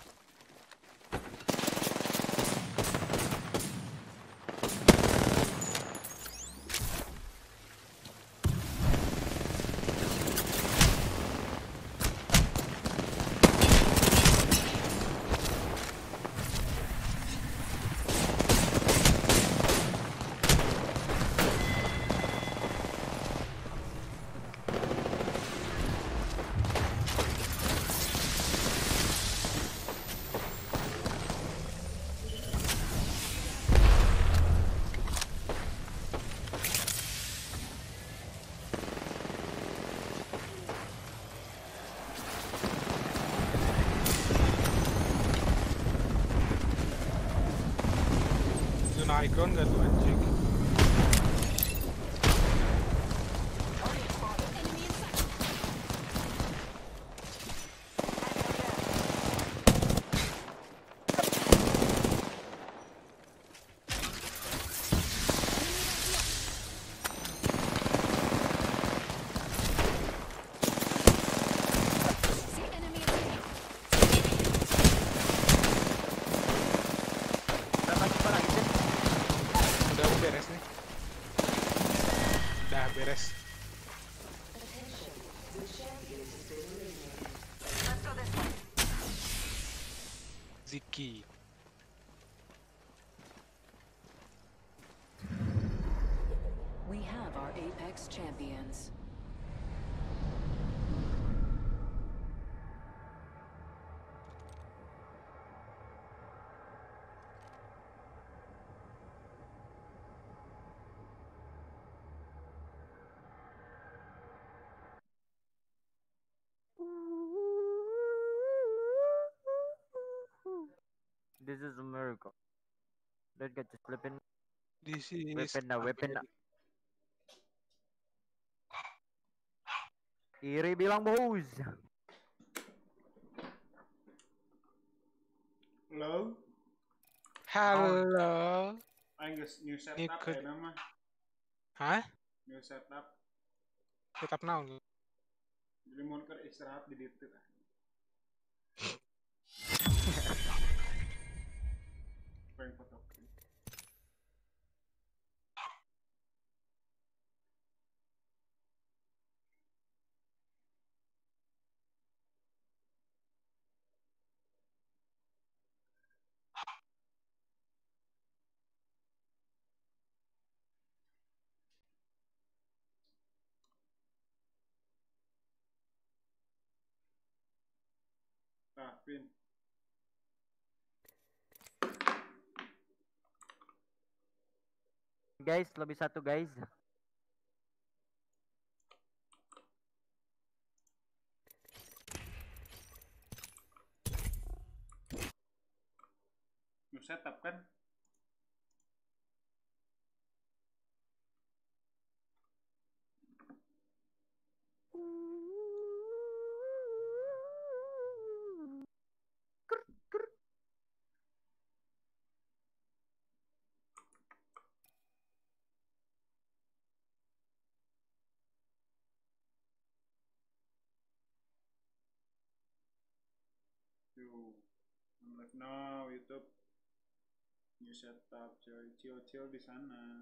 Zona high ground gak tuh anjing? See enemy attack. Udah aku beres nih. Udah beres. Iki. We have our Apex champions. This is America. Let's get this flipping. This is Weapon now. Iri bilang bos. Halo. Halo. Aing geus new setup ya nama. Hah? New setup. Setup naon? Jadi mun keur istirahat di ditu. Pengen foto. Nah, Pin. Guys, lebih satu guys. New setup kan? Yo, I'm like no YouTube. New setup, coy. Chill di sana.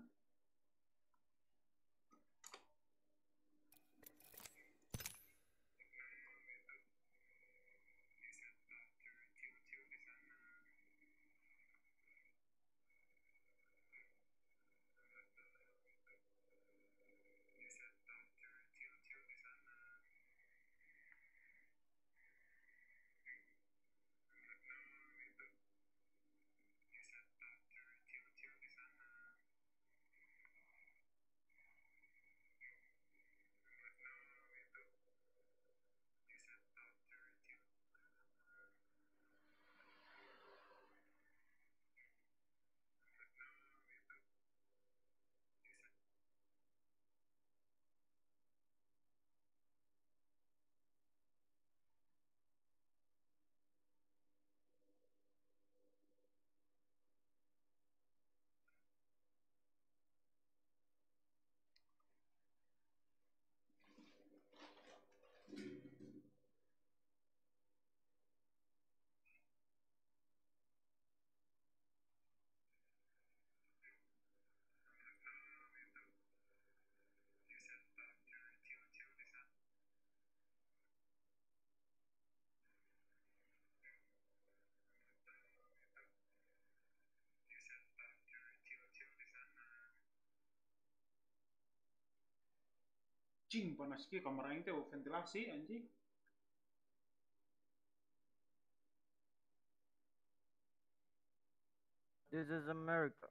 Cing panas ki kamar aing teh ventilasi anjing. This is America.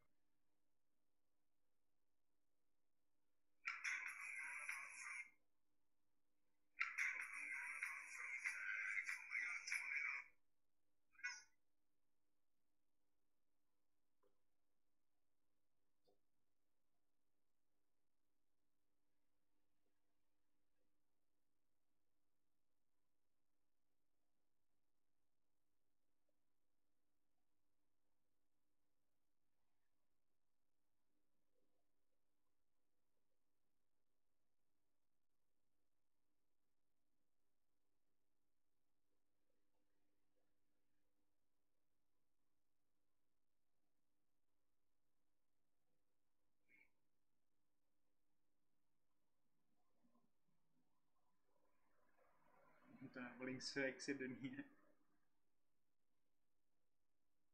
Itu paling seksi dunia.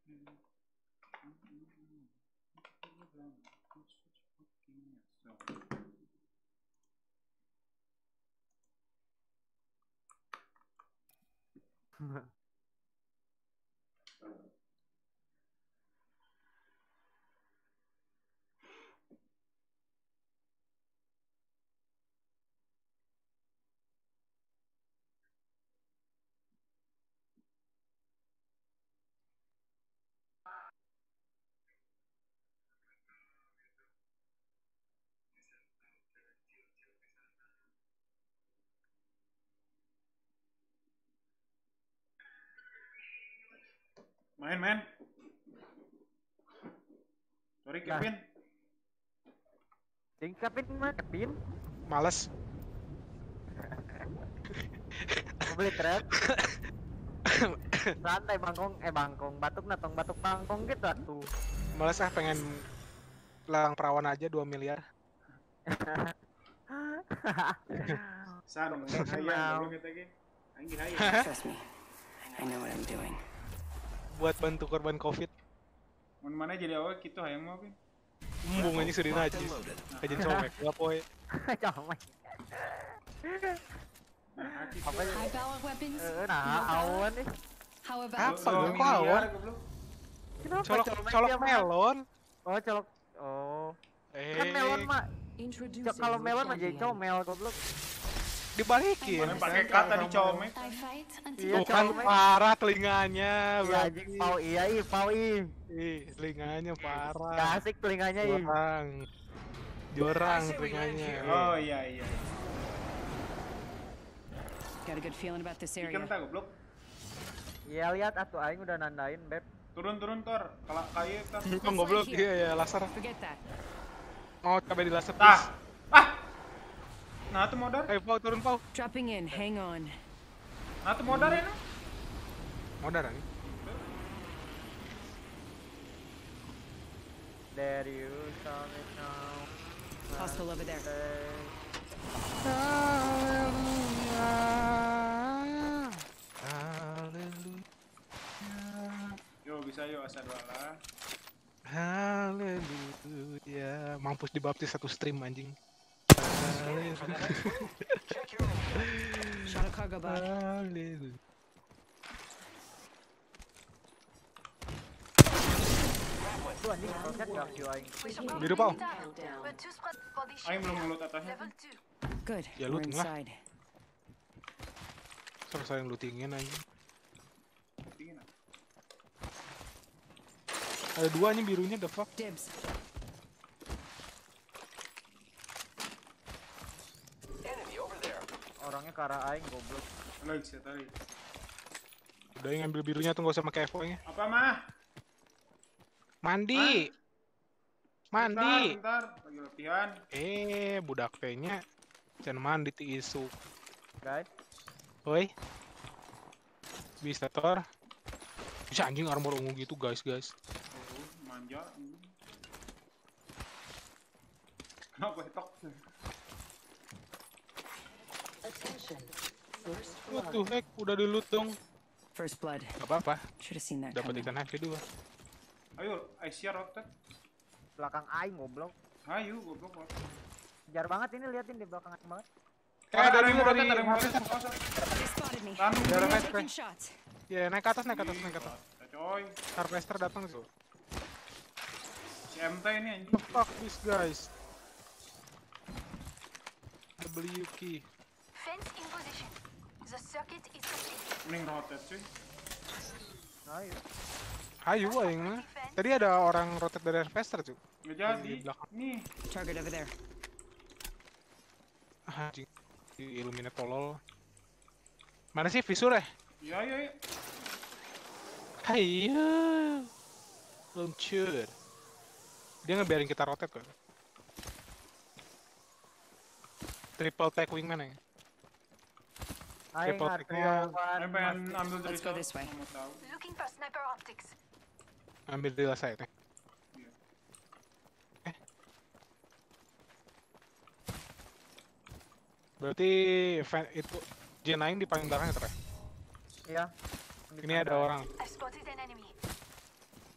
Main. Sorry Kevin. Kevin. Males. Beli trap. Santai bangkong, batuk bangkong gitu tuh. Males pengen lelang perawan aja 2 miliar. San, hayang belum kita ge. Anjing hayang. Trust me. I know what I'm doing. Buat bantu korban Covid. Mun mana jadi awal kitu hayang mah Pin. Embung anjing sudah najis. Aja comek gua poe. Comek. Apa ya? High power weapons. Awan nih. How about Apa gua awan? Colok melon. Oh, colok. Oh. Kan melon mah. Kalau melon mah jadi comel goblok. Dibalikin. Pakai kata dicomek. Tuh kan parah telinganya. Pau i. Telinganya parah. Gak asik telinganya i. Jorang telinganya. Oh iya. Got a good feeling about this area. Ikan tak goblok. Iya lihat atuh aing udah nandain beb. Turun Tor. Kalau kayu kan. Goblok iya laser. Forget that. Mau coba di laser. Nah, tuh modar. Pau turun Pau. Dropping in, hang on. Nah, tuh modar ya, Modar nih. There you saw me now. Hostile over there. Yo, bisa yuk asal wala. Haleluya. Mampus dibaptis satu stream anjing. Shot a cargo bot. Biru Pau. Aing belum ngelut atasnya. Good. Ya We're looting lah. inside. Selesai lootingin anjing. Ada 2 anjing birunya, the fuck. Dibs. Orangnya ke arah aing goblok. Lagi sih tadi. Udah yang ngambil birunya tuh gak usah pakai Evo-nya. Apa mah? Mandi. Mandi. Bentar, lagi latihan. Budak P-nya jangan mandi ti isu. Guys. Oi. Bisa Tor. Bisa anjing armor ungu gitu guys. Manja. Kenapa hitok? What the heck, udah di loot dong. First blood. Gak apa-apa. Should have seen that Dapat coming. ikan hack kedua. Ayo, Aisyah rotet. Belakang aing goblok. Ayo, goblok. Kejar banget ini, liatin di belakang aing banget. Ada yang rotet. Taking shots. Ya, naik ke atas. Coy. Harvester datang tuh. Si MT ini anjing. Fuck this guys. W key. Fence in position. The circuit is complete. Mending rotet cuy. Ayo aing mah. Tadi ada orang rotate dari harvester cuy. Nggak jadi. Di belakang. Nih. Target over there. Anjing. Illuminate tolol. Mana sih visur ya? Iya. Ayo. Luncur. Dia ngebiarin kita rotate kok. Triple tag wingman ya? Triple tag-nya pengen ambil dari Let's go this way. Looking for sniper optics. ambil dari saya nih. Berarti itu J9 di paling belakang ya? Iya. Ini ada orang. I spotted an enemy.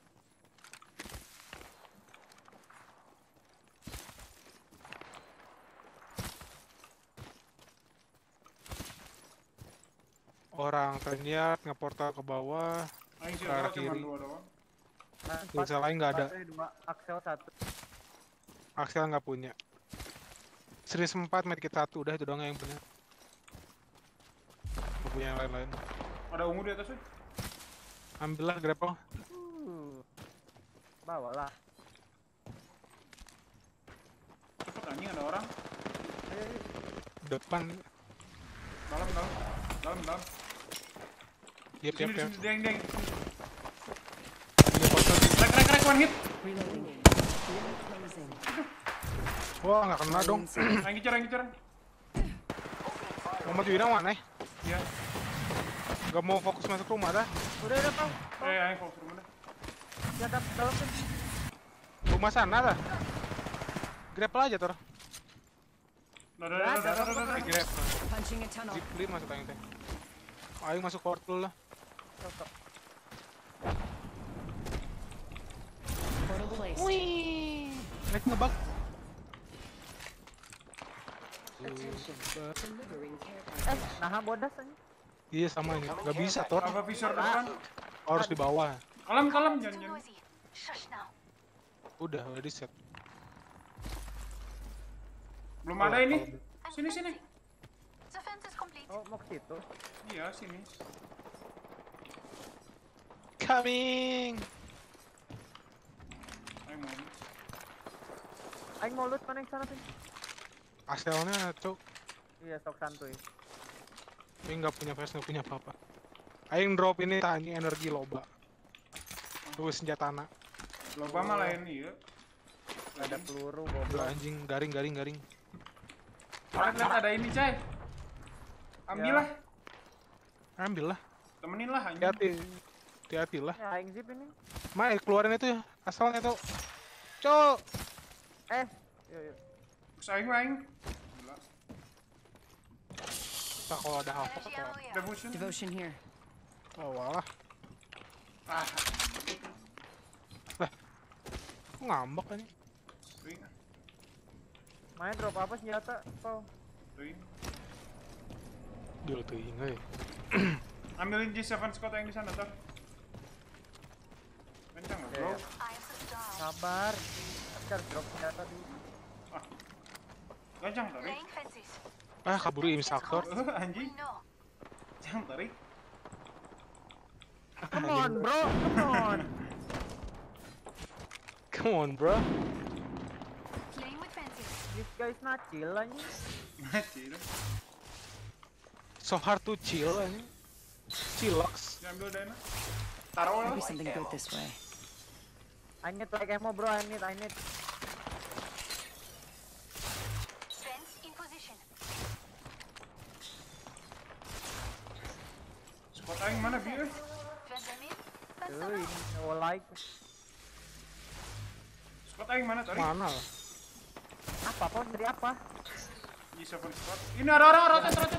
orang ternyat ngeportal ke bawah, Aing ke arah cuma kiri. 2 doang. Bisa lain nggak ada. 2, Axel 1. Axel nggak punya. Series 4 medkit 1 udah itu doang yang punya. Nggak punya yang lain-lain. Ada ungu di atas weh. Ambillah grapple. Bawalah. Cepet anjing ada orang. Ayo. Depan. Dalam. Yep. Deng. Rek, one hit. Wah, nggak kena dong. Aing gicer. Mau majuin awan Iya. Nggak mau fokus masuk rumah dah. Udah, Pau. Aing fokus rumah dah. Ya, dalam kan. Rumah sana dah. Grapple aja, Tor. Udah. Grapple. Punching a tunnel. Zip clear masuk aing teh. Aing masuk portal lah. Portal placed. Wih. Naik ngebug. Nah bodas aja. Iya sama ini. Gak bisa, Tor. Apa visor depan? Harus di bawah. Kalem jangan. Udah di set. Belum ada ini. Sini. The fence is complete. Oh, mau ke situ. Iya, sini. Coming. Aing mau loot mana yang sana, Pin? Aselnya, Cok. Iya, sok santuy. Ini nggak punya vest, nggak punya apa-apa. Aing drop ini tanya energi loba. Terus senjata anak. Loba mah lain iya. Gak ada peluru, Udah goblok. anjing, garing. Lihat ada ini, Cai. Ambil lah. Ambil lah. Temenin lah anjing. Hati-hati lah. Ya, aing zip ini. Mai keluarin itu ya, asalnya tuh. Cok. Yuk. Aing. Gila. Kita kalau ada apa Devotion here. Oh walah. Ah. Lah. Kok ngambek ini? Main drop apa senjata, Pau? Dulu tuh ingat. Ambilin G7 Scott yang di sana, Tor. Kencang enggak, bro? Sabar. Harus drop senjata dulu. Kencang, tarik. Kabur imsaktor. Anjing. Jangan tarik. Come on, bro. Come on, bro. Playing with fences. This guy's not chill anjing. Chill. So hard to chill anjing. Chillax. Ambil Dana. Taruh lah. Maybe something good this way. I need like ammo, bro. I need. Fence in position. Spot aing mana biar? Fence in. Ini like. Spot aing mana tadi? Mana lah? Apa, Pau? Jadi apa? G7 spot. Ini ada orang rotate.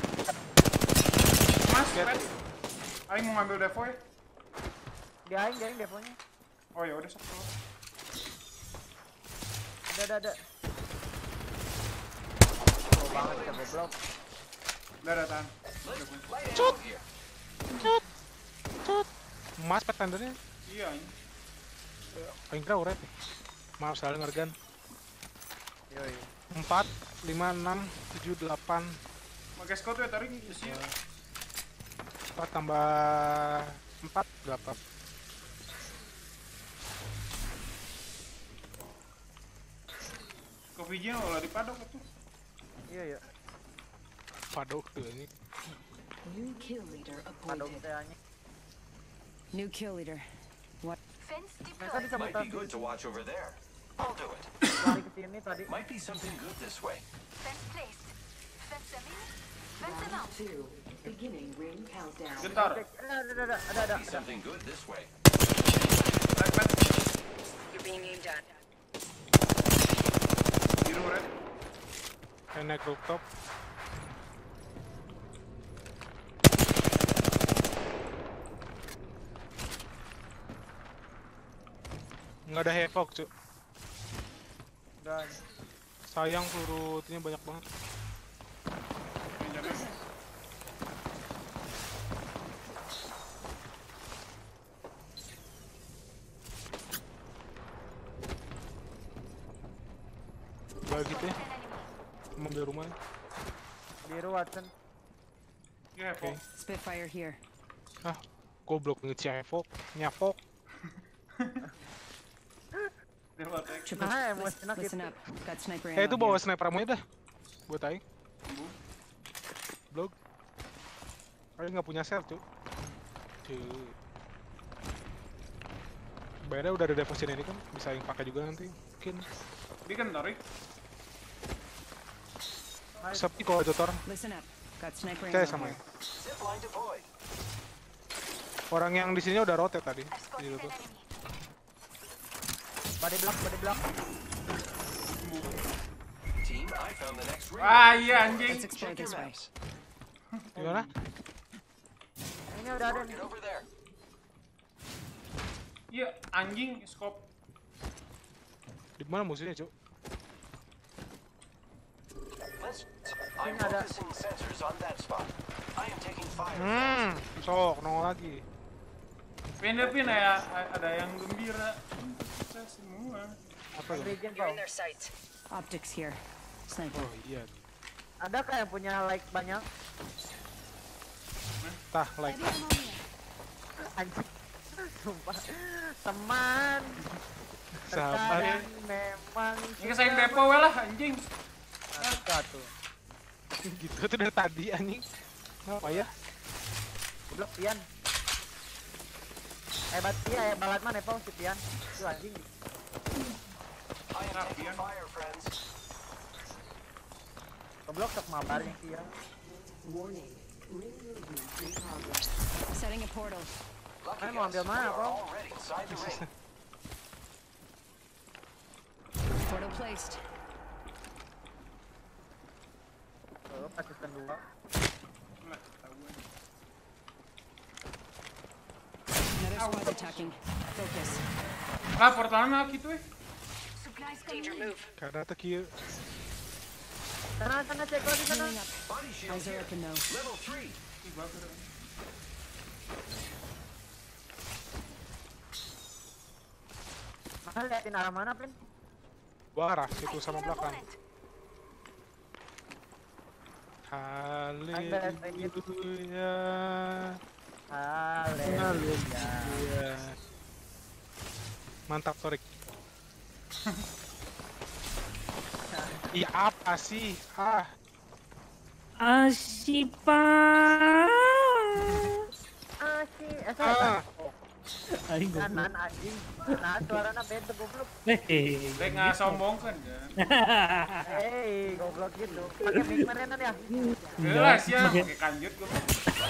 Mas, pet. Aing mau ngambil devo ya. Di aing deponya. Oh ya udah sok. Ada. Oh banget ya goblok. Udah tahan. Cut. Mas pet tendernya. Iya ini. Aing kira uret. Maaf salah ngergan. Yoi. 4, 5, 6, 7, 8. Pakai scout ya tarik isi. 4 tambah 4 berapa? Kopinya olah di padok itu. Iya. Padok tuh ini. New kill leader Padok appointed. tehnya. New kill leader. What? Fence Mereka bisa Might bertahan. be good to watch over there. I'll do it. Lari ke sini tadi. Might be something good this way. Fence placed. Fence in. Fence out. Beginning ring countdown. Bentar. Ada. Might be something good this way. You're being aimed at. Biru red. Naik rooftop. Nggak ada havoc, Cuk. Dan Sayang peluru itunya banyak banget. itu ya. Mobil rumah. Biru Watson. Ya, Oke. Spitfire here. Ah, goblok ngecevok, nyafok. Nah, Listen up. Got sniper Itu ammo bawa here. sniper aja dah. Buat aing. Blog. Aing nggak punya self, Cuk. Bayarnya udah ada deposit ini kan, bisa aing pakai juga nanti. Mungkin. Dia kan tarik. Sepi kalau Jotor. Listen up. Got sniper Percaya ammo sama here. ya. Orang yang di sini udah rotate tadi. Di lutut. Body block. Ah iya anjing. Let's explore this way. Gimana? Ini udah ada nih. Iya anjing scope. Di mana musuhnya, Cuk? I'm focusing sensors on that spot. I am taking fire. Sok nongol lagi. Pin ya, ada yang gembira. Kita semua. Apa itu? You're in their sights. Optics here. Sniper. Oh iya. Ada kayak punya like banyak? Tah, like. Anjing. Sumpah. Teman. Sahabat. Terkadang memang. Ini sayang depo we lah anjing. Satu. Gitu tuh dari tadi anjing. Apa ya? Goblok Pian. Hebat dia, balat mana Epo si Pian. Itu anjing. I am taking fire, friends. Goblok sok mabar nih Pian. Warning. Setting a portal. Kan mau ambil mana, Bro? Already inside the ring. Portal placed. Oh, asisten dua. Another squad attacking. Focus. Lah portalnya gitu Danger move. Karena tak kieu. Sana cek lagi sana. Healing up. Eyes are open though. Level 3. Maka liatin arah mana, Pin? Gua arah situ sama belakang. Haleluya. Haleluya. Mantap, Torik. Iya apa sih? Asipa. Aing Kanan anjing. Nah, suaranya beda goblok. Rek ngasombongkeun ya. Hei, goblok gitu. Pakai mic mana ya? Jelas ya, pakai kanjut goblok.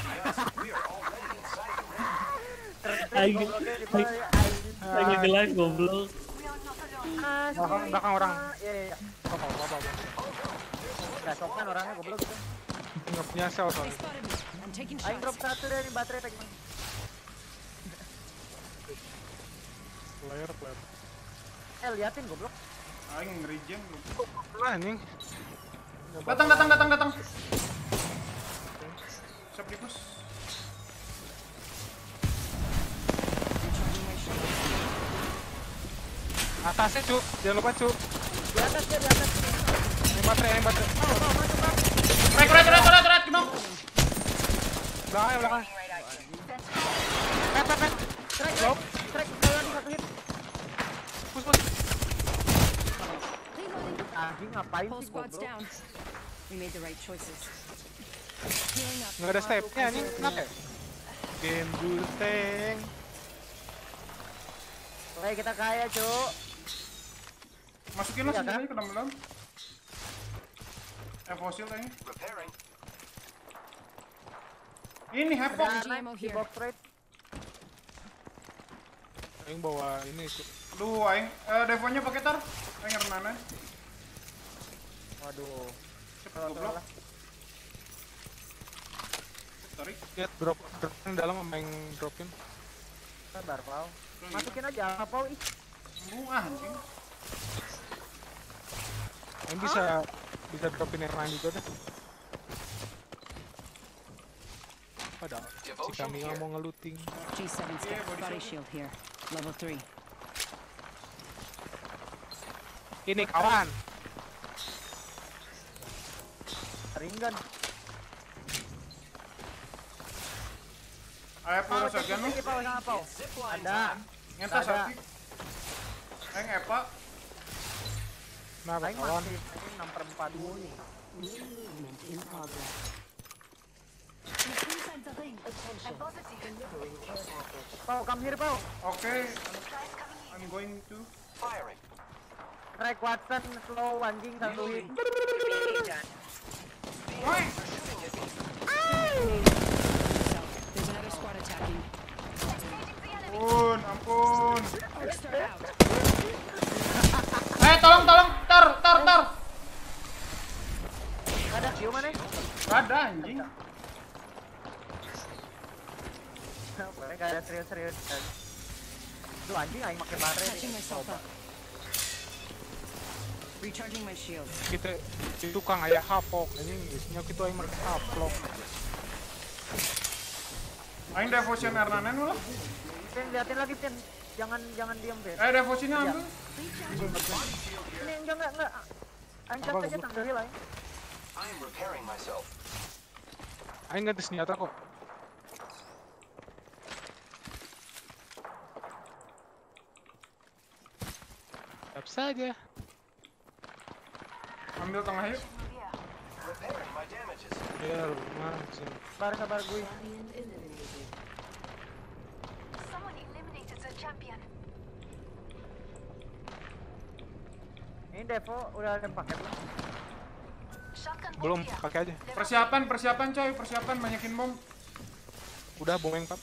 Aing lagi live goblok. Belakang orang. Iya. Gak sopan orangnya goblok gitu. Nggak punya sel soalnya. Aing drop satu deh nih baterai tadi. Player. Liatin goblok. Aing nge-regen goblok. Lah anjing. Datang. Siap di push. Atasnya, Cuk. Jangan lupa, Cuk. Di atas. Yang baterai. Red, kenok. Belakang. Pet. Trek, kalian di satu hit. Push. Anjing ngapain Whole sih squad's goblok? down. We made the right choices. Healing up. Nggak ada stepnya anjing. Kenapa ya? Gendul tank. Oke, kita kaya, Cuk. Masukin lah senjatanya ke dalam. Fosil kayaknya. Ini hepok. Di box rate. Aing bawa ini, Cuk. Duh, aing devonya pakai tar. Aing renana. Waduh. Cepet goblok. Sorry. Lihat dropin dalam sama yang dropin. Sabar, Pau. Masukin aja apa, ih. Anjing. Aing bisa dropin yang lain juga dah. Padahal si kami nggak mau ngeluting. G7 step body shield here. Level 3. Ini kawan. Ringgan. Ayo pau saja nu. Ada. Ngentas sakit. Epa. Nah, Aing kawan. masih 6/4 dulu nih. Pau, come here, Pau. Okay. I'm going to firing. Track Watson slow anjing satu hit. Woi. There's another squad attacking. Ampun. Tolong, tar. Ada Q mana? Ada anjing. Mereka ada serius. Lu anjing aing pakai baterai. Catching myself up. Recharging my shield. Kita itu tukang ayah hapok anjing isinya kita aing mereka haplok. Aing devotion Arnanen lah. Tin, liatin lagi Tin. Jangan diam deh. Devotionnya ambil. Ini enggak. Aing cat aja tanggal heal aing. I am repairing myself. Aing ganti senjata kok. Siap saja. Ambil tengah yuk. Repairing my damages. Ya, macam. Sabar gue. Someone eliminated the champion. Ini Devo udah ada paket belum? Belum, pakai aja. Persiapan coy, banyakin bom. Udah bomeng pap.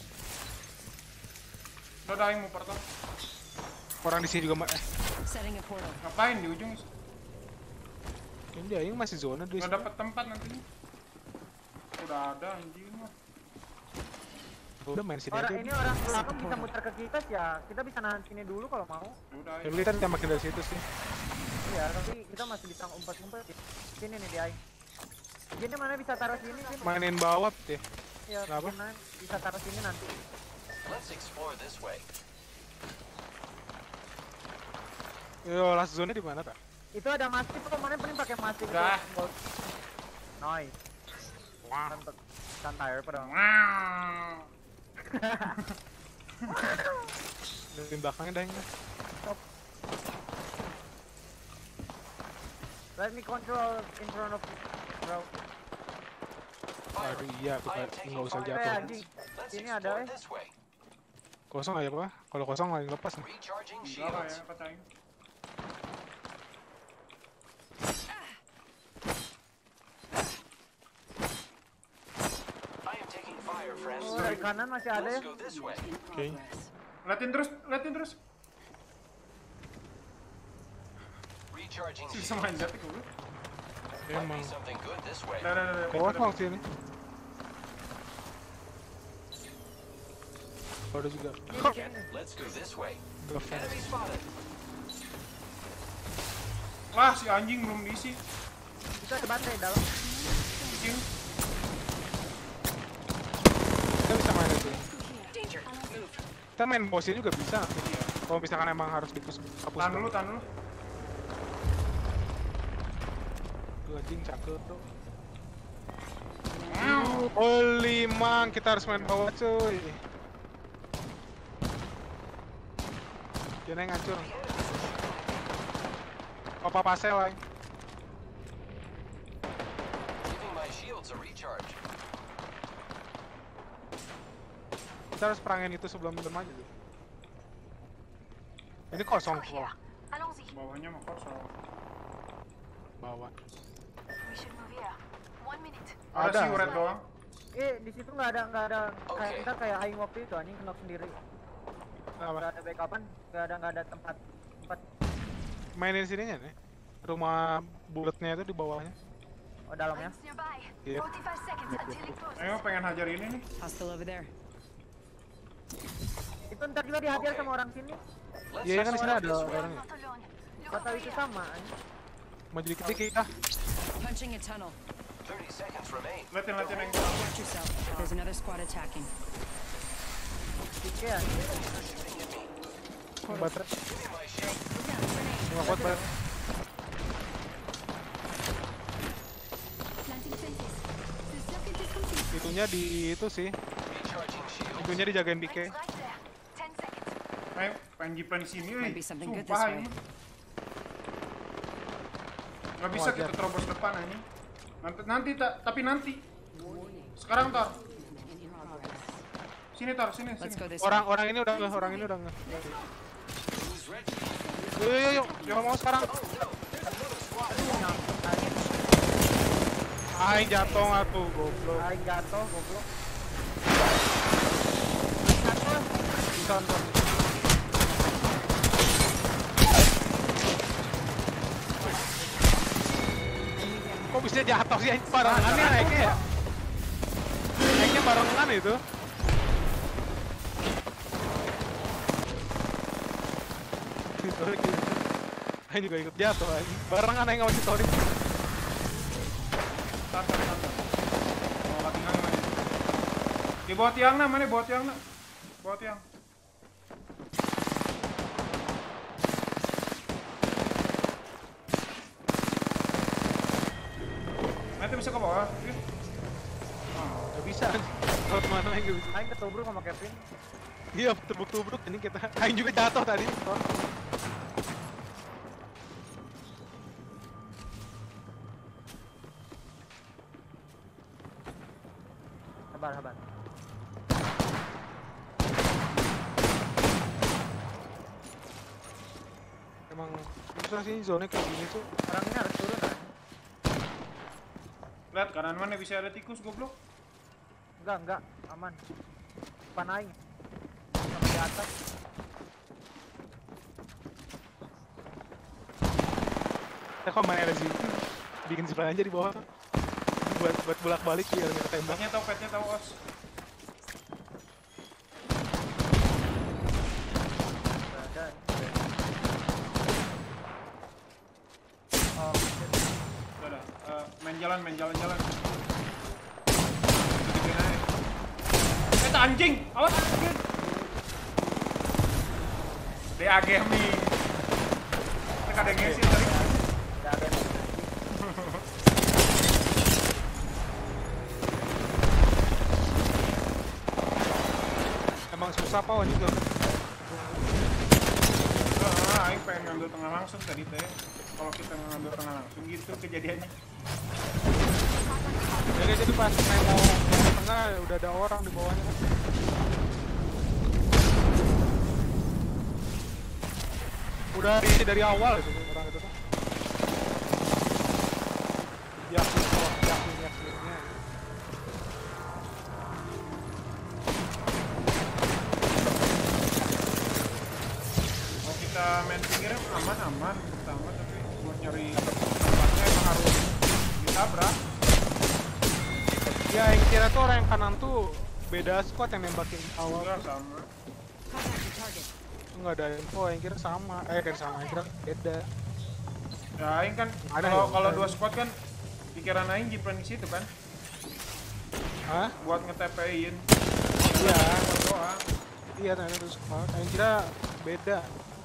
Udah aing mau portal. Orang di sini juga Setting a portal. Ngapain di ujung? Ini dia yang masih zona dulu. Nggak dapat tempat nantinya. Udah ada anjing mah. Udah main sini aja. ini orang belakang bisa muter ke kita ya. Kita bisa nahan sini dulu kalau mau. Udah. Ya kita tembakin dari situ sih. Iya, tapi kita masih bisa umpet-umpet. Sini nih di aing. Jadi mana bisa taruh sini sih? Mainin bawah deh. Ya, kenapa? Bisa taruh sini nanti. Let's explore this way. Yo, last zone-nya di mana, Pak? Itu ada masif kok, mana paling pakai masif. Dah. Nice. Wah, santai pada. Di belakangnya dah ini. Let me control in front of you, bro. Aduh iya, kita nggak usah jatuh. Ini ada Kosong aja Pak. Kalau kosong lagi lepas nih. Enggak ya, katain. Dari kanan masih ada ya. Oke. Liatin terus. Bisa manjat itu gue. Emang. Dah. Kosong sini. Ada juga. Wah, si anjing belum diisi. Kita ada baterai dalam. Anjing. Kita bisa main itu. Kita main bossnya juga bisa. Kalau misalkan emang harus dihapus. Tahan dulu. Anjing cakep tuh. Holy man, kita harus main bawah cuy. Jangan yang ngancur. Apa pasel lah. Kita harus perangin itu sebelum maju. Ini kosong kok. Bawahnya mah kosong. Bawah. Ada sih uret doang. Di situ nggak ada kayak kita kayak aing waktu itu anjing knock sendiri. Nggak ada backupan, nggak ada tempat. Mainin sininya nih. Rumah bulatnya itu di bawahnya. Oh dalamnya. Iya. Ayo pengen hajar ini nih. Hostile over there. Itu ntar juga dihajar sama orang sini. Iya kan di sini ada orangnya. Kata itu sama. Maju dikit kita. Punching a tunnel. 30 seconds remain. Liatin yang Watch yourself. There's another squad attacking. Oke ya. Baterai. Nggak kuat banget. Itunya di itu sih. Itunya dijagain BK. Ayo, pengen jipan di sini, Might be something good sumpah this way. ini. Nggak bisa kita terobos depan ini. Nanti tapi nanti. Sekarang Tor. Sini Tor, sini. Orang ini udah nggak. Yuk, jangan mau sekarang. Aing jatuh atuh, goblok. Aing jatuh, goblok. Bisa. Kok bisa jatuh sih barengan ya naiknya ya? Naiknya barengan itu. Aing juga ikut jatuh aja. Barengan aing sama si Tori. Santai. Oh, lagi mana? Di bawah tiang nah, mana bawah tiang nah? Bawah tiang. Nanti bisa ke bawah, Vin? Gak bisa. Kalau kemana Aing gak bisa. Aing ketubruk sama Kevin. Iya, tubruk-tubruk ini kita. Aing juga jatuh tadi. Sabar. Emang susah sih zona kayak gini tuh. Orangnya harus turun kan? Lihat kanan mana bisa ada tikus goblok? Enggak, aman. Depan Aing. Sampai di atas. Kok main ada sih? Bikin zipline aja di bawah. Buat bolak-balik biar nggak tembak. Petnya tahu os. Udah. Main jalan. Anjing, awas anjing. DAG nih. Mereka ada ngesi tadi. Emang susah Pak ini tuh. Aing pengen ngambil tengah langsung tadi teh. Kalau kita ngambil tengah langsung gitu kejadiannya. Jadi pas main mau ke tengah udah ada orang di bawahnya kan. Udah diisi dari awal itu orang itu tuh. Yakinnya. Mau kita main pinggirnya aman pertama, tapi buat nyari tempatnya emang harus ditabrak. Ya yang kira tuh orang yang kanan tuh beda squad yang nembakin awal. Enggak sama. Enggak ada info, yang kira sama. Yang kira beda. Ya Aing kan kalau dua squad kan pikiran Aing jipan di situ kan. Hah? Buat nge-TP-in. Iya. Doang. Iya, ternyata dua squad. Yang kira beda.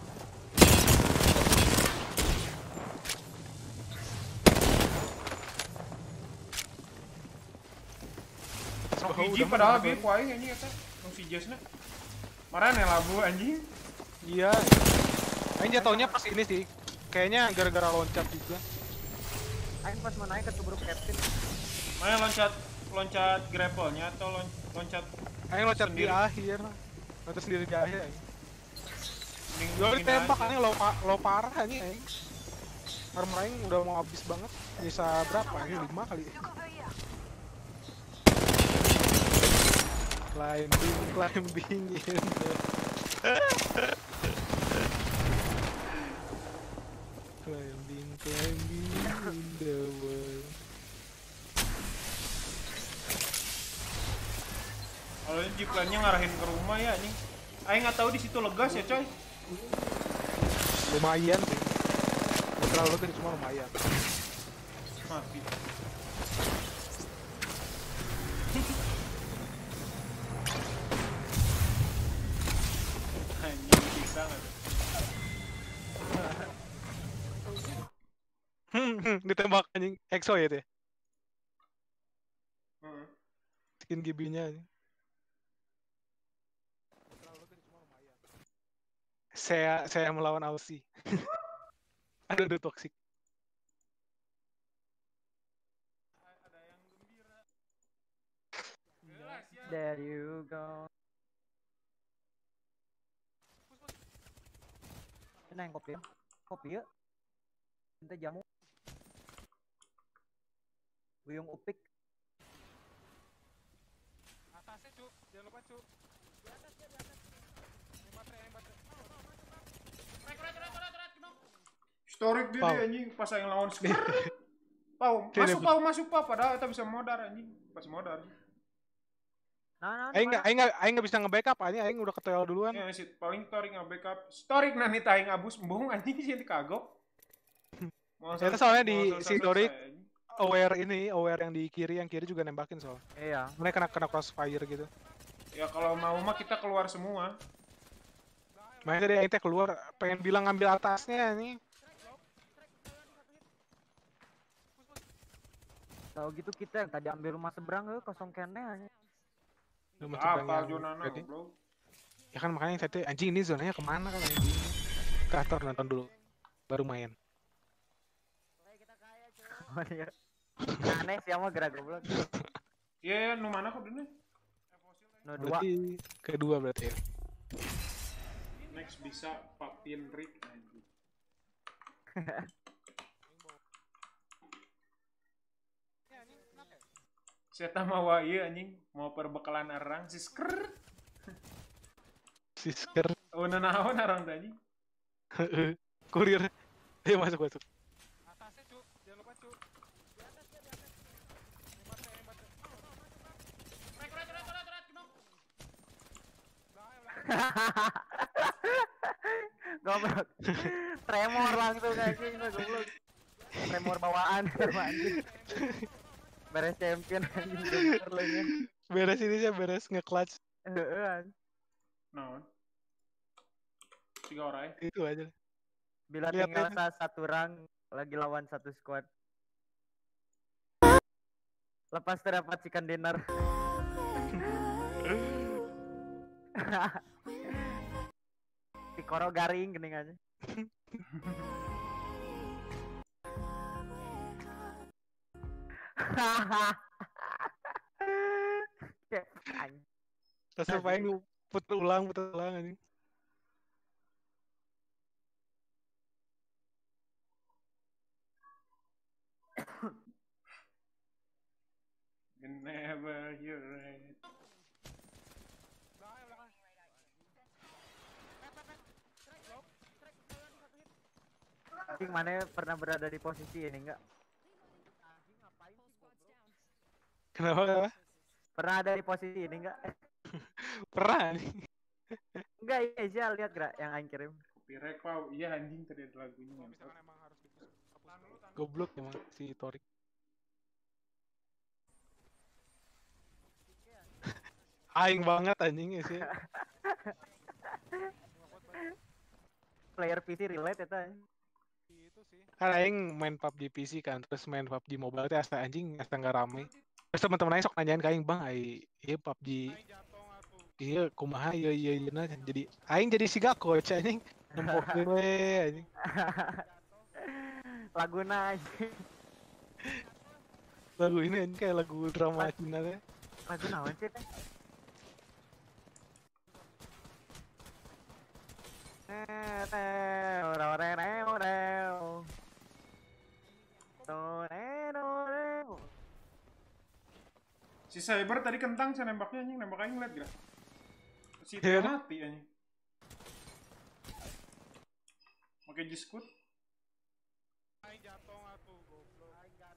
Hiji padahal bieu ku aing anjing eta nu si Jasna. Marane labu anjing. Iya. Aing jatuhnya pas ini sih. Kayaknya gara-gara loncat juga. Aing pas mau naik ketubruk Captain. Mana loncat grapple-nya atau loncat Aing loncat sendiri? Di akhir. Loncat sendiri di akhir aing. Gua ditembak anjing lo parah anjing aing. Armor aing udah mau habis banget. Bisa berapa? Ini 5 kali. Climbing in the climbing in the world. Kalau ini jiplannya ngarahin ke rumah ya anjing. Aing nggak tahu di situ legas ya coy. Lumayan sih. Nggak terlalu gede cuma lumayan. Mati. Ditembak anjing EXO ya deh. naikin GB-nya. Saya melawan Aussie. Aduh toxic. There you go. Ini yang kopi ya? Kopi ya? Minta jamu. Buyung upik. Atasnya cu, jangan lupa cu. Di atas. Yang baterai. Storik dia deh anjing pas yang lawan skor. Masuk Pau padahal kita bisa modar anjing. Pas modar. Aing nggak bisa nge-backup aing udah ketel duluan. Ya si paling Storik nge-backup. Storik nanti aing abus embung anjing sih kagok. Itu soalnya di si Storik aware yang di kiri juga nembakin soalnya. Iya. Mereka kena crossfire gitu. Ya kalau mau mah kita keluar semua. Makanya tadi aing keluar pengen bilang ngambil atasnya nih. Tahu gitu kita yang tadi ambil rumah seberang kosong kene aja. Apa zonanya bro? Ya kan makanya tadi anjing ini zonanya kemana kan anjing? Ke atas nonton dulu baru main. Oh iya. Aneh sih sama gerak goblok. Iya, nu mana kok ini? No 2. Berarti kedua berarti ya. Next bisa Papin Rick anjing. Saya mau ieu anjing, mau perbekalan arang sisker. Sisker. Oh, naon arang tadi? Heeh. Kurir. Ayo masuk. Atasnya cu, jangan lupa cu. Di atas. Yang baterai. Goblok. Tremor langsung anjing goblok. Tremor bawaan anjing. Beres champion anjing jumper lagi. Beres ini sih beres nge-clutch. Heeh. Naon? 3 orang. Itu aja. Bila Lihat tinggal aja. satu orang lagi lawan satu squad. Lepas terdapat chicken dinner. Tikoro garing gening aja. Terus main putar ulang anjing. Whenever you're ready. Anjing mana pernah berada di posisi ini enggak? Kenapa? Pernah ada di posisi ini enggak? Pernah nih. Enggak, iya lihat gerak yang aing kirim. Pirek Pau, iya anjing tadi ada lagunya. Goblok emang si Torik. Aing banget anjing sih. Player PC relate eta. Kan aing main PUBG PC kan, terus main PUBG Mobile teh asa anjing asa enggak rame. Terus teman-teman aing sok nanyain ka aing, "Bang, ieu PUBG iya kumaha iya nah." Jadi aing jadi siga coach anjing. Nempok we anjing. Laguna anjing. Lagu ini anjing kayak lagu drama Cina teh. Lagu naon sih teh? Si Cyber tadi kentang saya nembaknya anjing, nembak aing liat gak? Si Iya. mati anjing. Pakai jiskut. Aing jatuh atuh goblok.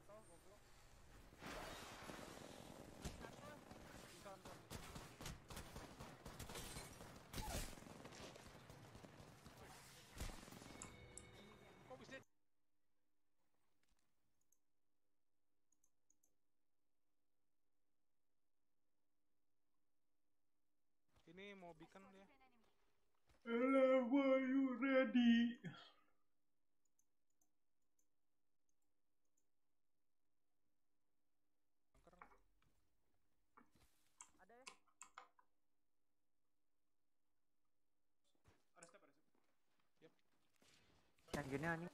Kok bisa? Ini mau beacon dia. Hello, are you ready? gini anjing.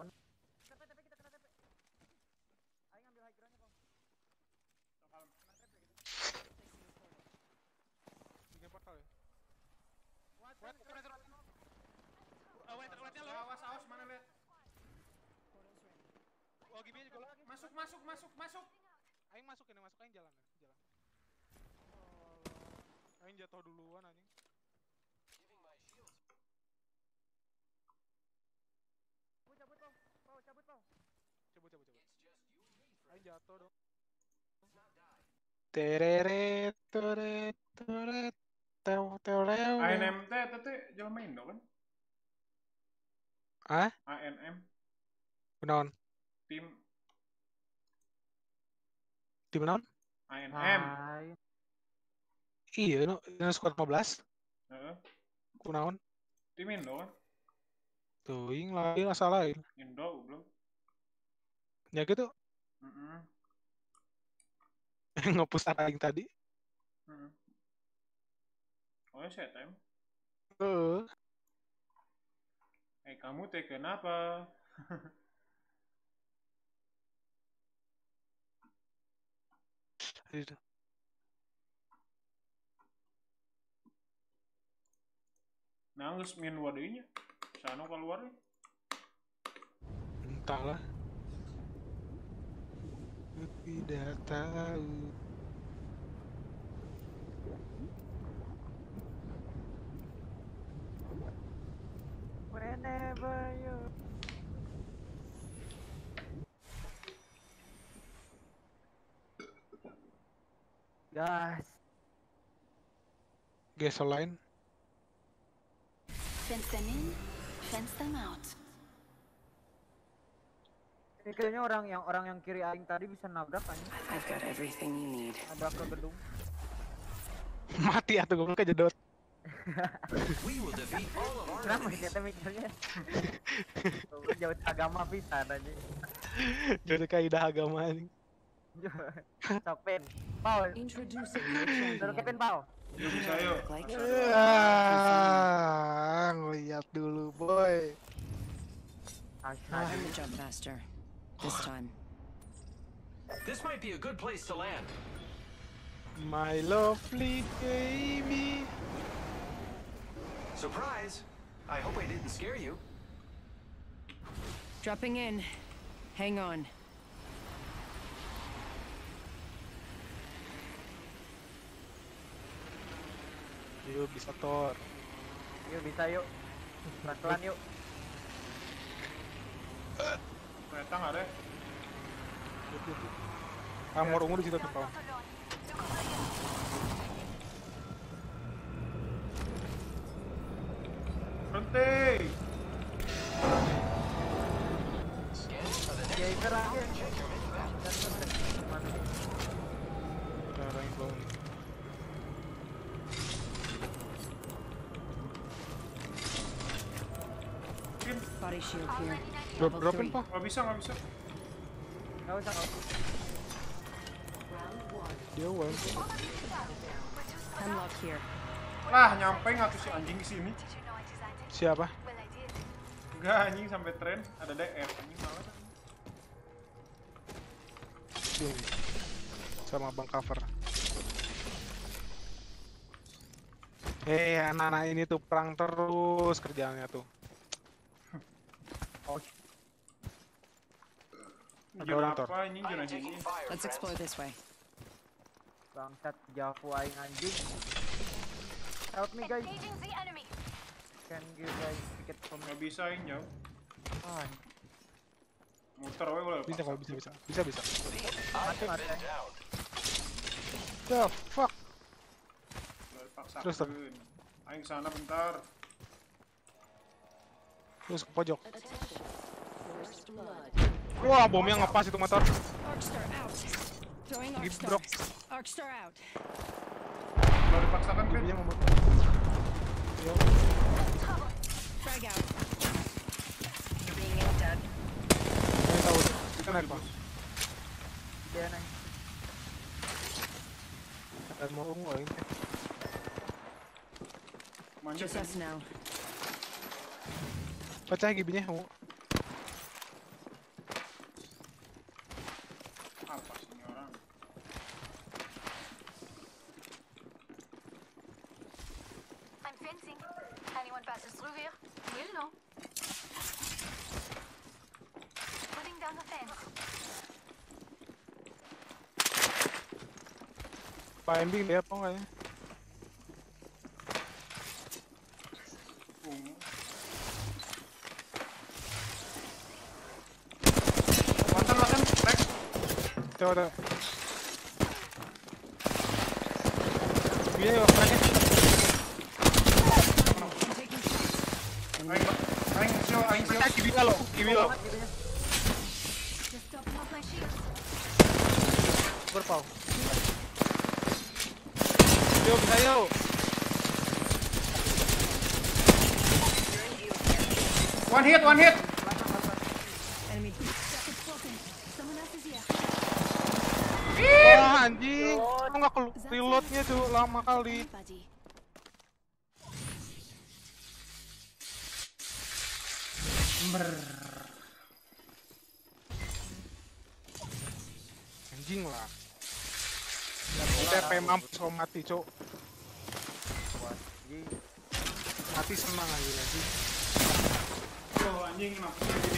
Bikin portal ya. Awas mana lihat. Oh, Gibi juga lagi. Masuk. Aing masuk aing jalan. Aing jatuh duluan anjing. Cabut. Aing jatuh dong. Tereret. ANMT teh jangan main dong kan? Ah? ANM Kunaon? tim naon? ANM. Iya, no squad 15. Heeh. Kunaon? Tim Indo kan? Tuh, ing lain asal lain. Indo belum. Ya gitu. Ngepus aing tadi. Oh ya saya time. Kamu teh kenapa? Aduh. Nangis min wadainya. Sana keluar. Entahlah. Tidak tahu. Whenever you Gas lain. Fence them in, fence them out. Ini kayaknya orang yang kiri aing tadi bisa nabrak anjing. I've got everything you need. Nabrak ke gedung. Mati atuh gue kejedot. Kenapa kita mikirnya? Jauh agama pisan anjing. Dari kaidah agama anjing. Sopen. Paul. Suruh Kevin Paul. Yuk bisa yuk. Ngeliat dulu boy. I'm the jump master. This time. This might be a good place to land. My lovely baby. Surprise! I hope I didn't scare you. Dropping in. Hang on. Yuk bisa Thor. Yuk bisa yuk. Pelan-pelan yuk. Kereta nggak deh. Amor ungu di situ tuh Paul. Berhenti. Ya itu lagi. Sekarang belum. Body shield here. Dropin Pak. Nggak bisa. Nggak usah. Dia one. Hemlock here. Lah nyampe nggak tuh si anjing di sini? Siapa? Enggak anjing sampai tren ada DF anjing malah. Sama Bang Cover. Anak-anak ini tuh perang terus kerjaannya tuh. Ada orang Thor. Let's explore this way. Bangsat Javu aing anjing. Help me guys. Can you guys pick it from Nggak bisa yang jauh. Ah. Muter we boleh. Bisa kalau bisa. Mati. The fuck. Terus aing sana bentar. Terus ke pojok. Wah, bomnya ngepas itu motor. Arcstar out. Throwing Arcstar. Arcstar out. Kalau dipaksakan kan? Frag out. You're being aimed at. Saya tahu. Kita naik Pak. Dia naik. Dan mau ungu ini. Just us now. Pecah gibinya ungu. Binding dia apa enggak ya? Mantan Rex. Coba. Iya, yuk, Rex. Aing show. Kibi lo. Berpau. Yuk, bisa yuk. One hit. Wah, anjing. Kok nggak reloadnya tuh lama kali. Anjing lah. TP mampus kok mati, cok. Mati senang aja lagi. Oh, anjing kenapa gini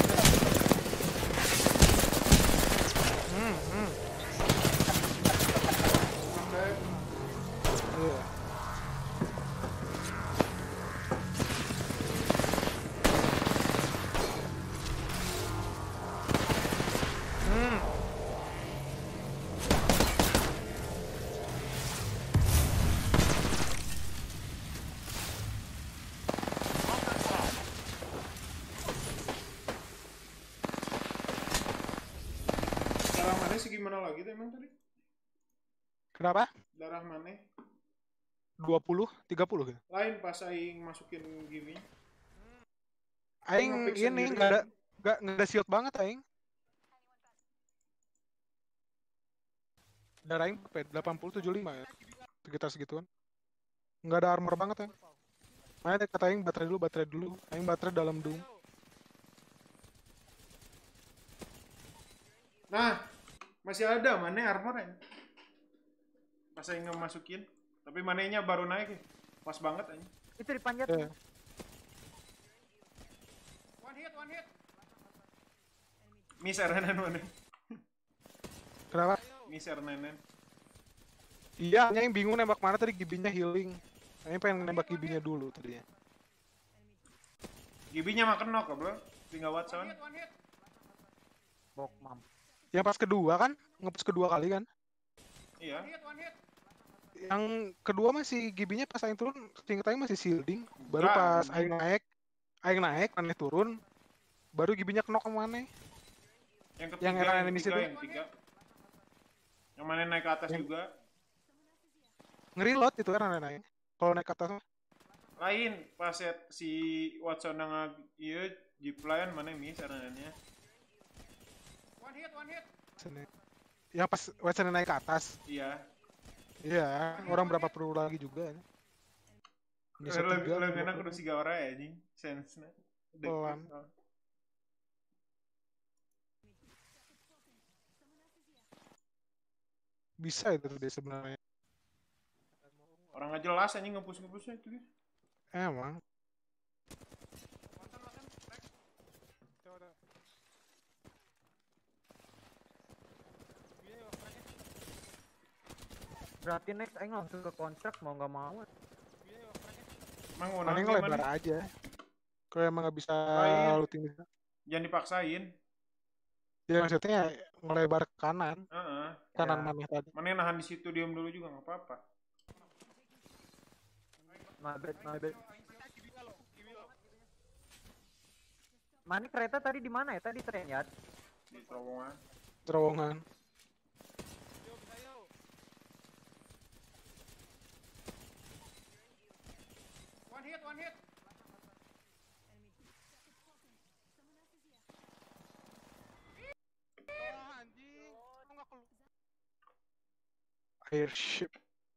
gimana lagi tuh emang tadi? Kenapa? Darah mana? 20, 30 gitu. Lain pas aing masukin gini. Aing ini enggak ada shield banget aing. Darah aing 80 75 ya. Sekitar segituan. Enggak ada armor banget ya. Makanya kata aing baterai dulu. Aing baterai dalam doom. Nah, masih ada mana armornya? Pas aing masukin, tapi manenya baru naik ya. Pas banget aja. Itu dipanjat. One hit. Miss Nenen mana? Kenapa? Miss Nenen. Iya, yang bingung nembak mana tadi, Gibinya healing. Aing pengen nembak Gibinya dulu tadinya. Gibinya makan knock bro. Tinggal Watson. Bok mam. Yang pas kedua kan, nge-push kedua kali kan? Iya. Yang kedua masih Gibinya pas aing turun, singkat aing masih shielding. Baru pas aing naik, aneh turun. Baru Gibinya knock ke mana? Yang ketiga, yang tiga. Yang mana naik ke atas juga. Ngereload itu kan aneh naik. Kalau naik ke atas lain pas si Watson yang iya Jeepline mana miss anehnya. One hit. Yang pas Watson naik ke atas. Iya. Iya, orang berapa perlu lagi juga. Lebih enak udah 3 orang ya anjing. Sense-nya. Pelan. Bisa itu deh sebenarnya. Orang nggak jelas anjing nge-push-nya itu. Emang. Berarti next aing langsung ke kontrak mau nggak mau. Emang paling lebar aja. Kalau emang nggak bisa looting bisa. Jangan dipaksain. Ya maksudnya melebar ke kanan. Kanan ya. mana tadi? Mana nahan di situ diam dulu juga nggak apa-apa. My bad. Mana kereta tadi di mana ya? Tadi ternyata di terowongan. Terowongan. One hit. Airship.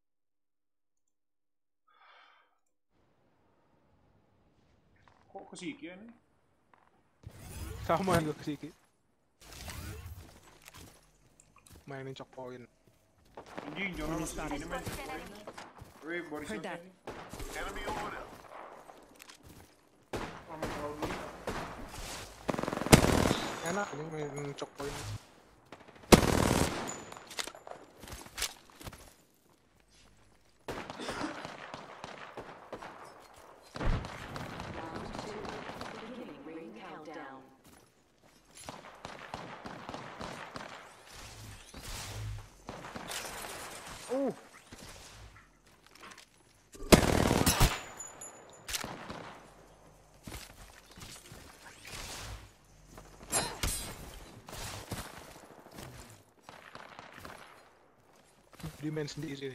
Kok kesikian nih? Sama juga kesiki. Mainin choke point. Anjing, jangan lu segini men. Wih, Boris Enemy over there. Enak ini main choke point. di main sendiri.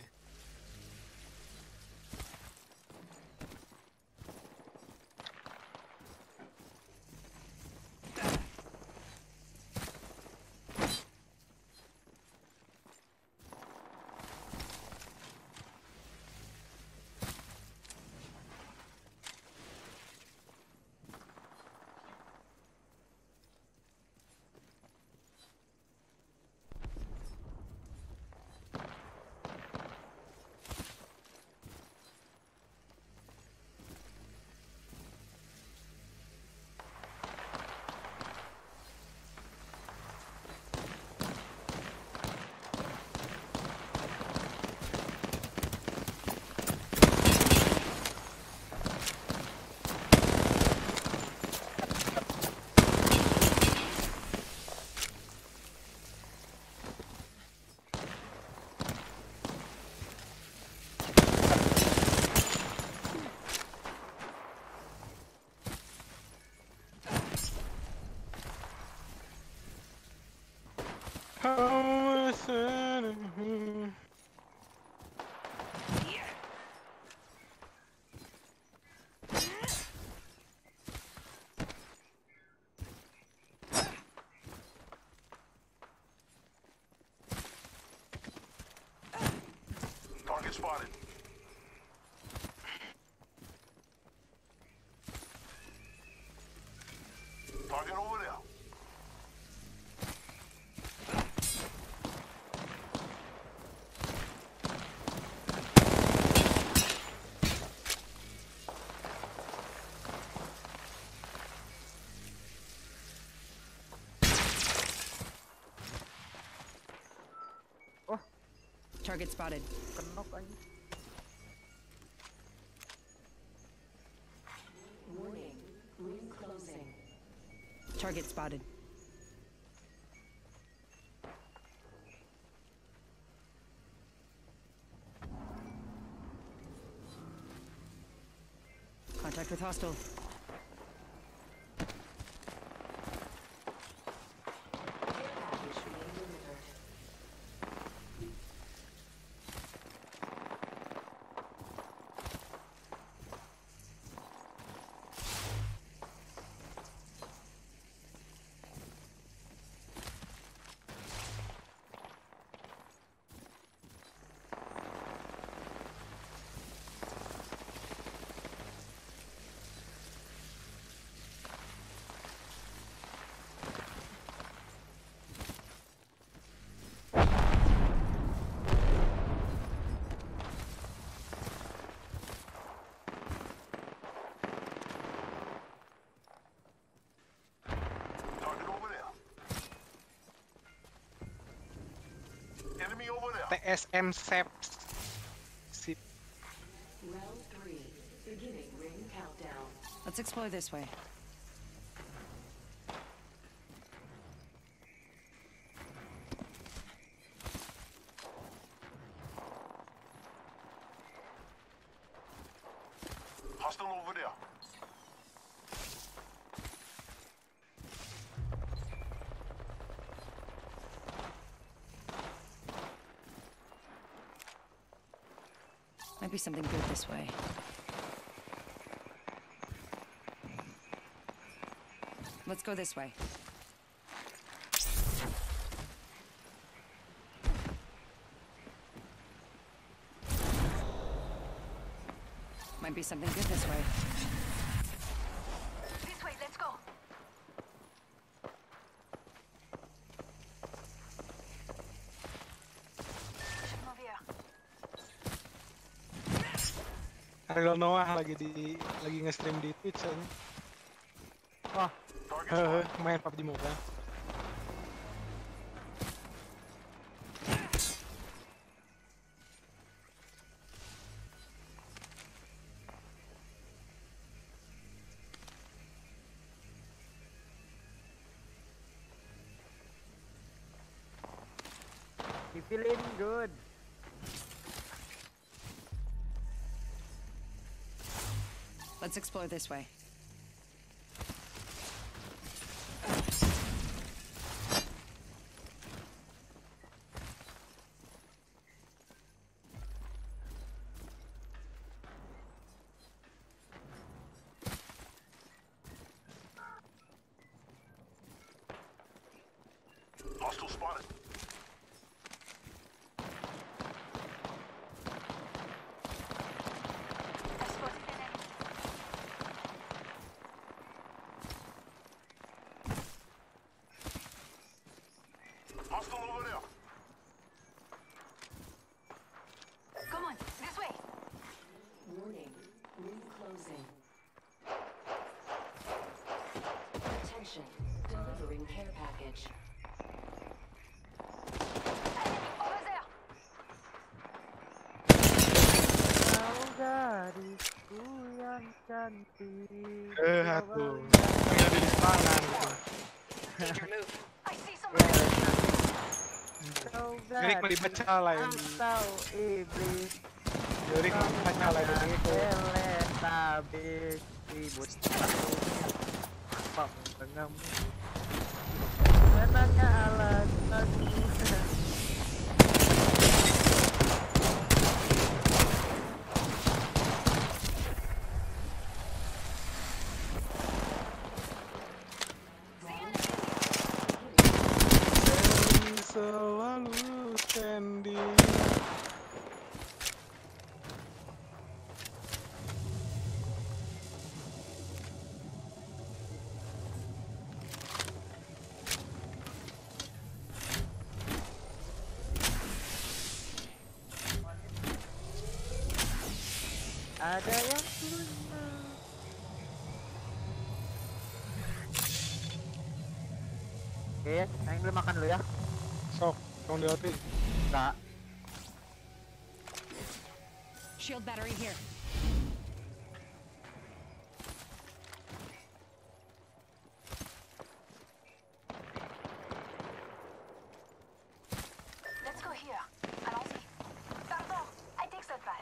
Target spotted. Target over there. Target spotted. Kenok aja. Warning, ring closing. Target spotted. Contact with hostile. Enemy over there. TSM Sep. Sip. Round 3, beginning ring countdown. Let's explore this way. Hostile over there. Might be something good this way. Let's go this way. Might be something good this way. This way, let's go. Should move here. Ariel Noah lagi nge-stream di Twitch aja. Wah, main PUBG Mobile. You feeling good? Let's explore this way. Come on, this way. Warning, room closing. Attention, delivering care package. Over there. Kau gadisku yang cantik. Aku yang ada di tangan gitu. I see someone. Kau Lirik melibat cala yang atau iblis. Lirik melibat cala yang begitu. Teletabis ribut satu dengamu. Menanya alasannya. Selalu standing. Ada yang luna. Oke, aing beli makan dulu ya. Sok, tolong di OT. Enggak. Shield battery here. Let's go here. Allons-y. Pardon, I take that back.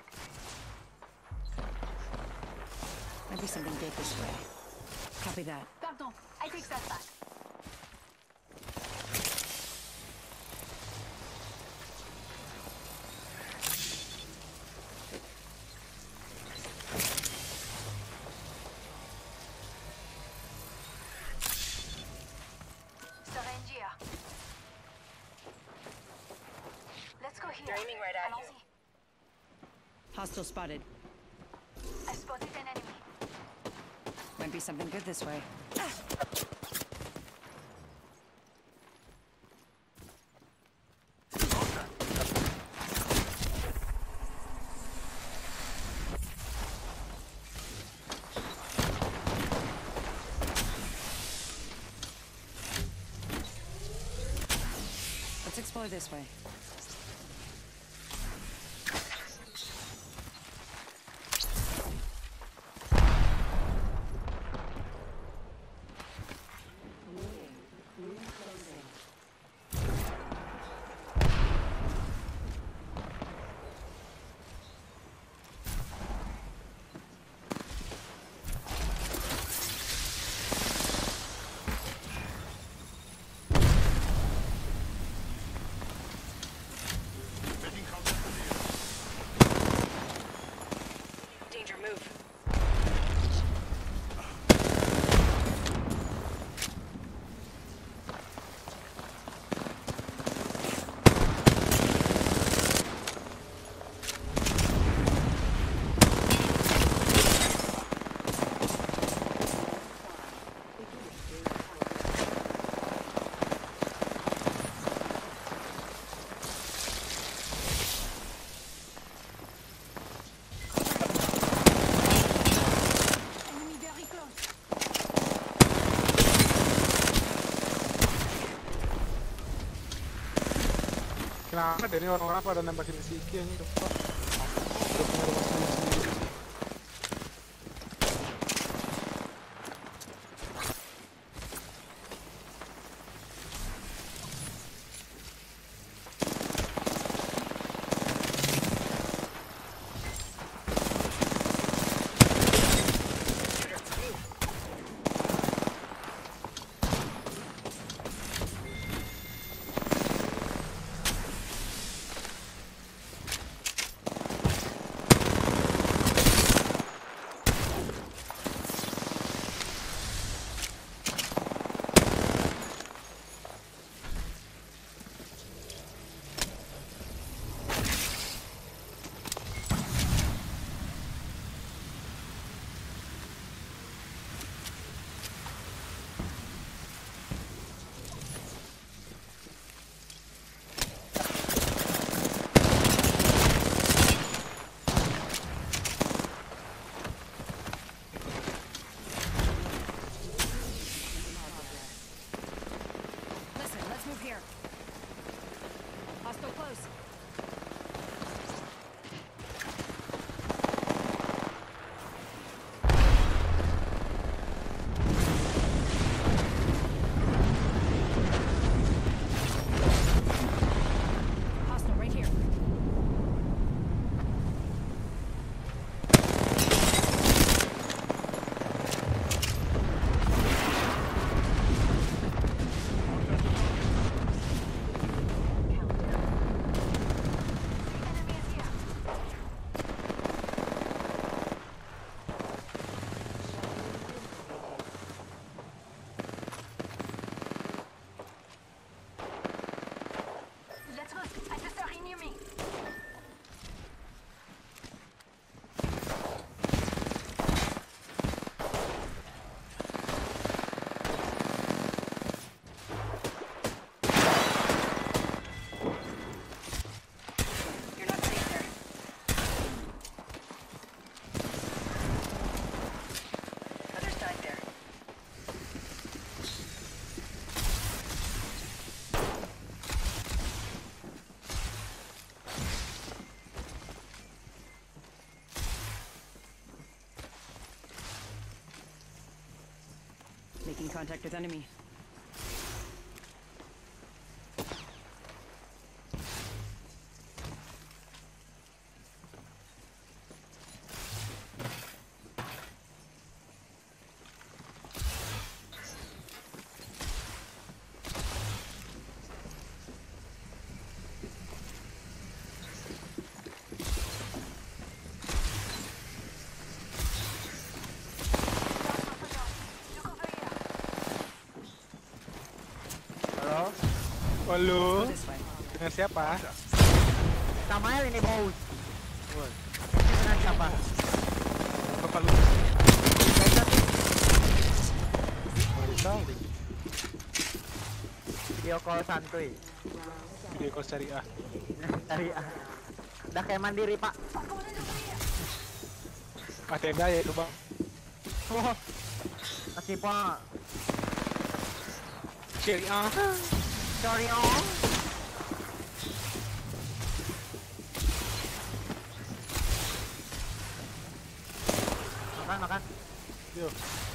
Might be something good this way. Copy that. Pardon, I take that back. Syringe here. Let's go here. Aiming right at you. Allons-y. Hostile spotted. I spotted an enemy. Might be something good this way. Let's explore this way. Danger, move. Enemy very close. Kenapa dari orang-orang pada nembakin si Iki ini? Udah punya rumah sendiri. contact with enemy. Halo? Halo? Dengan siapa? Samael ini bos. Ini dengan siapa? Bapak lu. Video call santuy. Video call syariah. Syariah. Udah kayak mandiri pak. Tenda ya itu bang. Oh. Masih pak. Syariah. Syariah. Makan. Yuk.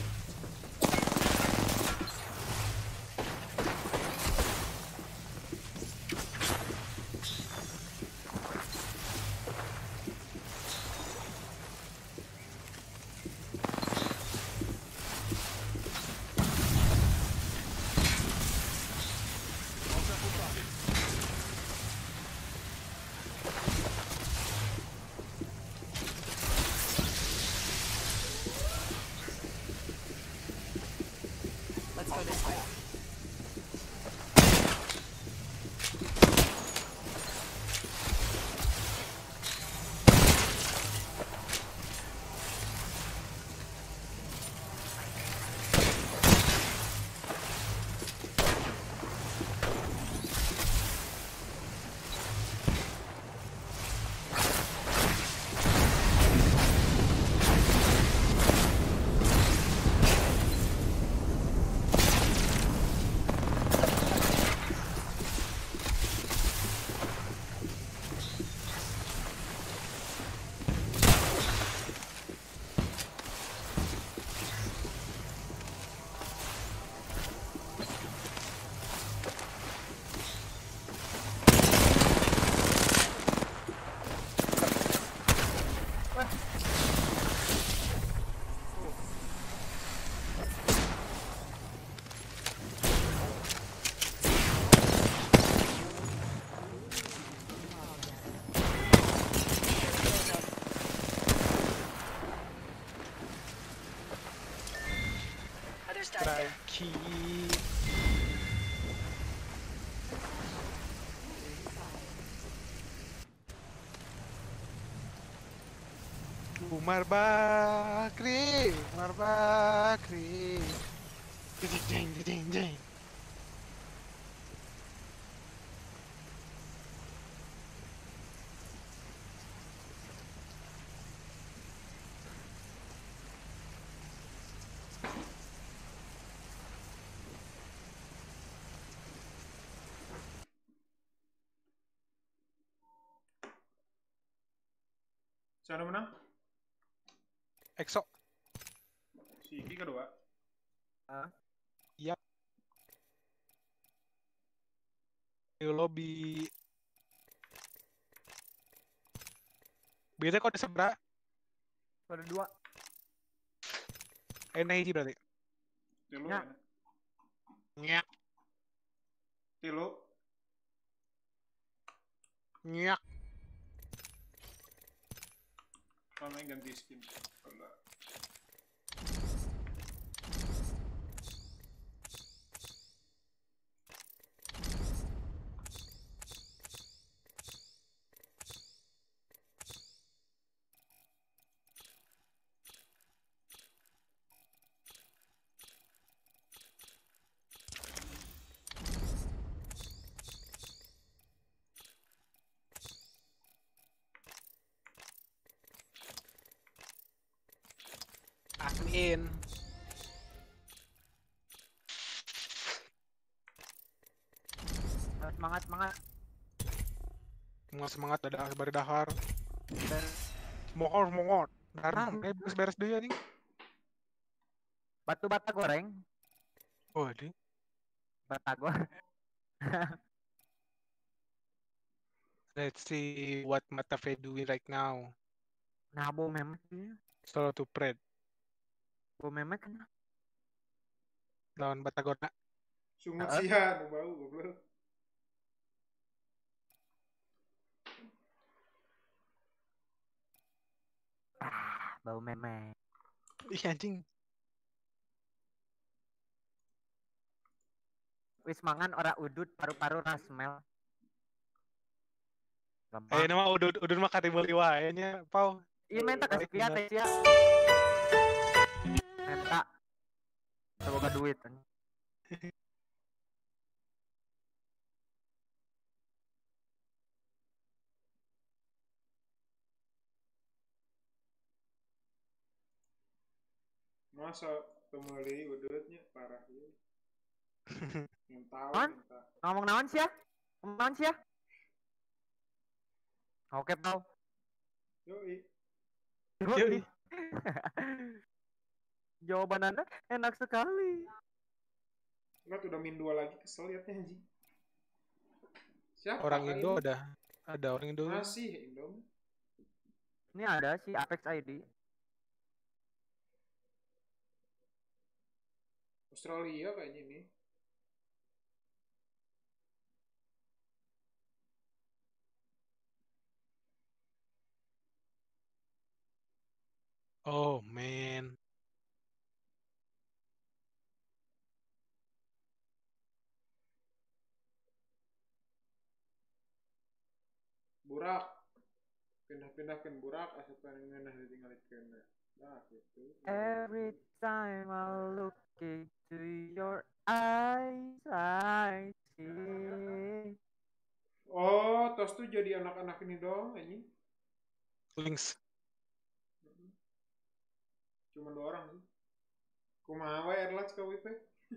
Let's go this way. Strike. Umar Bakri. Ding. Siapa menang? Exo. Si Iki kedua. Iya. Di lobby. Biasanya kode seberapa? Kode 2. Hiji berarti. Tilu. Nyak. Tilu. Nyak. Kalau ganti skin. Amin. Semangat ada bari dahar. Semangat. Darah beres deh anjing. Batu bata goreng. Waduh. Batagor. Let's see what Matafe doing right now. Nah, bau memek dia. Solo to Pred. Bau memek kan? Lawan Batagor nak. Sungut sia, nu bau goblok. Bau memek. Ih anjing. Wis mangan ora udut, paru-paru ras smell. Eh nama udut mah kategori wae nya, Pau. Iya minta kasih kiat ya. Minta. Semoga duit. Masa kembali udutnya parah ya. Tahu, ngomong naon sih ya? Ngomong naon sih ya? Oke, Pau. Yoi. Jawaban Anda enak sekali. Enggak udah min 2 lagi, kesel liatnya anjing. Siapa? Orang Indo ada orang Indo. Masih Indo. Ini ada si Apex ID. Australia kayaknya ini. Oh man. Burak. Pindah-pindahkan Burak asupan ngeunah ditinggalikeun. Nah, gitu. Every time I look into your eyes, I see. Oh, tos tuh jadi anak-anak ini dong, anjing. Links. Cuma 2 orang sih. Kumaha we Erlats ka WP?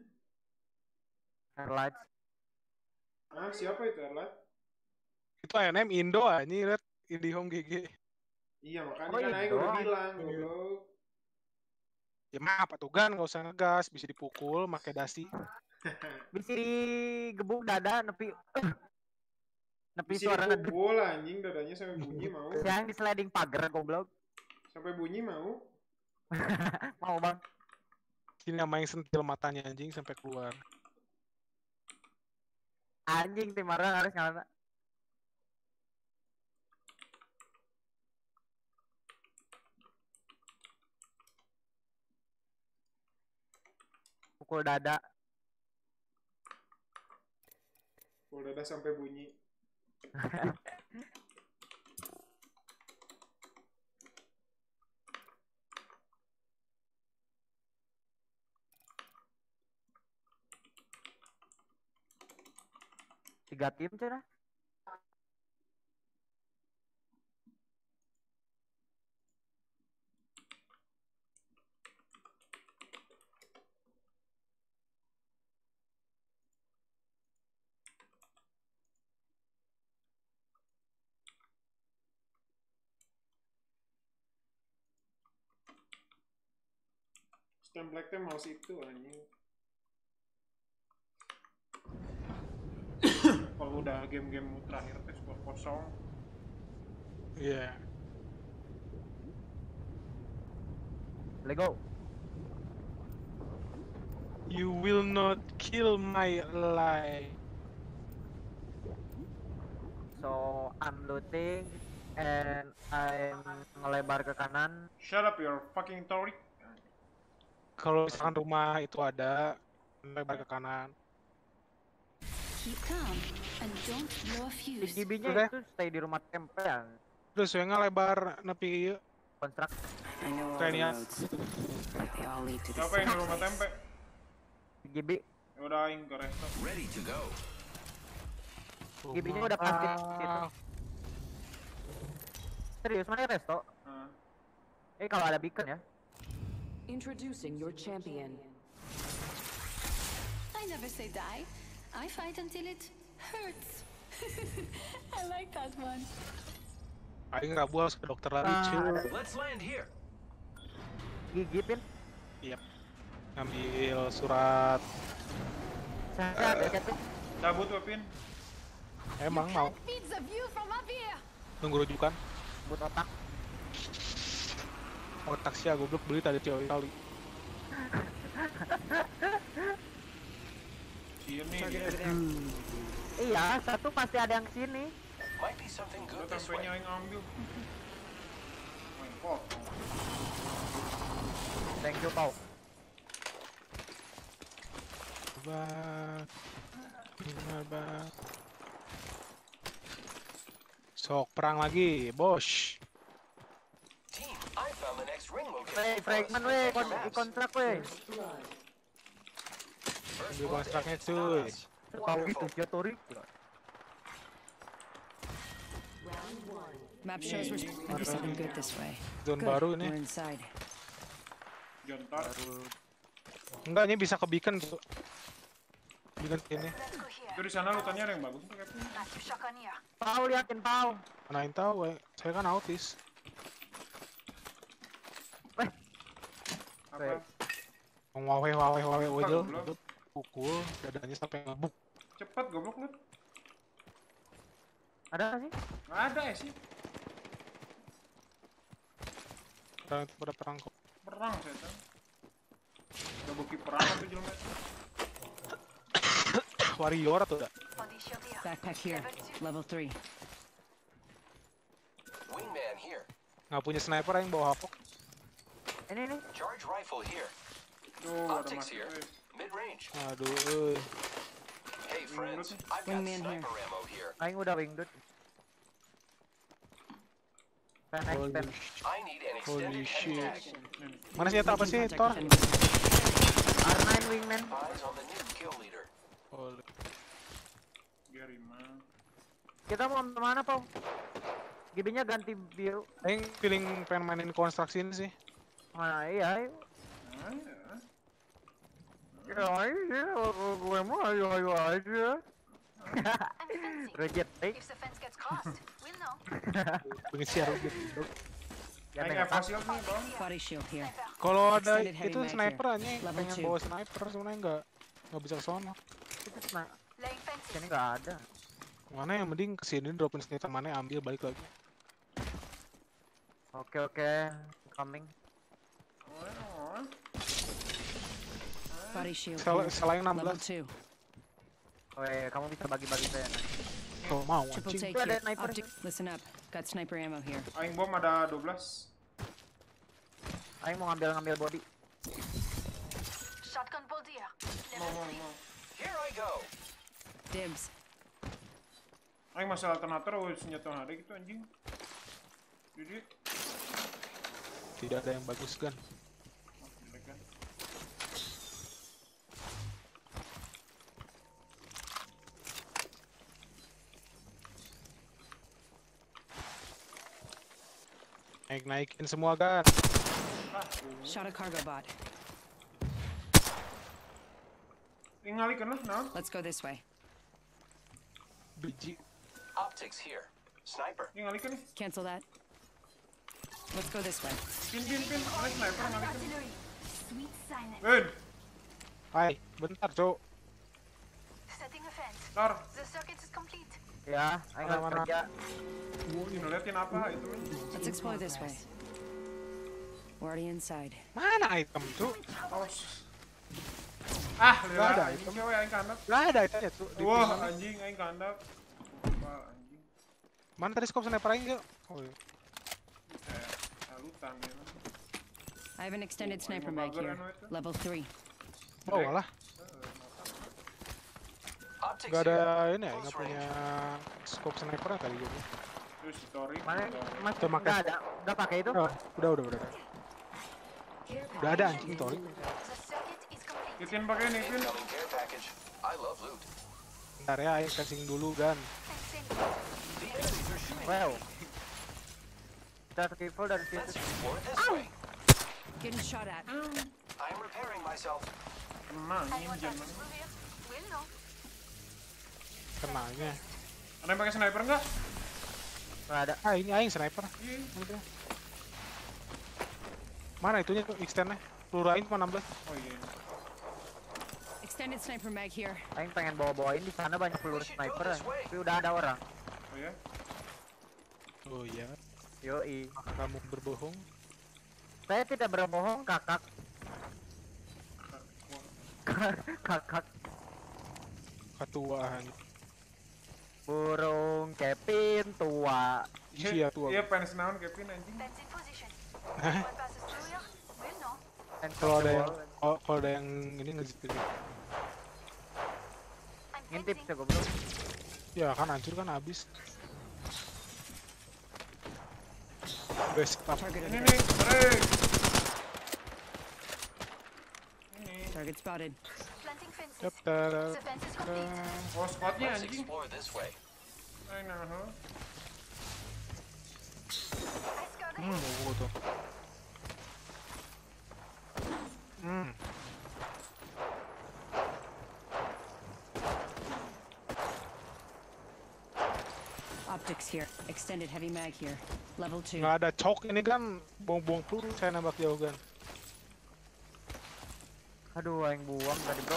Erlats. Ah, siapa itu Erlats? Itu ANM Indo anjing, Red. IndiHome GG. Iya, makanya kan aing udah bilang, goblok. Ya maaf atuh gan, enggak usah ngegas, bisa dipukul make dasi. Bisa digebuk dada nepi suara ngedepul anjing dadanya sampai bunyi mau. Yang di sliding pagar goblok. Sampai bunyi mau. Mau bang. Sini sama yang sentil matanya anjing sampai keluar. Anjing Timarang harus ngalah. Pukul dada. Pukul dada sampai bunyi. Tiga tim cerah. Template-nya mouse itu anjing. Kalau udah game-game terakhir tes skor kosong. Iya. Let's go. You will not kill my life. So I'm looting and I'm ngelebar ke kanan. Shut up your fucking Torik. Kalau misalkan rumah itu ada lebar ke kanan. Keep calm and don't blow a fuse. GB-nya itu stay di rumah tempean. Terus yang lebar nepi kontrak. Kayaknya. Siapa yang di rumah tempe? GB. Udah aing ke resto. Ready to go. GB-nya udah pasti situ. Serius mana resto? Kalau ada beacon ya. Introducing your champion. I never say die. I fight until it hurts. I like that one. Aing Rabu harus ke dokter lagi, cuy. Let's land here. Gigipin? Yep. Ngambil surat. Cabut Wapin. Emang mau. Beat the view from up here. Tunggu rujukan. But otak. Otak sih goblok beli tadi cewek kali. Sini. Iya, satu pasti ada yang sini. Might be something good this way. Tampaknya yang ambil. Main potong. Thank you, Pau. Sok perang lagi, bos. Team, I found the next ring location. Wey, fragment wey, kontrak wey. Ambil kontraknya cuy. Pau itu Jotori. Map shows we're maybe something good this way. Zone Good, baru ini. we're inside. Jontor. Enggak, ini bisa ke beacon tuh. Beacon sini. Itu di sana lutannya ada yang bagus tuh Captain. Pau liatin Pau. Manain tahu, saya kan autis. Apa? Wawe ojol. Pukul dadanya sampai ngebuk. Cepat goblok lu. Ada sih? Nggak ada ya sih. Pada perang kok. Perang setan. Udah bukti perang tuh jelmet. Warrior atau enggak? Backpack here, level 3. Wingman here. Nggak punya sniper yang bawa hapok. Ini nih. Charge rifle here. Tuh, ada Optics masuk. here. Mid range. Aduh, Hey friends, I've got Wingman sniper ammo here. Aing udah wingdut. Holy, I need an holy extended shit. heavy mag. Mana senjata apa sih, Thor? R9 wingman. Eyes on the new kill leader. Holy. Gerima. Kita mau kemana, Pau? GB-nya ganti biru. Aing feeling pengen mainin konstruksi ini sih. Mana iya. Ya iya, gue mau ayo aja. Reject, If the fence gets crossed, we'll know. Pengen share gitu. Aing fasil nih, Bang. Body shield here. Kalau ada Extended heavy itu mag sniper here. aja yang Level pengen 2. bawa sniper sebenarnya nggak bisa kesono. Itu sniper. Laying fences. Sini nggak ada. Mana yang mending kesini dropin senjata mana ambil balik lagi. Oke, coming. Body shield Selain here, level 16. 2. Oke, kamu bisa bagi-bagi saya. Kalau mau Triple anjing. take ada here. sniper. Listen up, got sniper ammo here. Aing bom ada 12. Aing mau ngambil body. Shotgun bolt here. Mau. Here I go. Dibs. Aing masalah alternator senjata ada gitu anjing. Jadi Tidak ada yang bagus kan. Naikin semua kan. Shot a cargo bot. Tinggalkan lah, nah. Let's go this way. Biji. Optics here. Sniper. Tinggalkan nih. Cancel that. Let's go this way. Pin. Ada sniper ngalikan. Sweet silence. Good. Hai, bentar, Cok. Setting a fence. Tar. The circuit is complete. Ya, Aing harus Mana-mana. kerja. Ngeliatin apa itu? Let's explore this way. We're already inside. Mana item, Cok? Awas. Nggak ada item. Cewek aing kandap. Nggak ada itemnya, Cok. Di Wah, mana? anjing aing kandap. Apa anjing? Mana tadi scope sniper aing, Cok? Oh iya. Salutan ya. I have an extended sniper mag here, level 3. Oh, alah. Optics Nggak ada here. ini ya, nggak punya scope sniper kali gitu. Terus story. Mana? Mas, Tuh, makan. nggak ada. Nggak pakai itu? Oh, udah. Udah ada anjing, Tori. Bikin pakai nih, Pin. Incoming care package. I love loot. Bentar ya, aing casing dulu kan. The enemies are shooting. Wow. Kita rifle dari Let's situ. explore this way. Getting shot at. I'm repairing myself. Emang Anyone injen. passes through here, we'll know. Kenanya. Ada yang pakai sniper enggak? Nggak ada. Ini aing sniper. Iya. Udah. Mana itunya tuh extendnya? Peluru aing cuma 16. Oh iya. Extended sniper mag here. Aing pengen bawa-bawain di sana banyak peluru sniper, tapi udah ada orang. Oh ya? Oh iya. Yoi. Kamu berbohong? Saya tidak berbohong, kakak. Kakak. Ketuaan. Burung Kevin tua. Iya tua. Iya fans naon Kevin anjing. Kalau ada yang ini ngezip gitu. Ngintip sih goblok. Ya kan hancur kan habis. Basic apa? Ini nih, break. Target spotted. Yep, oh spotnya Let's anjing. explore this way. I know. Tuh. Optics here. Extended heavy mag here. Level 2. Nggak ada cok ini kan buang-buang peluru saya nembak jauh kan. Aduh, aing buang tadi bro.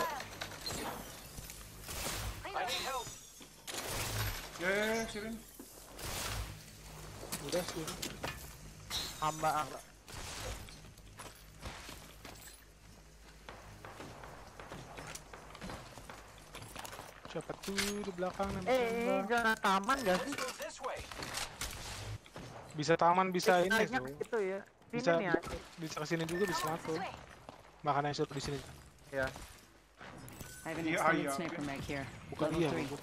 I need help. Ya, Sirin. Udah sih. Hamba. Siapa tuh di belakang nih? Zona taman gak sih? Bisa taman, bisa ini. Gitu ya. Bisa bisa kesini juga bisa langsung. Makanya suruh di sini. Ya. I have an extended sniper mag here. Bukan Level iya. 3.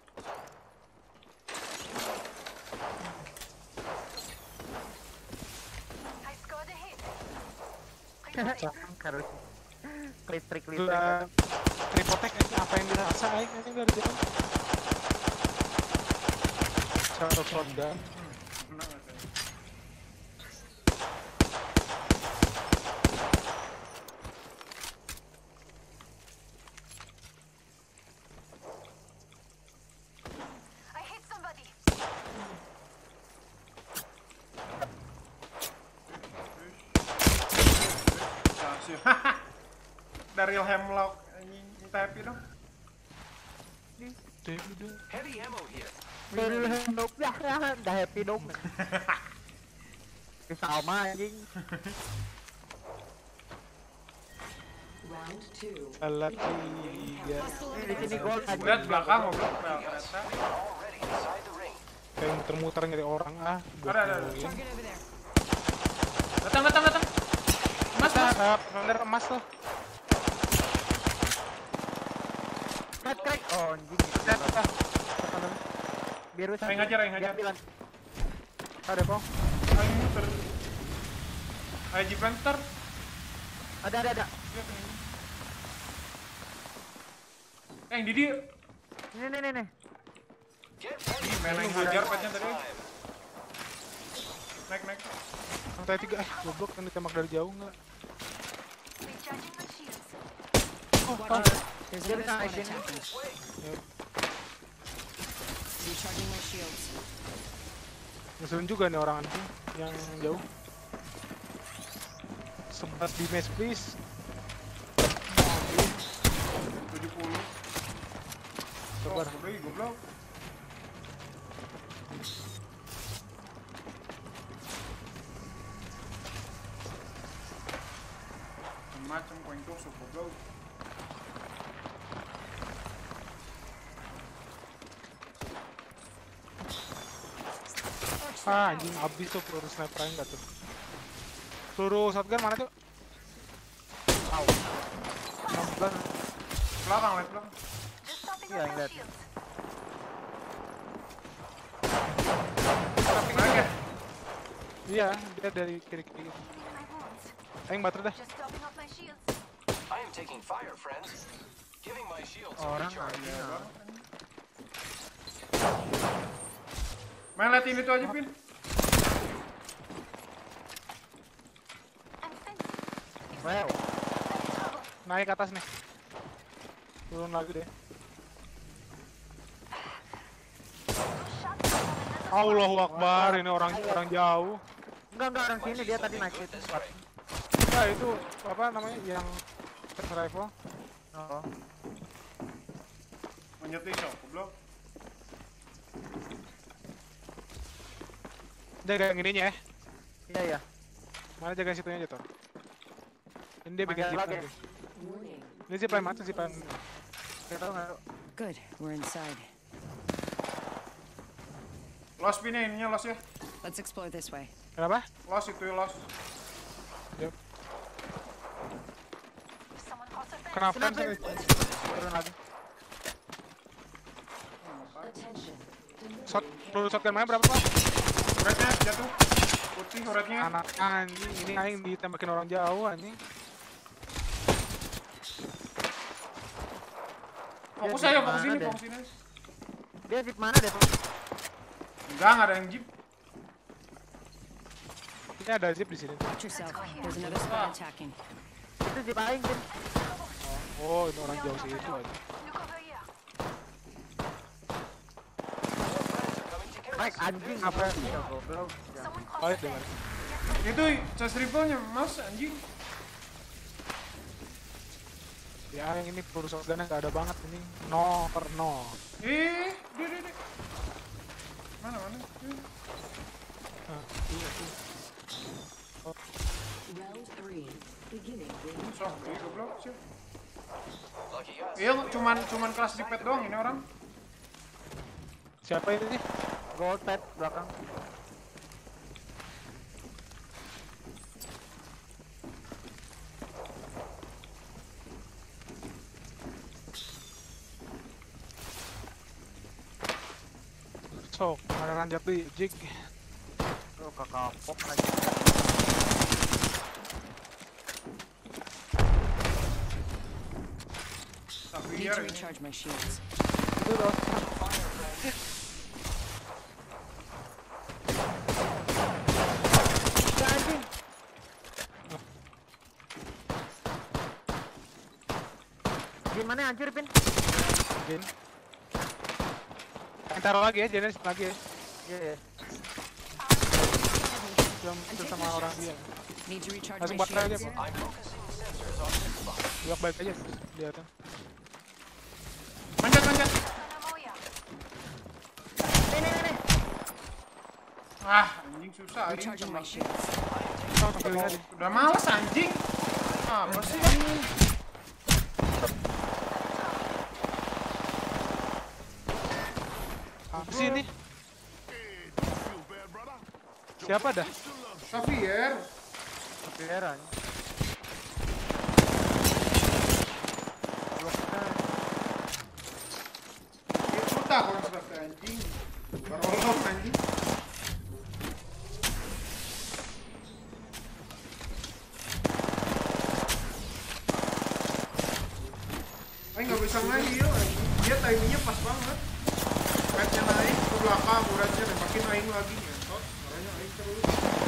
Harus listrik. Tripotek apa yang dirasa aing anjing dari jalan. Satu shotgun. I hit somebody. Dari Hemlock anjing minta happy dong. Heavy ammo here. Dari Hemlock ya, udah happy dong. Sama anjing. Round 2. Alat 3. Di sini gol aja. Udah belakang goblok ternyata. Kayak muter-muter nyari orang Ada. Datang. Mas. Bener emas tuh. Crack. Oh anjing. Biru Aing ngajar. Ada pong. Aing muter. Ayo Jiplanter. Ada. Yang Didi. Nih. Main yang ngajar patnya tadi. Naik. Lantai 3 goblok kan ditembak dari jauh enggak? There's another squad attacking. Recharging my shields. Ngeselin juga nih orang anjing yang jauh. Sempat di match please. 70. Sabar. Goblok. Macam poin tusuk goblok. Anjing habis tuh peluru sniper enggak tuh. Peluru shotgun mana tuh? Au. 16. Belakang. Iya, enggak. Iya, dia dari kiri. Aing bater dah. I am taking fire, friends. Giving my shields a Orang recharge. Main liatin itu aja, Pin. Wow. Naik ke atas nih. Turun lagi deh. Allahu Akbar, ini orang jauh. Enggak orang sini dia tadi naik itu. Nah itu apa namanya yang rifle? Oh. Menyetir sok, goblok. Jaga yang ininya ya. Iya ya. Mana jaga situnya aja tuh. Ini dia bikin zip lagi. lagi. Ini zipline mati zipline. Good, we're inside. Los pinnya ininya los ya. Let's explore this way. Kenapa? Los itu ya los. Yep. Kenapa kan sih? Turun lagi. Shotgun main berapa pak? Uratnya jatuh. Putih uratnya. Anak anjing, ini aing ditembakin orang jauh anjing. Fokus aja, fokus sini, fokus sini. Dia di mana deh? Enggak ada yang jeep. Ini ada zip di sini. Watch yourself. There's another squad attacking. Itu zip aing, Jin. Oh, ini orang jauh sih itu aja. Baik anjing apa ya goblok. Oh, itu dengar. Itu chest rifle-nya Mas anjing. Ya yang ini peluru shotgun-nya nggak ada banget ini. No. Dia. Mana? Iya tuh. Oh. Round 3, beginning range. Sok, goblok sih. Iya, cuman kelas di pet doang ini orang. Siapa itu sih? Gold pet belakang. Sok, ada ranjak di jig. Oh, kakapok lagi. Need to recharge my shields. Itu loh. Anjing. Gimana hancur, Pin? Jin. Taruh lagi ya, jenis lagi ya. Iya. Belum itu sama orang dia. Need to recharge Langsung my buat aja, shields. Pak. Blok balik aja di atas. Manjat. Nih. Ah, anjing susah ini. Recharging my shields. Udah males anjing. Apa sih? Apa sih ini? Siapa dah? Xavier. Xavieran. Puta konsep anjing. Barolong anjing. Aing nggak bisa ngahil anjing. Dia timingnya pas banget. Petnya naik ke belakang, uratnya nembakin aing lagi ngentot. Makanya aing terus.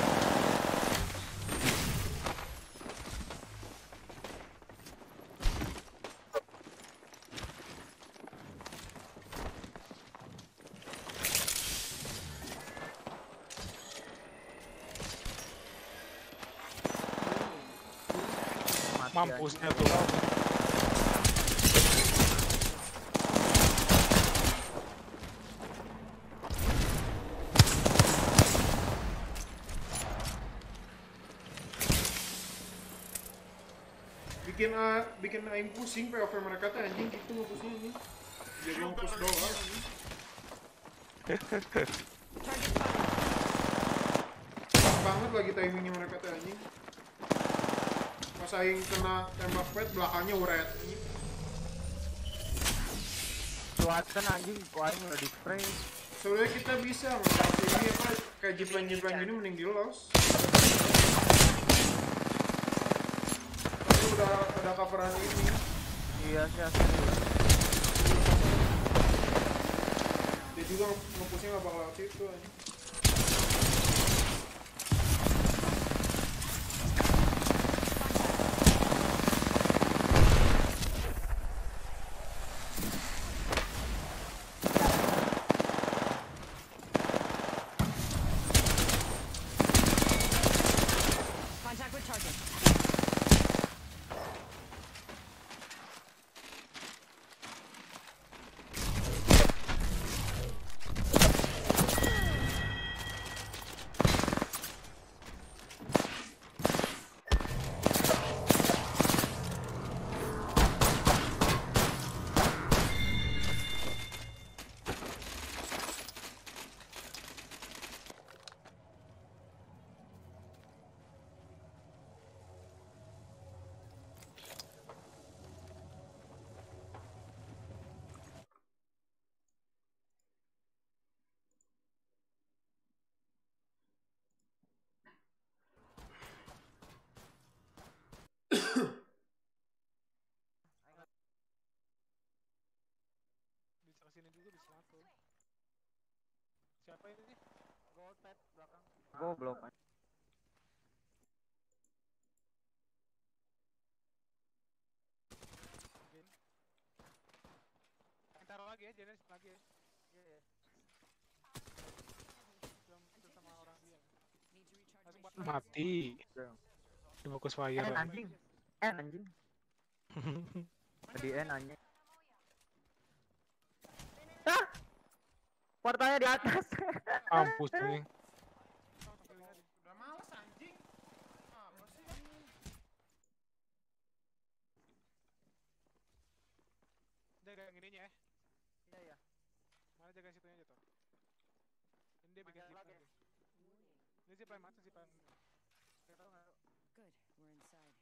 Mampusnya tuh. Bikin aing pusing POV mereka tuh anjing gitu ngepusnya ini. Jadi ngepus doang. Pas banget lagi timingnya mereka tuh anjing. Pas aing kena tembak pet belakangnya uret anjing. Cuacan anjing, kok aing udah di spray. Sebenarnya kita bisa mengatasi ini apa kayak jiplan gini mending di los. Tapi udah ada coveran ini. Iya sih. Dia juga ngepusnya nggak bakal lewat situ anjing. Contact with target. Goblok kan. Taruh lagi ya, Jenis lagi ya. Iya. Sama orang dia. Mati. Di fokus fire. Anjing. Anjing. Di anjing. Ah! Portalnya di atas. Kampus nih. Udah males anjing. Apa sih? Jaga yang ininya ya. Iya. Mana jaga situnya aja tuh. Ini dia bikin zip lagi. Ini zip line mati zip line. Good, we're inside.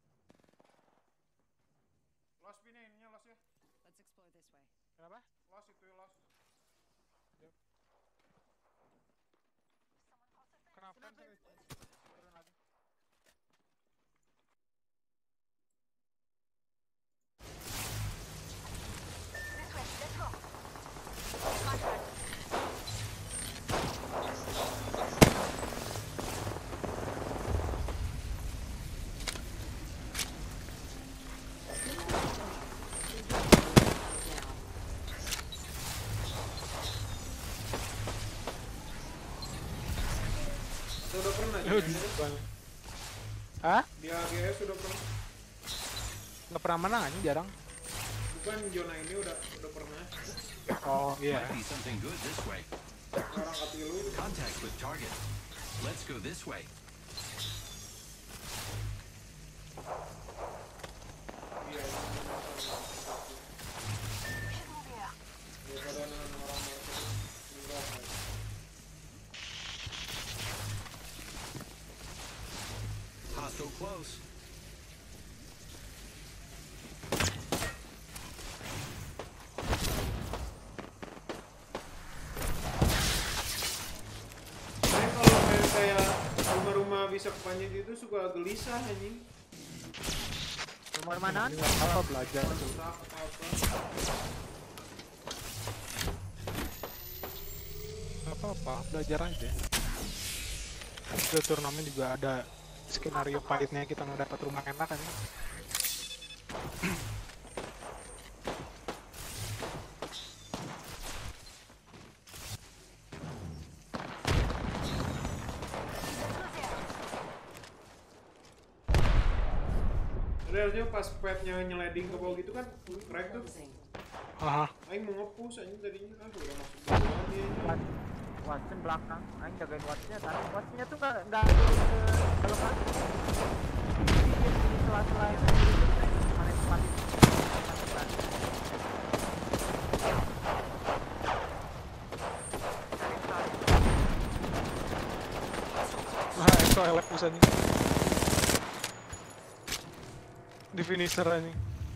Lost pinnya ininya lost ya. Let's explore this way. Kenapa? Lost itu lost. Kenapa kan turun lagi? This way, let's go. Contact. Sudah pernah Hah? Di AGS sudah pernah. Nggak pernah menang aja, jarang. Bukan zona ini udah pernah. Oh iya. Might be something good this way. Orang katilu. Contact with target. Let's go this way. Iya. Daripada orang Hostile close. Saya kalau main kayak rumah-rumah bisa kepanjang itu suka gelisah anjing. Rumah mana? Apa belajar tuh? Apa belajar aja. Udah turnamen juga ada skenario pahitnya kita nggak dapat rumah enak kan. Harusnya pas petnya nyeleding ke bawah gitu kan crack tuh. Aha. Aing mau nge-push anjing tadinya kan udah masuk duluan dia. Watson belakang, Aing jagain Watsonnya kan. Watsonnya tuh nggak turun ke dalam lagi. Dia di sela-sela itu mana mati. Wah, itu elek pusat nih. Di finisher ini.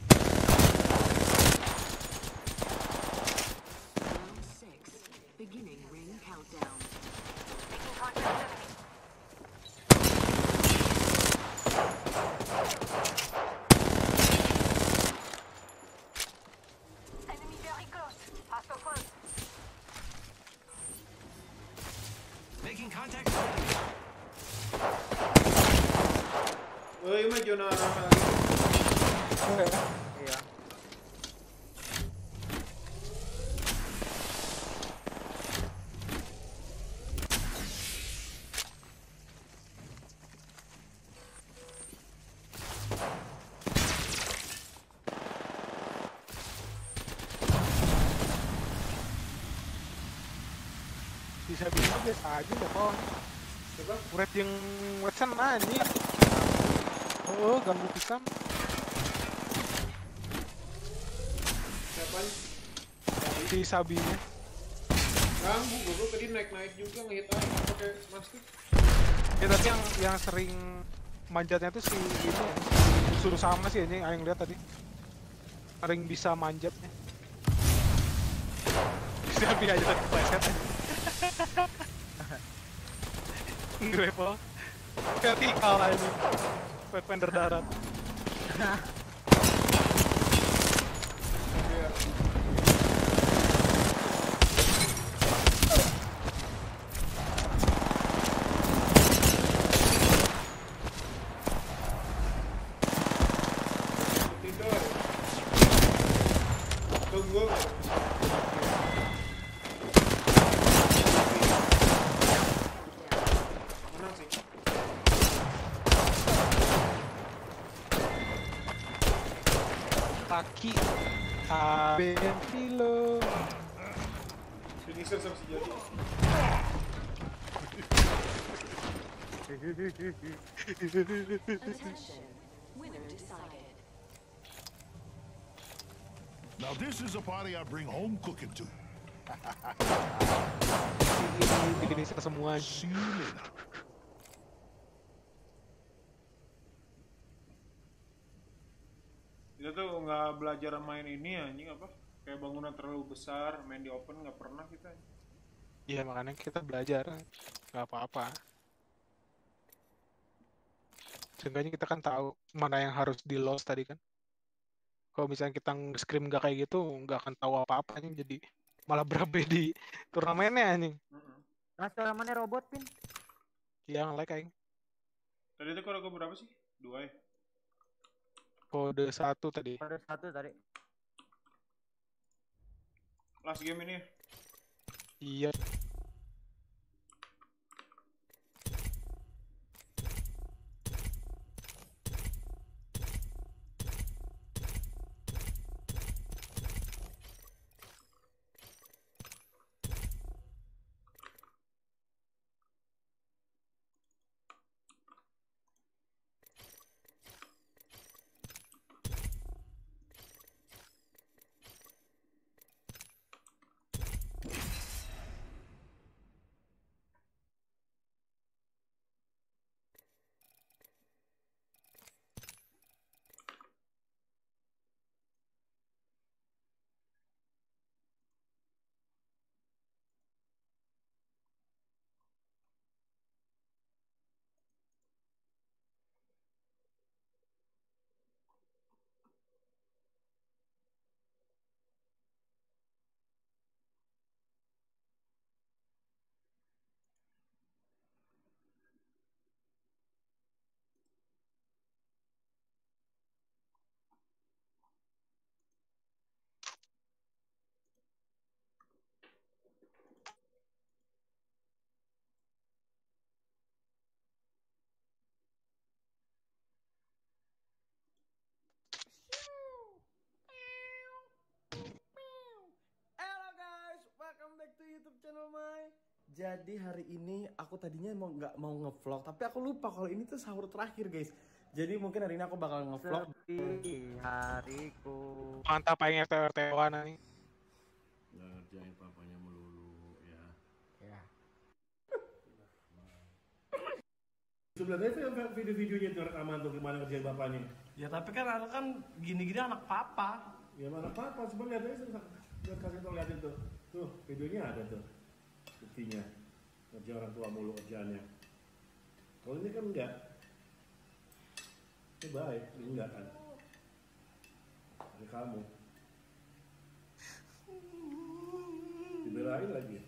Beginning ring countdown. Making contact with enemy. Enemy very close. Hostile close. Making contact with enemy. Oh, ini mah zona arah Iya. Bisa biasa aja ya kok. Coba Red yang Watson anjing. Oh, ganggu pisan. siapa nih? Si Sabinya. Ganggu, gue tadi naik-naik juga ngehit aja pakai mastik. Ya tapi yang sering manjatnya tuh si ini ya. Suruh sama sih ini yang lihat tadi. Sering bisa manjatnya. Sabi aja tadi pleset aja. Grapple. Vertikal aja. Pathfinder darat. kaki. Ben Filo. Finisher sama si Jody. Now this is a party I bring home cooking to. Finisher semua. Kita tuh nggak belajar main ini anjing apa? Kayak bangunan terlalu besar, main di open nggak pernah kita. Iya makanya kita belajar, nggak apa-apa. Seenggaknya kita kan tahu mana yang harus di loss tadi kan. Kalau misalnya kita nge-scrim nggak kayak gitu, nggak akan tahu apa-apa anjing, jadi malah berabe di turnamennya anjing. Mas turnamennya robot pin. Iya nge-lag kayak. Tadi itu kode berapa sih? 2 ya? Kode 1 tadi. Kode 1 tadi. Last game ini. Iya. Jadi hari ini aku tadinya nggak mau ngevlog, tapi aku lupa kalau ini tuh sahur terakhir guys. Jadi mungkin hari ini aku bakal ngevlog. Sepi hariku. Mantap pengen RT-RT-an nih. Ngerjain papanya melulu ya. Ya. Sebenarnya itu video-videonya itu rekaman tuh gimana ngerjain bapaknya. Ya tapi kan anak kan gini-gini anak papa. Ya mana papa, coba lihat aja biar kasih tau liatin tuh. Tuh videonya ada tuh. Buktinya kerja orang tua mulu kerjaannya. Kalau ini kan enggak. Ini baik, ini enggak kan. Ini kamu dibelain lagi.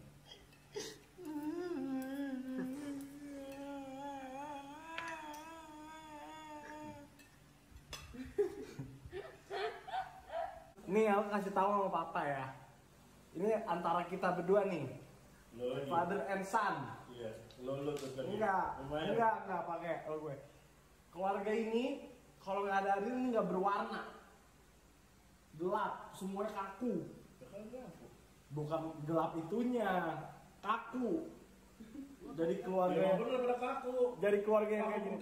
Nih aku kasih tahu sama papa ya. Ini antara kita berdua nih. Father and son. Iya, lo terus lagi. Enggak pakai lo gue. Keluarga ini kalau nggak ada Adil ini nggak berwarna. Gelap, semuanya kaku. Bukan gelap itunya, kaku. Jadi keluarga ya, bener kaku. Dari keluarga yang kayak gini.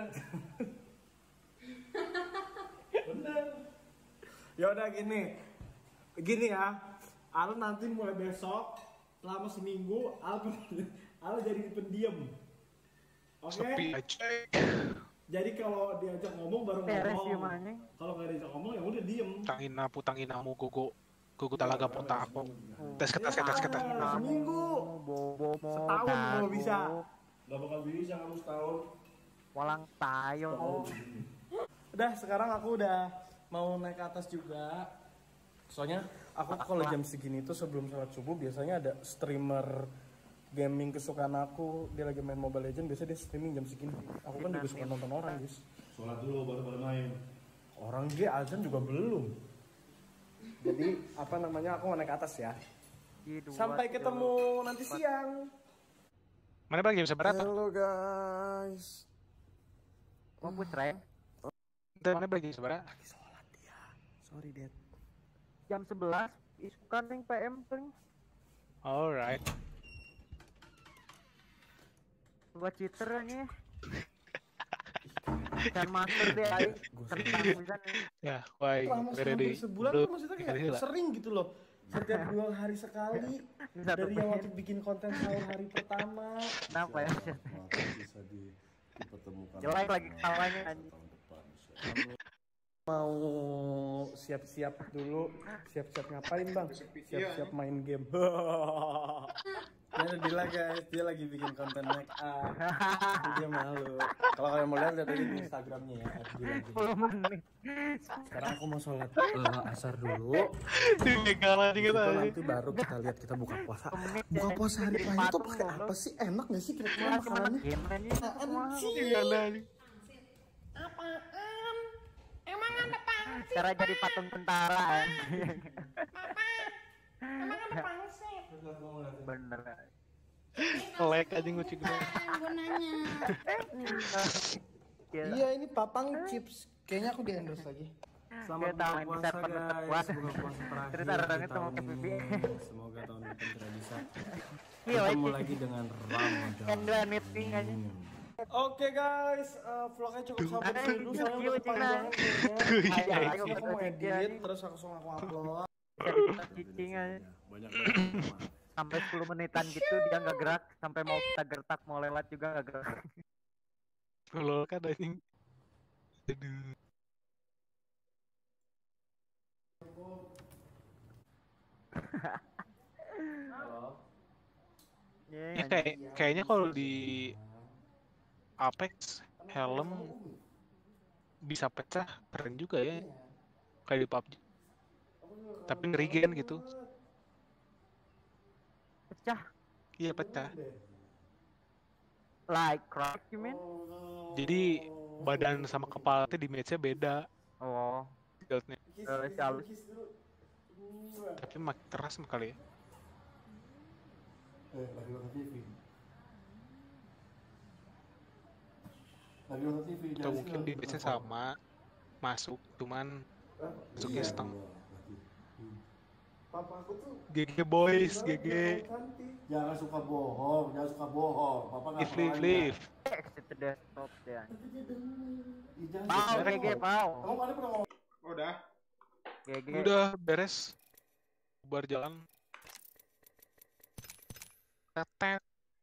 Bener. Ya udah gini ya. Al nanti mulai besok selama seminggu Al jadi pendiam. Oke? Sepi aja. Jadi kalau diajak ngomong baru ngomong. Kalau nggak diajak ngomong ya udah diem. Tanginamu gogo talaga punta ako. Tes kata. Seminggu. Setahun kalau bisa. Gak bakal bisa kamu setahun. Walang tayo. Udah sekarang aku udah mau naik ke atas juga. Soalnya aku kalau jam segini tuh sebelum sholat subuh biasanya ada streamer gaming kesukaan aku, dia lagi main Mobile Legends, biasanya dia streaming jam segini. Aku kan juga suka nonton orang guys. Sholat dulu baru main. Orang dia azan juga belum. Jadi apa namanya aku mau naik ke atas ya. Sampai ketemu nanti siang. Mana bang jam seberapa? Halo guys. Mau push rank? Mana bang jam seberapa? Lagi sholat dia. Sorry, Dad. Jam 11 isukan ning PM paling. Alright. Buat cheater nih. Kan master deh aing. Tentang bisa nih. Ya, why? Selama hampir sebulan tuh maksudnya kayak sering gitu loh. Setiap 2 hari sekali. Dari yang waktu bikin konten sahur hari pertama. Kenapa ya? Bisa dipertemukan. Jelek lagi ketawanya anjing. Mau siap-siap dulu. Siap-siap ngapain, Bang? Siap-siap main game. Ya Dila guys, dia lagi bikin konten make up. Dia malu. Kalau kalian mau lihat aja di Instagramnya ya. 10 menit. Sekarang aku mau sholat asar dulu. Nanti baru kita lihat kita buka puasa. Buka puasa hari raya tuh pakai apa sih? Enak gak sih kira-kira makanannya? Apaan? Emang ada pangsit? Cara jadi patung tentara. Emang ada pangsit? Bener. Like aja ngucik gue. Gue nanya. Iya ini papang chips. Kayaknya aku di endorse lagi. Selamat buka puasa guys. Buka puasa terakhir di tahun ini. Semoga tahun depan tidak bisa ketemu lagi dengan Ramadan. Oke guys, vlognya cukup sampai sini dulu. Soalnya udah kepanjangan kayaknya. Aku mau edit terus langsung aku upload. Banyak sampai 10 menitan gitu dia nggak gerak, sampai mau kita gertak mau lewat juga nggak gerak. Lol kan anjing. Aduh. Ya kayaknya kalau di Apex helm bisa pecah keren juga ya. Kayak di PUBG. Tapi ngerigen gitu. Pecah? Iya pecah. Like crack you mean? Jadi badan sama kepala tuh damage-nya beda. Oh. Build-nya. Halus. Tapi makin keras kali ya. Lagi nonton TV. Lagi nonton TV. Atau mungkin damage-nya sama. Masuk, cuman masuknya setengah. Papa aku tuh GG boys, GG. Jangan suka bohong, jangan suka bohong. Papa nggak pernah Leave. Exit desktop ya. Pau, GG Pau. Kamu kali pernah ngomong? Udah. GG. Udah beres. Bubar jalan. Tetet.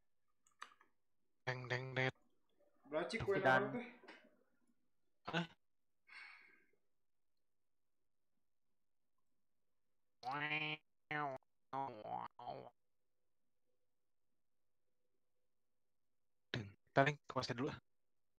Deng deng det. Belacik kue naruh teh. Hah? Paling ke dulu.